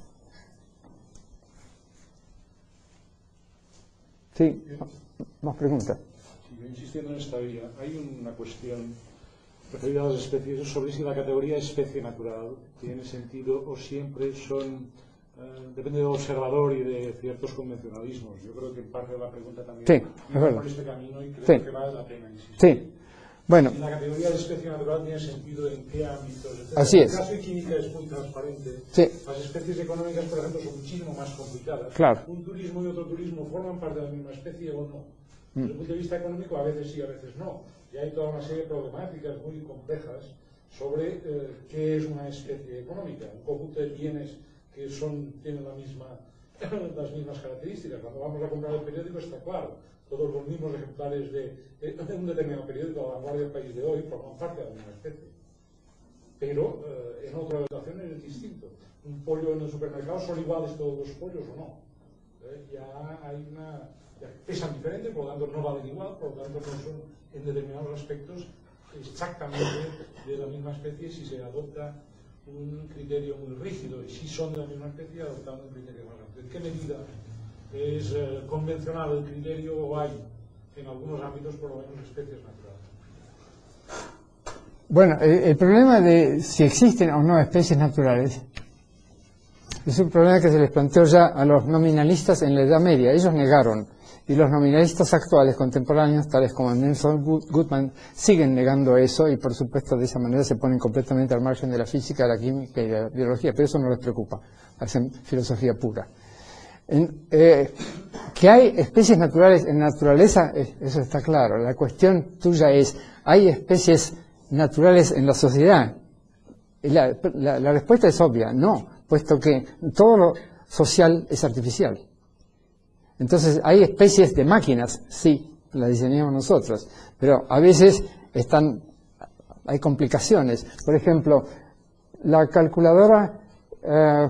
Sí, más preguntas. Sí, insistiendo en esta vía, hay una cuestión referida a las especies sobre si la categoría especie natural tiene sentido o siempre son, eh, depende del observador y de ciertos convencionalismos. Yo creo que en parte de la pregunta también sí, va por este camino y creo sí. que vale la pena insistir. Sí. Bueno, si la categoría de especie natural tiene sentido en qué ámbitos, etcétera. Así es. En el caso de química es muy transparente. Sí. Las especies económicas, por ejemplo, son muchísimo más complicadas. Claro. Un turismo y otro turismo forman parte de la misma especie o no. Mm. Desde el punto de vista económico, a veces sí, a veces no. Y hay toda una serie de problemáticas muy complejas sobre eh, qué es una especie económica. Un conjunto de bienes que son, tienen la misma, las mismas características. Cuando vamos a comprar el periódico está claro. Todos los mismos ejemplares de, de un determinado periódico a la vanguardia del país de hoy forman parte de la misma especie. Pero eh, en otras situaciones es distinto. Un pollo en el supermercado son iguales todos los pollos o no. Eh, ya hay una... Ya pesan diferente, por lo tanto no valen igual, por lo tanto no son en determinados aspectos exactamente de la misma especie si se adopta un criterio muy rígido, y si son de la misma especie adoptando un criterio más amplio. ¿En qué medida es eh, convencional el criterio o hay en algunos ámbitos por lo menos especies naturales? Bueno, el, el problema de si existen o no especies naturales es un problema que se les planteó ya a los nominalistas en la Edad Media. Ellos negaron, y los nominalistas actuales, contemporáneos, tales como Nelson Goodman, siguen negando eso, y por supuesto de esa manera se ponen completamente al margen de la física, la química y la biología, pero eso no les preocupa, hacen filosofía pura. En, eh, que hay especies naturales en naturaleza, eh, eso está claro. La cuestión tuya es, ¿hay especies naturales en la sociedad? La, la, la respuesta es obvia, no, puesto que todo lo social es artificial. Entonces, ¿hay especies de máquinas? Sí, las diseñamos nosotros, pero a veces están, hay complicaciones. Por ejemplo, la calculadora... Eh,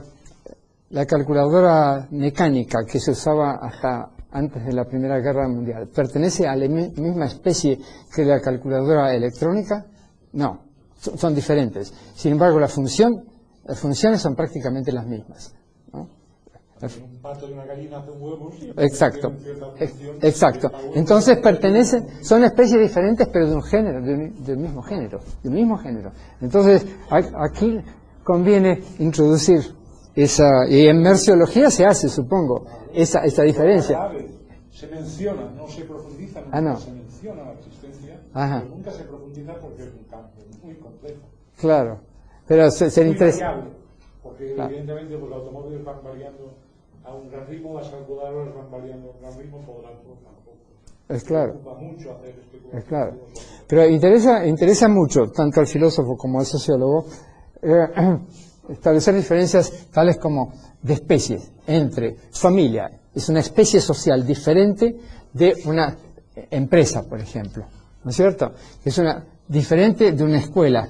La calculadora mecánica que se usaba hasta antes de la Primera Guerra Mundial, ¿pertenece a la misma especie que la calculadora electrónica? No, son diferentes. Sin embargo, la función, las funciones son prácticamente las mismas, ¿no? Un pato y una gallina hacen huevos. Exacto, exacto. Entonces pertenecen, son especies diferentes, pero de un género, de un, del mismo género, del mismo género. Entonces, aquí conviene introducir esa, y en merciología se hace, supongo, esa, esa diferencia. Se menciona, no se profundiza, nunca ah, no. se menciona la existencia, Ajá. pero nunca se profundiza porque es un campo muy complejo. Claro, pero se, se muy interesa. variable, porque claro. evidentemente pues, los automóviles van variando a un gran ritmo, las calculadoras van variando a un gran ritmo, por lo tanto tampoco. Es claro. Mucho hacer es claro. Pero interesa, interesa mucho, tanto al filósofo como al sociólogo, eh, establecer diferencias tales como de especies entre familia, es una especie social diferente de una empresa, por ejemplo, ¿no es cierto? Es una diferente de una escuela,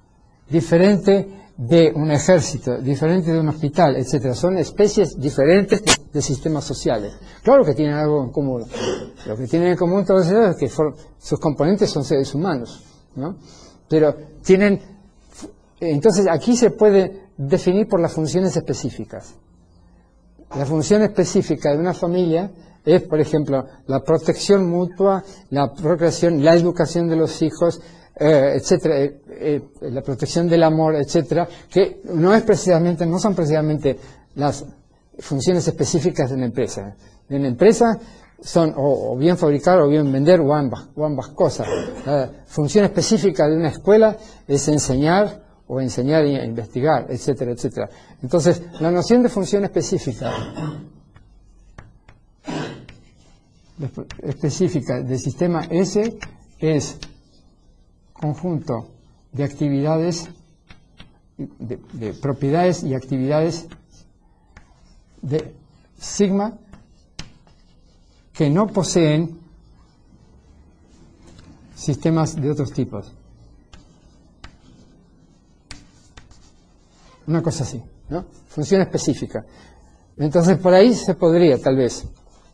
diferente de un ejército, diferente de un hospital, etcétera. Son especies diferentes de sistemas sociales. Claro que tienen algo en común. Lo que tienen en común todos ellos es que sus componentes son seres humanos. ¿no? Pero tienen, entonces aquí se puede definir por las funciones específicas. La función específica de una familia es, por ejemplo, la protección mutua, la procreación, la educación de los hijos, eh, etcétera, eh, eh, la protección del amor, etcétera, que no es precisamente, no son precisamente las funciones específicas de una empresa. En una empresa son o, o bien fabricar o bien vender o ambas, o ambas cosas. La función específica de una escuela es enseñar o enseñar e investigar, etcétera, etcétera. Entonces, la noción de función específica específica del sistema S es conjunto de actividades, de, de propiedades y actividades de sigma que no poseen sistemas de otros tipos. Una cosa así, ¿no? Función específica. Entonces, por ahí se podría, tal vez.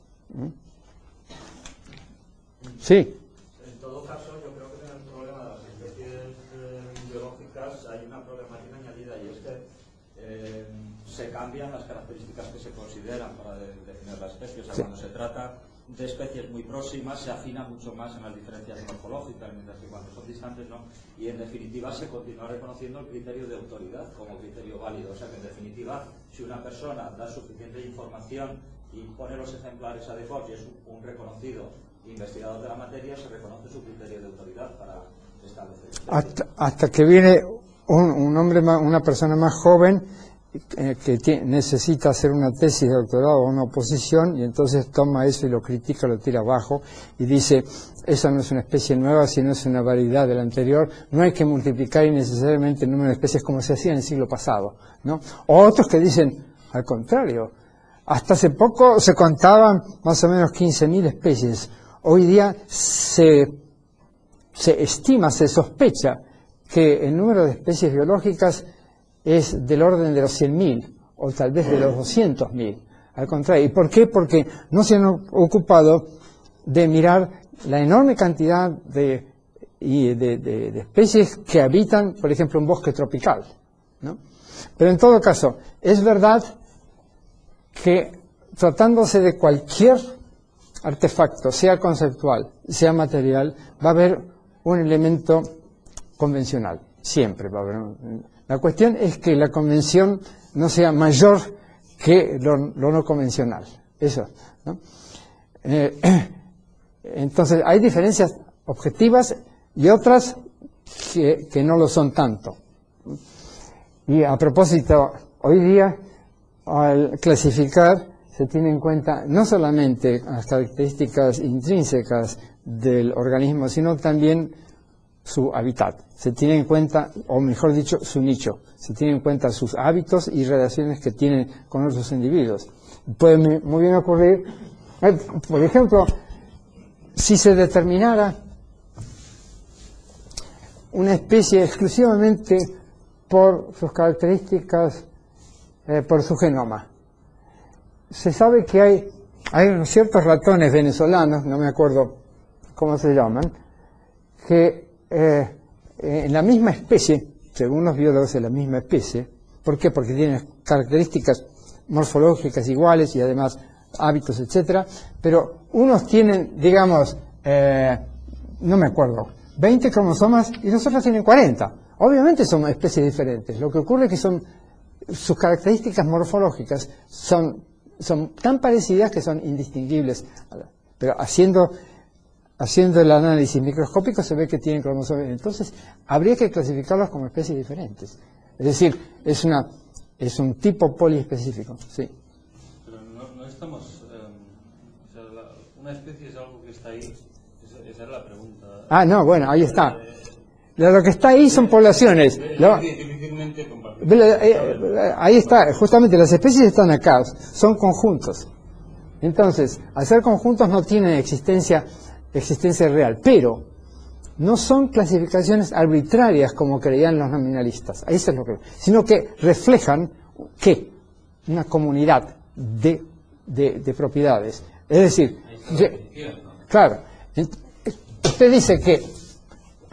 Sí. En todo caso, yo creo que en el problema de las especies eh, biológicas hay una problemática añadida, y es que eh, se cambian las características que se consideran para de, definir la especie. O sea, sí. Cuando se trata de especies muy próximas, se afina mucho más en las diferencias morfológicas, mientras que cuando son distantes no. Y en definitiva se continúa reconociendo el criterio de autoridad como criterio válido. O sea que en definitiva, si una persona da suficiente información y pone los ejemplares adecuados y es un, un reconocido investigador de la materia, se reconoce su criterio de autoridad para establecer. Hasta, hasta que viene un, un hombre más, una persona más joven eh, que tiene, necesita hacer una tesis de doctorado o una oposición, y entonces toma eso y lo critica, lo tira abajo y dice: esa no es una especie nueva, sino es una variedad de la anterior, no hay que multiplicar innecesariamente el número de especies como se hacía en el siglo pasado, ¿no? O otros que dicen, al contrario, hasta hace poco se contaban más o menos quince mil especies. Hoy día se, se estima, se sospecha que el número de especies biológicas es del orden de los cien mil, o tal vez de los doscientos mil. Al contrario. ¿Y por qué? Porque no se han ocupado de mirar la enorme cantidad de, y de, de, de especies que habitan, por ejemplo, un bosque tropical, ¿no? Pero en todo caso, es verdad que tratándose de cualquier artefacto, sea conceptual, sea material, va a haber un elemento convencional, siempre va a haber un, la cuestión es que la convención no sea mayor que lo, lo no convencional, eso, ¿no? Eh, entonces hay diferencias objetivas y otras que, que no lo son tanto. Y a propósito, hoy día al clasificar se tiene en cuenta no solamente las características intrínsecas del organismo, sino también su hábitat. Se tiene en cuenta, o mejor dicho, su nicho. Se tiene en cuenta sus hábitos y relaciones que tienen con otros individuos. Puede muy bien ocurrir, por ejemplo, si se determinara una especie exclusivamente por sus características, eh, por su genoma. Se sabe que hay, hay unos ciertos ratones venezolanos, no me acuerdo cómo se llaman, que eh, en la misma especie, según los biólogos de la misma especie, ¿por qué? Porque tienen características morfológicas iguales y además hábitos, etcétera, pero unos tienen, digamos, eh, no me acuerdo, veinte cromosomas y los otros tienen cuarenta. Obviamente son especies diferentes. Lo que ocurre es que son, sus características morfológicas son, son tan parecidas que son indistinguibles. Pero haciendo, haciendo el análisis microscópico se ve que tienen cromosomas. Entonces, habría que clasificarlos como especies diferentes. Es decir, es, una, es un tipo poliespecífico. Sí. Pero no, no estamos... Eh, o sea, la, una especie es algo que está ahí. Esa, esa es la pregunta. Ah, no, bueno, ahí está. Lo que está ahí son poblaciones. Lo, ahí está, justamente las especies están acá, son conjuntos. Entonces, al ser conjuntos no tienen existencia, existencia real, pero no son clasificaciones arbitrarias como creían los nominalistas, eso es lo que, sino que reflejan ¿qué? Una comunidad de, de, de propiedades. Es decir, que, claro, usted dice que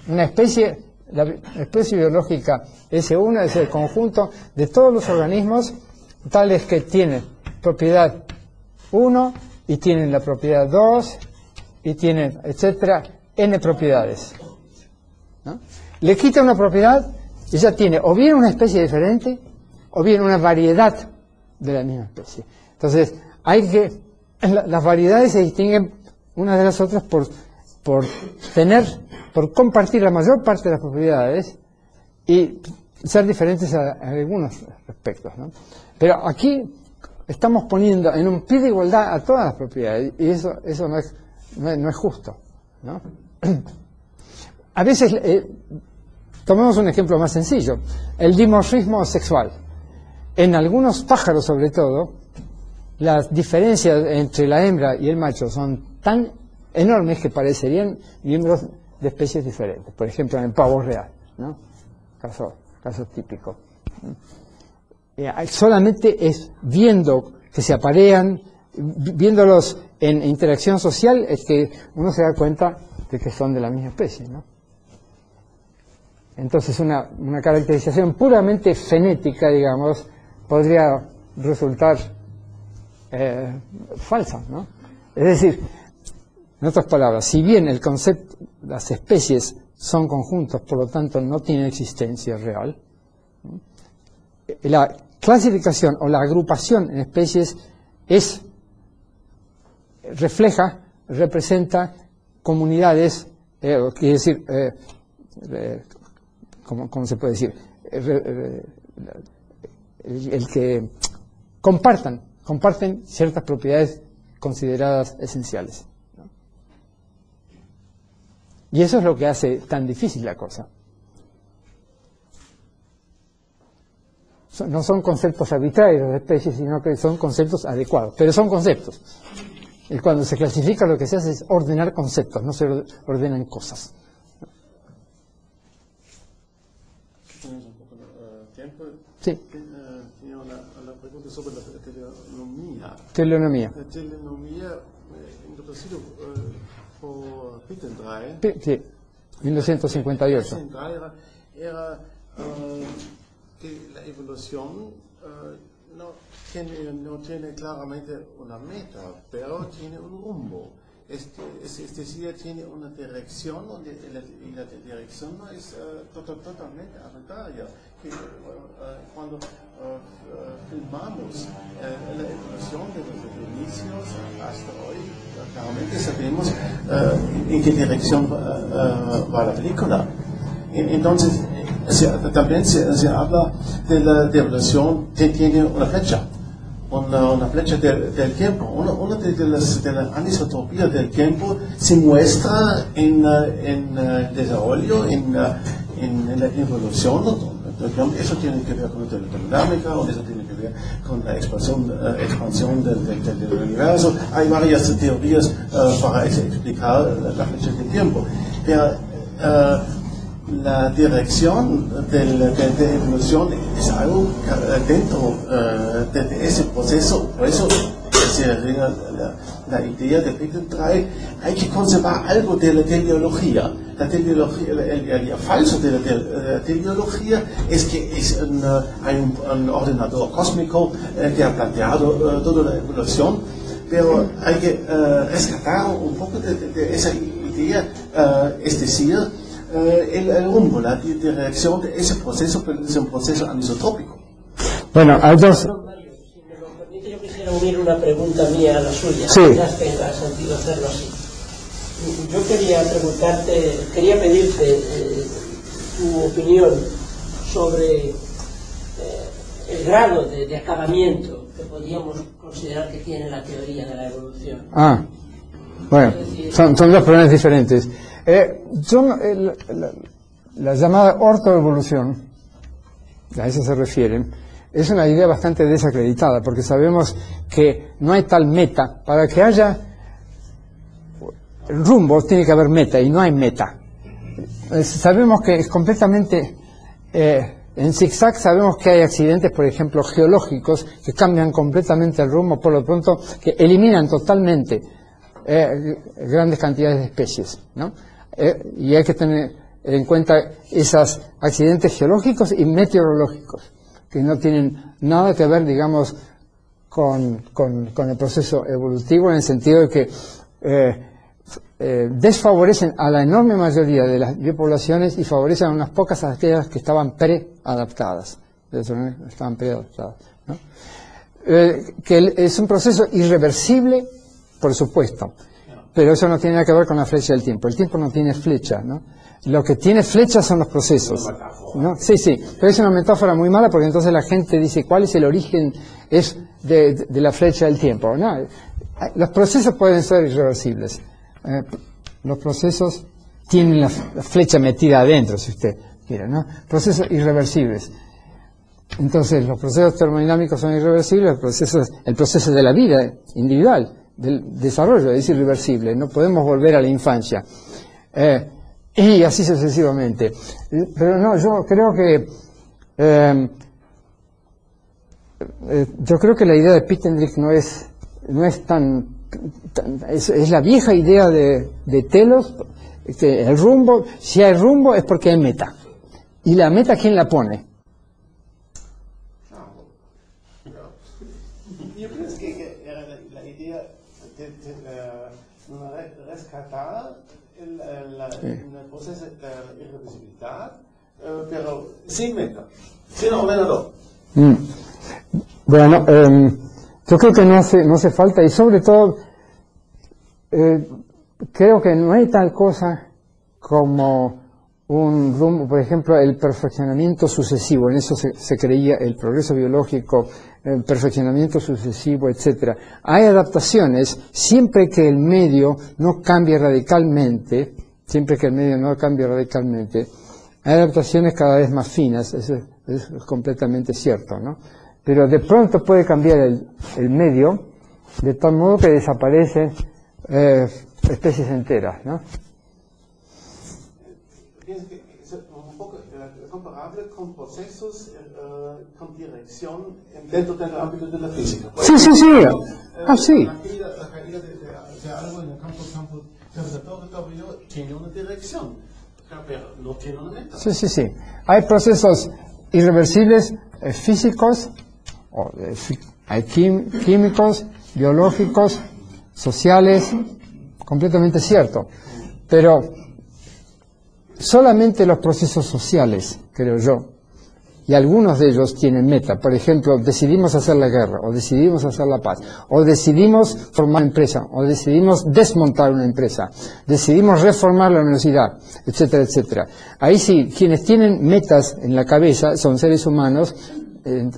una especie, la especie biológica S uno es el conjunto de todos los organismos tales que tienen propiedad uno y tienen la propiedad dos y tienen, etcétera, n propiedades, ¿no? Le quita una propiedad y ya tiene o bien una especie diferente o bien una variedad de la misma especie. Entonces, hay que, las variedades se distinguen unas de las otras por, por tener, por compartir la mayor parte de las propiedades y ser diferentes a, a algunos aspectos, ¿no? Pero aquí estamos poniendo en un pie de igualdad a todas las propiedades y eso, eso no es, no es, no es justo, ¿no? A veces, eh, tomemos un ejemplo más sencillo, el dimorfismo sexual. En algunos pájaros, sobre todo, las diferencias entre la hembra y el macho son tan enormes que parecerían miembros de especies diferentes. Por ejemplo, en el pavo real, ¿no? Caso, caso típico. Eh, solamente es viendo que se aparean, viéndolos en interacción social, es que uno se da cuenta de que son de la misma especie, ¿no? Entonces una, una caracterización puramente fenética, digamos, podría resultar eh, falsa, ¿no? Es decir, en otras palabras, si bien el concepto, las especies son conjuntos, por lo tanto no tienen existencia real, ¿no? La clasificación o la agrupación en especies es, refleja, representa comunidades, eh, quiere decir, eh, eh, ¿cómo, ¿cómo se puede decir? Eh, el, el que compartan, comparten ciertas propiedades consideradas esenciales, ¿no? Y eso es lo que hace tan difícil la cosa. No son conceptos arbitrarios de especies, sino que son conceptos adecuados, pero son conceptos. Y cuando se clasifica lo que se hace es ordenar conceptos, no se ordenan cosas. ¿Tienes un poco de tiempo? Sí. Tenía una, una pregunta sobre la telenomía. Telenomía. La telenomía, eh, introducido eh, por Pittendrey. Sí, mil novecientos cincuenta y ocho. Era, era uh, que la evolución uh, no, tiene, no tiene claramente una meta, pero tiene un rumbo. Este, es, es decir, tiene una dirección donde la, y la dirección no es uh, total, totalmente arbitraria. Que, uh, cuando uh, uh, filmamos uh, la evolución de los inicios hasta hoy, uh, claramente sabemos uh, en qué dirección uh, uh, va la película. Entonces, se, también se, se habla de la de evolución que tiene una fecha. Una, una flecha del, del tiempo. Una, una de, de, las, de la anisotropía del tiempo se muestra en, en el desarrollo, en, en, en la evolución. Eso tiene que ver con la termodinámica, o eso tiene que ver con la expansión, uh, expansión del, del, del universo. Hay varias teorías uh, para explicar la, la flecha del tiempo. Pero, uh, la dirección de la evolución es algo dentro uh, de, de ese proceso. Por eso sería la, la idea de Pittendrey, hay que conservar algo de la teleología. La teleología, el, el, el falso de la, de la teleología es que es un, uh, hay un, un ordenador cósmico uh, que ha planteado uh, toda la evolución, pero hay que uh, rescatar un poco de, de, de esa idea, uh, es decir, El, el rumbo, la dirección de ese proceso, pero es un proceso anisotrópico. Bueno, hay dos. Si me lo permite, yo quisiera unir una pregunta mía a la suya. Sí. Quizás tenga sentido hacerlo así. Yo quería preguntarte, quería pedirte eh, tu opinión sobre eh, el grado de, de acabamiento que podríamos considerar que tiene la teoría de la evolución. Ah, bueno, son, son dos problemas diferentes. Eh, son, eh, la, la, la llamada ortoevolución, a eso se refieren, es una idea bastante desacreditada, porque sabemos que no hay tal meta. Para que haya rumbo tiene que haber meta, y no hay meta. Eh, sabemos que es completamente, eh, en zigzag sabemos que hay accidentes, por ejemplo, geológicos, que cambian completamente el rumbo, por lo pronto, que eliminan totalmente eh, grandes cantidades de especies, ¿no? Eh, y hay que tener en cuenta esos accidentes geológicos y meteorológicos, que no tienen nada que ver, digamos, con, con, con el proceso evolutivo, en el sentido de que eh, eh, desfavorecen a la enorme mayoría de las biopoblaciones y favorecen a unas pocas a aquellas que estaban preadaptadas. Estaban preadaptadas, ¿no? Eh, que es un proceso irreversible, por supuesto, pero eso no tiene nada que ver con la flecha del tiempo. El tiempo no tiene flecha, ¿no? Lo que tiene flecha son los procesos, ¿no? Sí, sí, pero es una metáfora muy mala, porque entonces la gente dice, ¿cuál es el origen es de, de, de la flecha del tiempo? No, los procesos pueden ser irreversibles. Eh, los procesos tienen la, la flecha metida adentro, si usted quiere, ¿no? Procesos irreversibles. Entonces, los procesos termodinámicos son irreversibles, los procesos, el proceso de la vida individual, del desarrollo, es irreversible, no podemos volver a la infancia. Eh, y así sucesivamente. Pero no, yo creo que eh, eh, yo creo que la idea de Pittendrich no es no es tan, tan es, es la vieja idea de, de Telos, que el rumbo, si hay rumbo es porque hay meta. ¿Y la meta quién la pone? Yo pienso que, que era la, la idea de, de uh, rescatar el, el, sí. el proceso de irreversibilidad, uh, pero sin meta, sin ordenador. Mm. Bueno, eh, yo creo que no hace, no hace falta, y sobre todo, eh, creo que no hay tal cosa como un rumbo, por ejemplo, el perfeccionamiento sucesivo. En eso se, se creía el progreso biológico, el perfeccionamiento sucesivo, etcétera. Hay adaptaciones siempre que el medio no cambie radicalmente, siempre que el medio no cambie radicalmente. Hay adaptaciones cada vez más finas, eso es, es completamente cierto, ¿no? Pero de pronto puede cambiar el, el medio de tal modo que desaparecen eh, especies enteras, ¿no? Pienso que es un poco comparable con procesos uh, con dirección dentro del ámbito de la física. Sí, sí, sí. Ah, sí. La caída, la caída de, de, de algo en el campo, campo gravitatorio tiene una dirección, pero no tiene una meta. Sí, sí, sí. Hay procesos irreversibles eh, físicos, o, eh, hay quim, químicos, biológicos, sociales, completamente cierto. Pero solamente los procesos sociales, creo yo, y algunos de ellos tienen meta. Por ejemplo, decidimos hacer la guerra, o decidimos hacer la paz, o decidimos formar una empresa, o decidimos desmontar una empresa, decidimos reformar la universidad, etcétera, etcétera. Ahí sí, quienes tienen metas en la cabeza son seres humanos. Eh,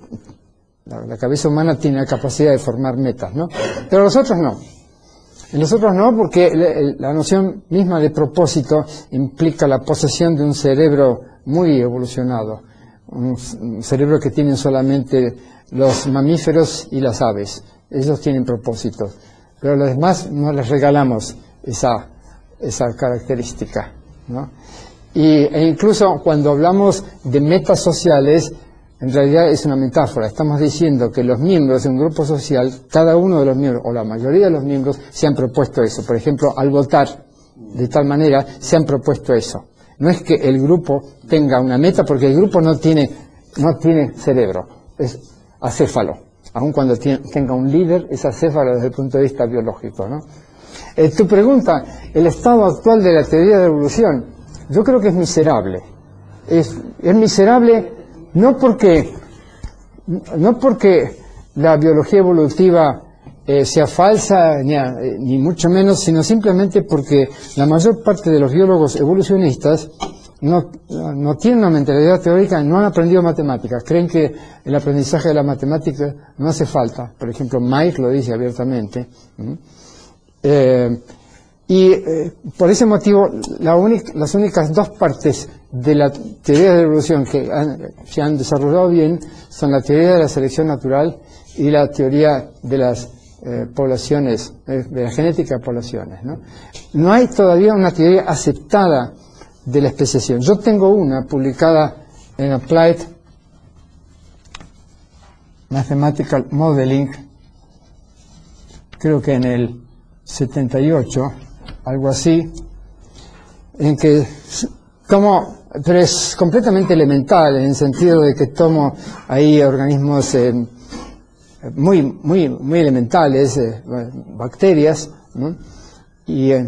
la, la cabeza humana tiene la capacidad de formar metas, ¿no? Pero los otros no. En los otros no, porque la noción misma de propósito implica la posesión de un cerebro muy evolucionado, un cerebro que tienen solamente los mamíferos y las aves. Ellos tienen propósitos, pero a los demás no les regalamos esa, esa característica, ¿no? Y, e incluso cuando hablamos de metas sociales, en realidad es una metáfora. Estamos diciendo que los miembros de un grupo social, cada uno de los miembros, o la mayoría de los miembros, se han propuesto eso. Por ejemplo, al votar, de tal manera, se han propuesto eso. No es que el grupo tenga una meta, porque el grupo no tiene, no tiene cerebro, es acéfalo. Aun cuando tiene, tenga un líder, es acéfalo desde el punto de vista biológico, ¿no? Eh, tu pregunta, el estado actual de la teoría de la evolución, yo creo que es miserable. Es, es miserable no porque, no porque la biología evolutiva eh, sea falsa, ni, a, eh, ni mucho menos, sino simplemente porque la mayor parte de los biólogos evolucionistas no, no tienen una mentalidad teórica, no han aprendido matemáticas, creen que el aprendizaje de la matemática no hace falta. Por ejemplo, Mike lo dice abiertamente. ¿Mm? Eh, y eh, por ese motivo, la única, las únicas dos partes de la teoría de la evolución que han, se han desarrollado bien son la teoría de la selección natural y la teoría de las eh, poblaciones, eh, de la genética de poblaciones, ¿no? No hay todavía una teoría aceptada de la especiación. Yo tengo una publicada en Applied Mathematical Modeling, creo que en el setenta y ocho, algo así, en que como, pero es completamente elemental en el sentido de que tomo ahí organismos eh, muy, muy, muy elementales, eh, bacterias, ¿no? y, eh,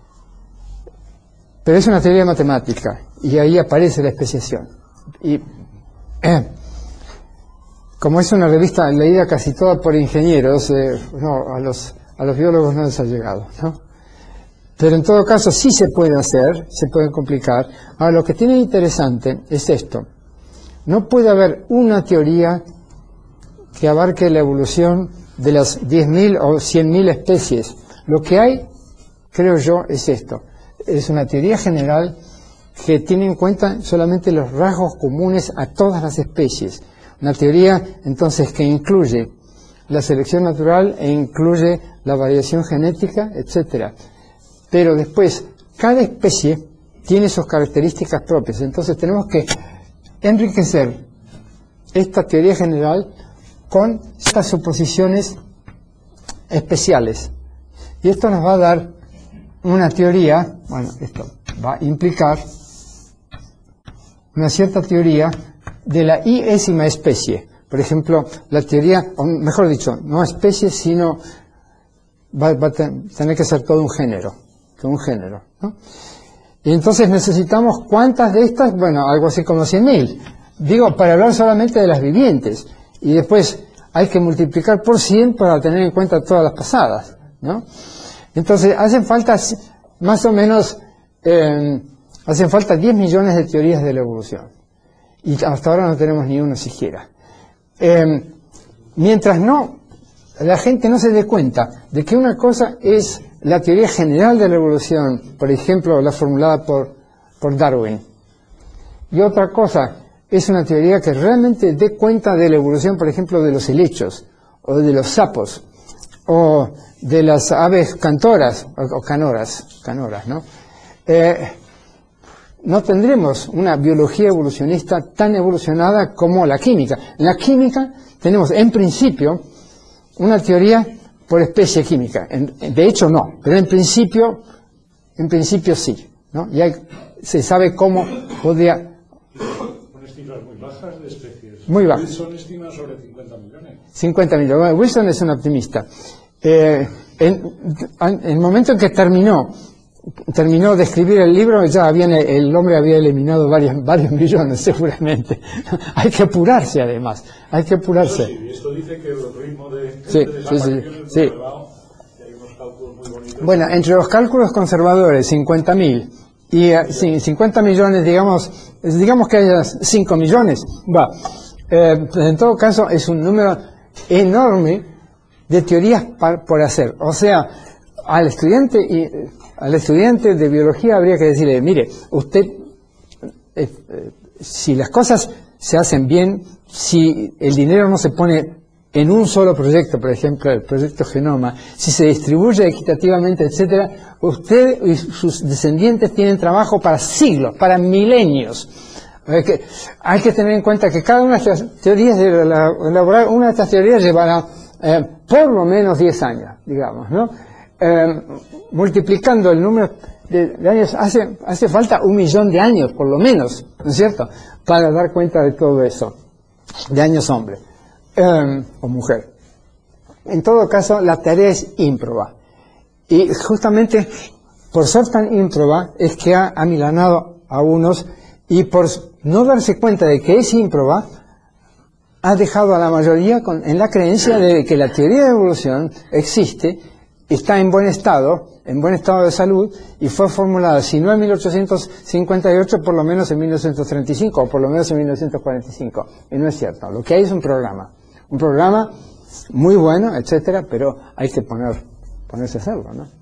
pero es una teoría matemática y ahí aparece la especiación. Y eh, como es una revista leída casi toda por ingenieros, eh, no, a los, a los biólogos no les ha llegado, ¿no? Pero en todo caso sí se puede hacer, se puede complicar. Ahora, lo que tiene interesante es esto. No puede haber una teoría que abarque la evolución de las diez mil o cien mil especies. Lo que hay, creo yo, es esto. Es una teoría general que tiene en cuenta solamente los rasgos comunes a todas las especies. Una teoría, entonces, que incluye la selección natural e incluye la variación genética, etcétera. Pero después, cada especie tiene sus características propias. Entonces tenemos que enriquecer esta teoría general con estas suposiciones especiales. Y esto nos va a dar una teoría, bueno, esto va a implicar una cierta teoría de la iésima especie. Por ejemplo, la teoría, o mejor dicho, no especie, sino va, va a tener que ser todo un género. Que un género, ¿no? Y entonces necesitamos cuántas de estas, bueno, algo así como cien mil. Digo, para hablar solamente de las vivientes. Y después hay que multiplicar por cien para tener en cuenta todas las pasadas, ¿no? Entonces hacen falta más o menos, eh, hacen falta diez millones de teorías de la evolución. Y hasta ahora no tenemos ni una siquiera. Eh, mientras no, la gente no se dé cuenta de que una cosa es la teoría general de la evolución, por ejemplo, la formulada por, por Darwin. Y otra cosa es una teoría que realmente dé cuenta de la evolución, por ejemplo, de los helechos, o de los sapos, o de las aves cantoras, o, o canoras, canoras, ¿no? Eh, no tendremos una biología evolucionista tan evolucionada como la química. En la química tenemos, en principio, una teoría por especie química. En, de hecho, no, pero en principio, en principio sí, ¿no? Y hay, se sabe cómo podría... Unas cifras muy bajas de especies. Muy bajas. Wilson estima sobre cincuenta millones. cincuenta millones. Bueno, Wilson es un optimista. Eh, en, en el momento en que terminó, terminó de escribir el libro, ya habían, el hombre había eliminado varios, varios millones, seguramente. Hay que apurarse, además. Hay que apurarse. Esto, sí, esto dice que el ritmo de, sí, de sí, sí, es sí. muy elevado, y hay unos cálculos muy bonitos. Bueno, entre los cálculos conservadores, cincuenta mil, y uh, sí, cincuenta millones, digamos, digamos que haya cinco millones, va. Eh, en todo caso, es un número enorme de teorías par, por hacer. O sea, al estudiante y al estudiante de biología habría que decirle, mire, usted, eh, eh, si las cosas se hacen bien, si el dinero no se pone en un solo proyecto, por ejemplo, el proyecto Genoma, si se distribuye equitativamente, etcétera, usted y sus descendientes tienen trabajo para siglos, para milenios. Hay que, hay que tener en cuenta que cada una de estas teorías, de la, elaborar una de estas teorías llevará eh, por lo menos diez años, digamos, ¿no? Eh, multiplicando el número de, de años, hace, hace falta un millón de años, por lo menos, ¿no es cierto?, para dar cuenta de todo eso, de años hombre eh, o mujer. En todo caso, la tarea es ímproba. Y justamente por ser tan ímproba es que ha amilanado a unos, y por no darse cuenta de que es ímproba, ha dejado a la mayoría con, en la creencia de que la teoría de evolución existe, está en buen estado, en buen estado de salud, y fue formulada, si no en mil ochocientos cincuenta y ocho, por lo menos en mil novecientos treinta y cinco, o por lo menos en mil novecientos cuarenta y cinco. Y no es cierto. Lo que hay es un programa. Un programa muy bueno, etcétera, pero hay que poner, ponerse a hacerlo, ¿no?